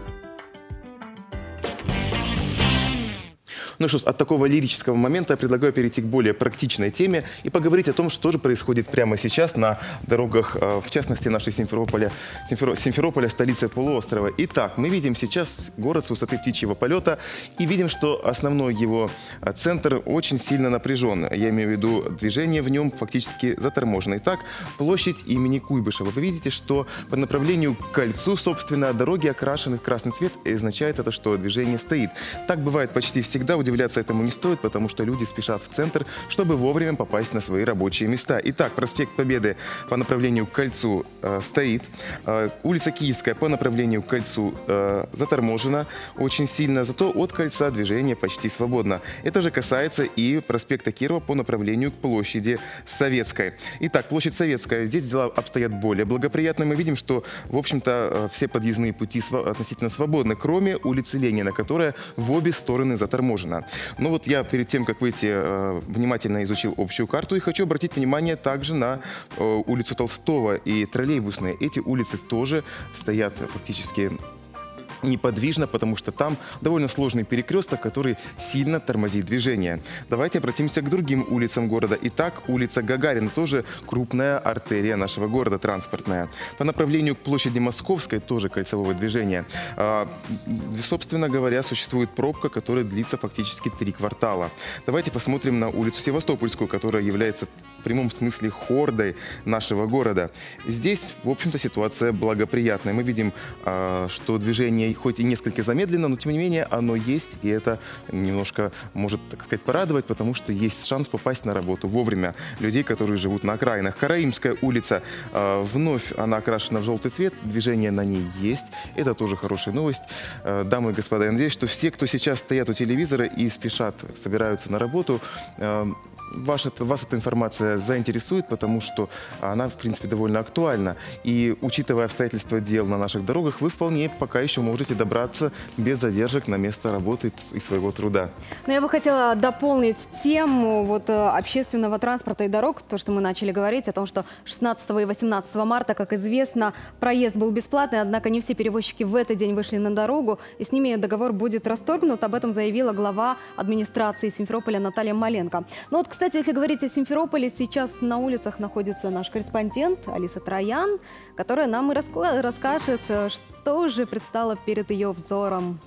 Ну что ж, от такого лирического момента я предлагаю перейти к более практичной теме и поговорить о том, что же происходит прямо сейчас на дорогах, в частности, нашей Симферополя, Симферо, Симферополя, столицы полуострова. Итак, мы видим сейчас город с высоты птичьего полета и видим, что основной его центр очень сильно напряжен. Я имею в виду, движение в нем фактически заторможено. Итак, площадь имени Куйбышева. Вы видите, что по направлению к кольцу, собственно, дороги окрашены в красный цвет, и означает это, что движение стоит. Так бывает почти всегда. Удивляться этому не стоит, потому что люди спешат в центр, чтобы вовремя попасть на свои рабочие места. Итак, проспект Победы по направлению к кольцу э, стоит. Э, улица Киевская по направлению к кольцу э, заторможена очень сильно, зато от кольца движение почти свободно. Это же касается и проспекта Кирова по направлению к площади Советской. Итак, площадь Советская. Здесь дела обстоят более благоприятно. Мы видим, что, в общем-то, э, все подъездные пути св- относительно свободны, кроме улицы Ленина, которая в обе стороны заторможена. Но вот я перед тем, как выйти, внимательно изучил общую карту и хочу обратить внимание также на улицу Толстого и Троллейбусные. Эти улицы тоже стоят фактически неподвижно, потому что там довольно сложный перекресток, который сильно тормозит движение. Давайте обратимся к другим улицам города. Итак, улица Гагарина тоже крупная артерия нашего города, транспортная. По направлению к площади Московской тоже кольцевое движение. А, собственно говоря, существует пробка, которая длится фактически три квартала. Давайте посмотрим на улицу Севастопольскую, которая является в прямом смысле хордой нашего города. Здесь, в общем-то, ситуация благоприятная. Мы видим, а, что движение хоть и несколько замедленно, но тем не менее оно есть, и это немножко может, так сказать, порадовать, потому что есть шанс попасть на работу вовремя людей, которые живут на окраинах. Караимская улица, э, вновь она окрашена в желтый цвет, движение на ней есть, это тоже хорошая новость. Э, дамы и господа, я надеюсь, что все, кто сейчас стоят у телевизора и спешат, собираются на работу, э, Ваш, вас эта информация заинтересует, потому что она, в принципе, довольно актуальна. И, учитывая обстоятельства дел на наших дорогах, вы вполне пока еще можете добраться без задержек на место работы и своего труда. Но я бы хотела дополнить тему вот, общественного транспорта и дорог, то, что мы начали говорить, о том, что шестнадцатого и восемнадцатого марта, как известно, проезд был бесплатный, однако не все перевозчики в этот день вышли на дорогу, и с ними договор будет расторгнут. Об этом заявила глава администрации Симферополя Наталья Маленко. Но вот, кстати, если говорить о Симферополе, сейчас на улицах находится наш корреспондент Алиса Троян, которая нам и расскажет, что же предстало перед ее взором.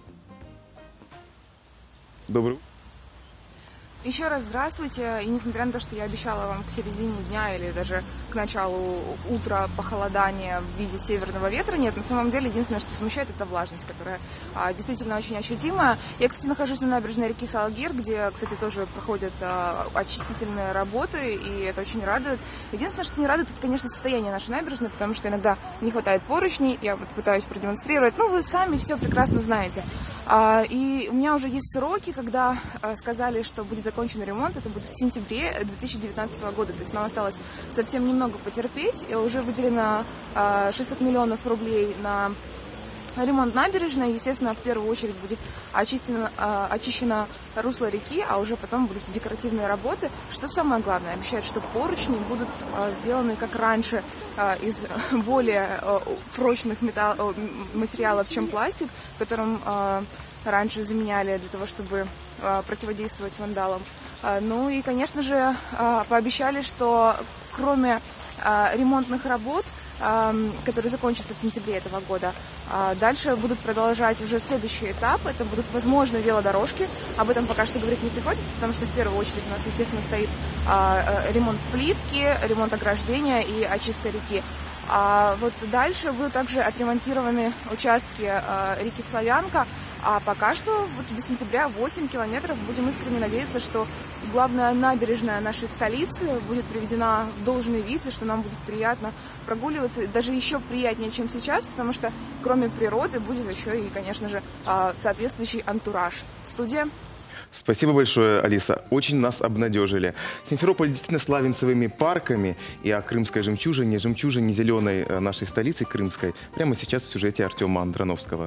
Добрый. Еще раз здравствуйте. И несмотря на то, что я обещала вам к середине дня или даже к началу утра похолодание в виде северного ветра, нет, на самом деле единственное, что смущает, это влажность, которая а, действительно очень ощутимая. Я, кстати, нахожусь на набережной реки Салгир, где, кстати, тоже проходят а, очистительные работы, и это очень радует. Единственное, что не радует, это, конечно, состояние нашей набережной, потому что иногда не хватает поручней. Я вот пытаюсь продемонстрировать. Ну, вы сами все прекрасно знаете. А, и у меня уже есть сроки, когда а, сказали, что будет закончен ремонт, это будет в сентябре две тысячи девятнадцатого года. То есть нам осталось совсем немного потерпеть. И уже выделено шестьсот миллионов рублей на ремонт набережной. Естественно, в первую очередь будет очищено, очищено русло реки, а уже потом будут декоративные работы. Что самое главное, обещают, что поручни будут сделаны как раньше, из более прочных металл, материалов, чем пластик, которым раньше заменяли для того, чтобы противодействовать вандалам. Ну и, конечно же, пообещали, что кроме ремонтных работ, который закончится в сентябре этого года, дальше будут продолжать уже следующий этап. Это будут, возможно, велодорожки. Об этом пока что говорить не приходится, потому что в первую очередь у нас, естественно, стоит ремонт плитки, ремонт ограждения и очистка реки. А вот дальше будут также отремонтированы участки реки Славянка. А пока что вот до сентября восемь километров. Будем искренне надеяться, что главная набережная нашей столицы будет приведена в должный вид, и что нам будет приятно прогуливаться, даже еще приятнее, чем сейчас, потому что кроме природы будет еще и, конечно же, соответствующий антураж. Студия. Спасибо большое, Алиса. Очень нас обнадежили. Симферополь действительно славен своими парками. И о крымской жемчужине, жемчужине зеленой нашей столицы крымской, прямо сейчас в сюжете Артема Андроновского.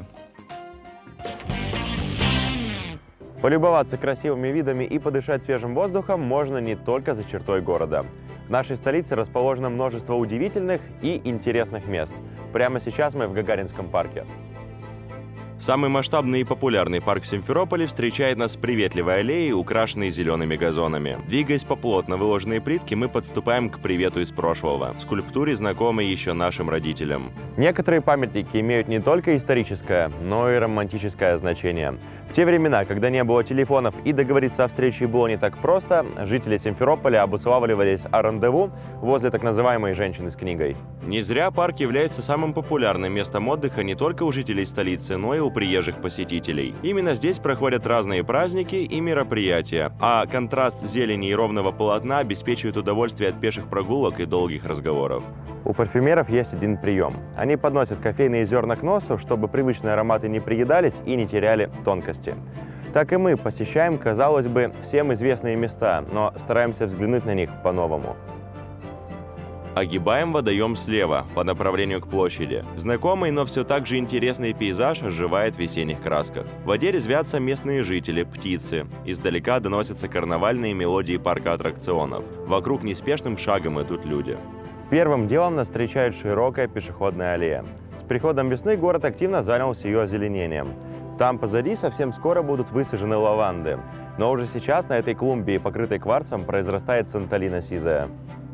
Полюбоваться красивыми видами и подышать свежим воздухом можно не только за чертой города. В нашей столице расположено множество удивительных и интересных мест. Прямо сейчас мы в Гагаринском парке. Самый масштабный и популярный парк в Симферополе встречает нас с приветливой аллеей, украшенной зелеными газонами. Двигаясь по плотно выложенной плитке, мы подступаем к привету из прошлого, скульптуре, знакомой еще нашим родителям. Некоторые памятники имеют не только историческое, но и романтическое значение. В те времена, когда не было телефонов и договориться о встрече было не так просто, жители Симферополя обуславливались о рандеву возле так называемой «женщины с книгой». Не зря парк является самым популярным местом отдыха не только у жителей столицы, но и у приезжих посетителей. Именно здесь проходят разные праздники и мероприятия, а контраст зелени и ровного полотна обеспечивает удовольствие от пеших прогулок и долгих разговоров. У парфюмеров есть один прием. Они подносят кофейные зерна к носу, чтобы привычные ароматы не приедались и не теряли тонкости. Так и мы посещаем, казалось бы, всем известные места, но стараемся взглянуть на них по-новому. Огибаем водоем слева, по направлению к площади. Знакомый, но все так же интересный пейзаж оживает в весенних красках. В воде резвятся местные жители, птицы. Издалека доносятся карнавальные мелодии парка аттракционов. Вокруг неспешным шагом идут люди. Первым делом нас встречает широкая пешеходная аллея. С приходом весны город активно занялся ее озеленением. Там позади совсем скоро будут высажены лаванды. Но уже сейчас на этой клумбе, покрытой кварцем, произрастает санталина сизая.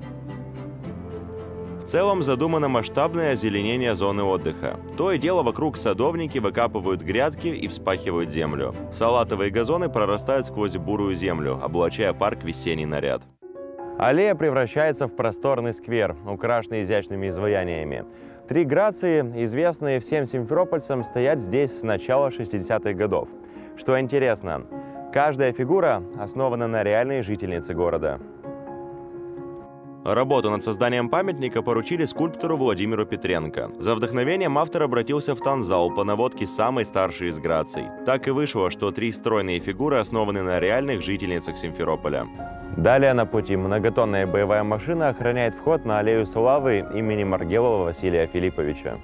В целом задумано масштабное озеленение зоны отдыха. То и дело вокруг садовники выкапывают грядки и вспахивают землю. Салатовые газоны прорастают сквозь бурую землю, облачая парк в весенний наряд. Аллея превращается в просторный сквер, украшенный изящными изваяниями. Три грации, известные всем симферопольцам, стоят здесь с начала шестидесятых годов. Что интересно, каждая фигура основана на реальной жительнице города. Работу над созданием памятника поручили скульптору Владимиру Петренко. За вдохновением автор обратился в танцзал по наводке самой старшей из граций. Так и вышло, что три стройные фигуры основаны на реальных жительницах Симферополя. Далее на пути многотонная боевая машина охраняет вход на аллею славы имени Маргелова Василия Филипповича.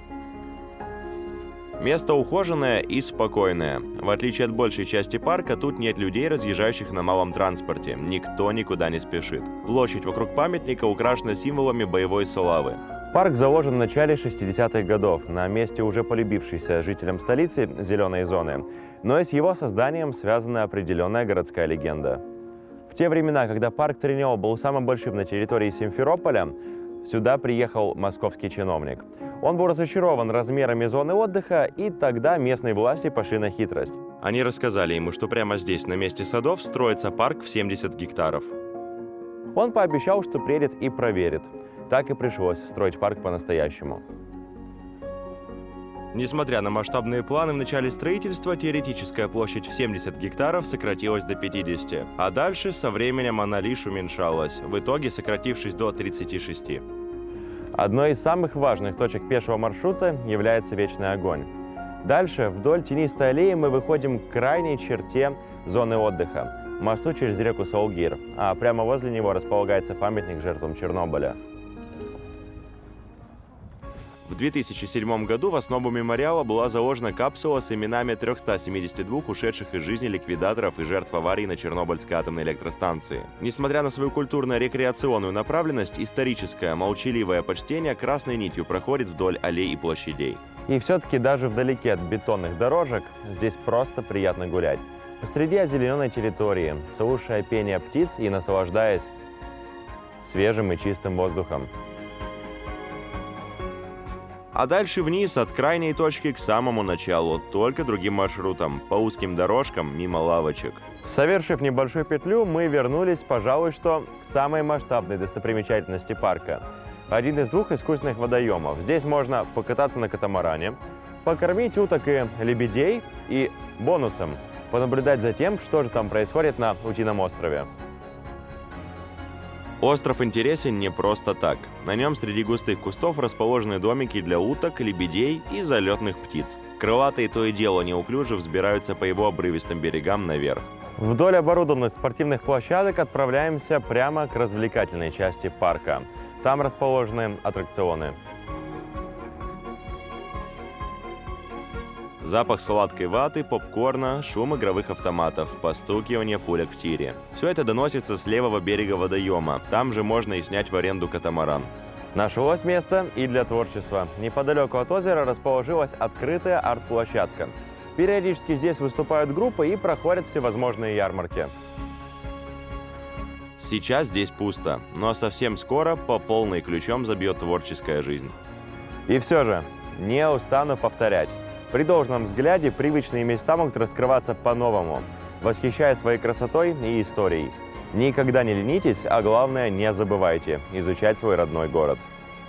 Место ухоженное и спокойное. В отличие от большей части парка, тут нет людей, разъезжающих на малом транспорте. Никто никуда не спешит. Площадь вокруг памятника украшена символами боевой славы. Парк заложен в начале шестидесятых годов на месте уже полюбившейся жителям столицы зеленой зоны. Но и с его созданием связана определенная городская легенда. В те времена, когда парк Тренео был самым большим на территории Симферополя, сюда приехал московский чиновник. Он был разочарован размерами зоны отдыха, и тогда местные власти пошли на хитрость. Они рассказали ему, что прямо здесь, на месте садов, строится парк в семьдесят гектаров. Он пообещал, что приедет и проверит. Так и пришлось строить парк по-настоящему. Несмотря на масштабные планы в начале строительства, теоретическая площадь в семьдесят гектаров сократилась до пятидесяти, а дальше со временем она лишь уменьшалась, в итоге сократившись до тридцати шести. Одной из самых важных точек пешего маршрута является Вечный огонь. Дальше, вдоль тенистой аллеи, мы выходим к крайней черте зоны отдыха. мосту через реку Саугир, а прямо возле него располагается памятник жертвам Чернобыля. В две тысячи седьмом году в основу мемориала была заложена капсула с именами трёхсот семидесяти двух ушедших из жизни ликвидаторов и жертв аварии на Чернобыльской атомной электростанции. Несмотря на свою культурно-рекреационную направленность, историческое, молчаливое почтение красной нитью проходит вдоль аллей и площадей. И все-таки даже вдалеке от бетонных дорожек здесь просто приятно гулять. Посреди озелененной территории, слушая пение птиц и наслаждаясь свежим и чистым воздухом. А дальше вниз от крайней точки к самому началу, только другим маршрутом, по узким дорожкам мимо лавочек. Совершив небольшую петлю, мы вернулись, пожалуй, что к самой масштабной достопримечательности парка. Один из двух искусственных водоемов. Здесь можно покататься на катамаране, покормить уток и лебедей и бонусом понаблюдать за тем, что же там происходит на Утином острове. Остров интересен не просто так. На нем среди густых кустов расположены домики для уток, лебедей и залетных птиц. Крылатые то и дело неуклюже взбираются по его обрывистым берегам наверх. Вдоль оборудованных спортивных площадок отправляемся прямо к развлекательной части парка. Там расположены аттракционы. Запах сладкой ваты, попкорна, шум игровых автоматов, постукивание пулек в тире. Все это доносится с левого берега водоема. Там же можно и снять в аренду катамаран. Нашлось место и для творчества. Неподалеку от озера расположилась открытая арт-площадка. Периодически здесь выступают группы и проходят всевозможные ярмарки. Сейчас здесь пусто, но совсем скоро по полной ключом забьет творческая жизнь. И все же, не устану повторять. При должном взгляде привычные места могут раскрываться по-новому, восхищая своей красотой и историей. Никогда не ленитесь, а главное, не забывайте изучать свой родной город.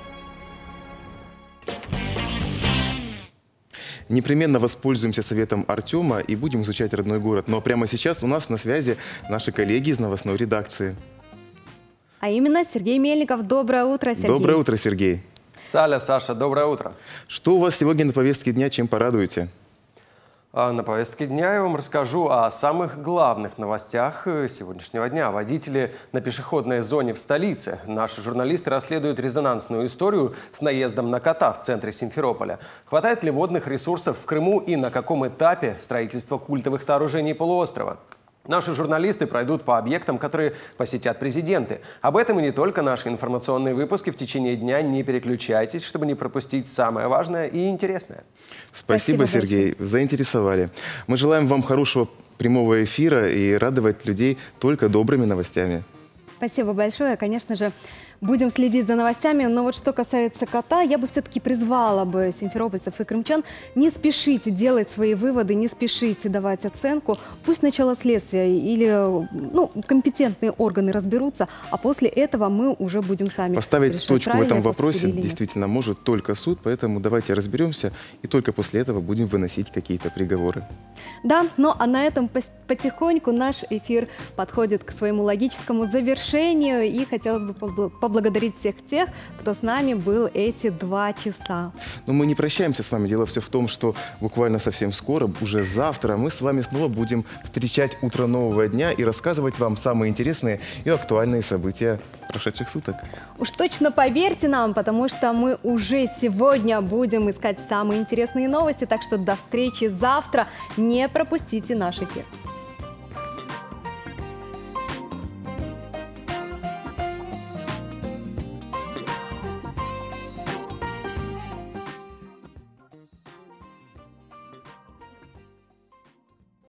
Непременно воспользуемся советом Артема и будем изучать родной город. Но прямо сейчас у нас на связи наши коллеги из новостной редакции. А именно Сергей Мельников. Доброе утро, Сергей. Доброе утро, Сергей. Саля, Саша, доброе утро. Что у вас сегодня на повестке дня, чем порадуете? А на повестке дня я вам расскажу о самых главных новостях сегодняшнего дня. Водители на пешеходной зоне в столице. Наши журналисты расследуют резонансную историю с наездом на кота в центре Симферополя. Хватает ли водных ресурсов в Крыму и на каком этапе строительства культовых сооружений полуострова? Наши журналисты пройдут по объектам, которые посетят президенты. Об этом и не только наши информационные выпуски в течение дня. Не переключайтесь, чтобы не пропустить самое важное и интересное. Спасибо, Спасибо Сергей. Большое. Заинтересовали. Мы желаем вам хорошего прямого эфира и радовать людей только добрыми новостями. Спасибо большое. Конечно же, будем следить за новостями. Но вот что касается кота, я бы все-таки призвала бы симферопольцев и крымчан: не спешите делать свои выводы, не спешите давать оценку. Пусть начало следствия или ну, компетентные органы разберутся, а после этого мы уже будем сами поставить решать, точку в этом вопросе действительно может только суд, поэтому давайте разберемся и только после этого будем выносить какие-то приговоры. Да, ну а на этом потихоньку наш эфир подходит к своему логическому завершению, и хотелось бы поблагодарить всех тех, кто с нами был эти два часа. Но мы не прощаемся с вами. Дело все в том, что буквально совсем скоро, уже завтра, мы с вами снова будем встречать утро нового дня и рассказывать вам самые интересные и актуальные события прошедших суток. Уж точно поверьте нам, потому что мы уже сегодня будем искать самые интересные новости, так что до встречи завтра. Не пропустите наш эфир.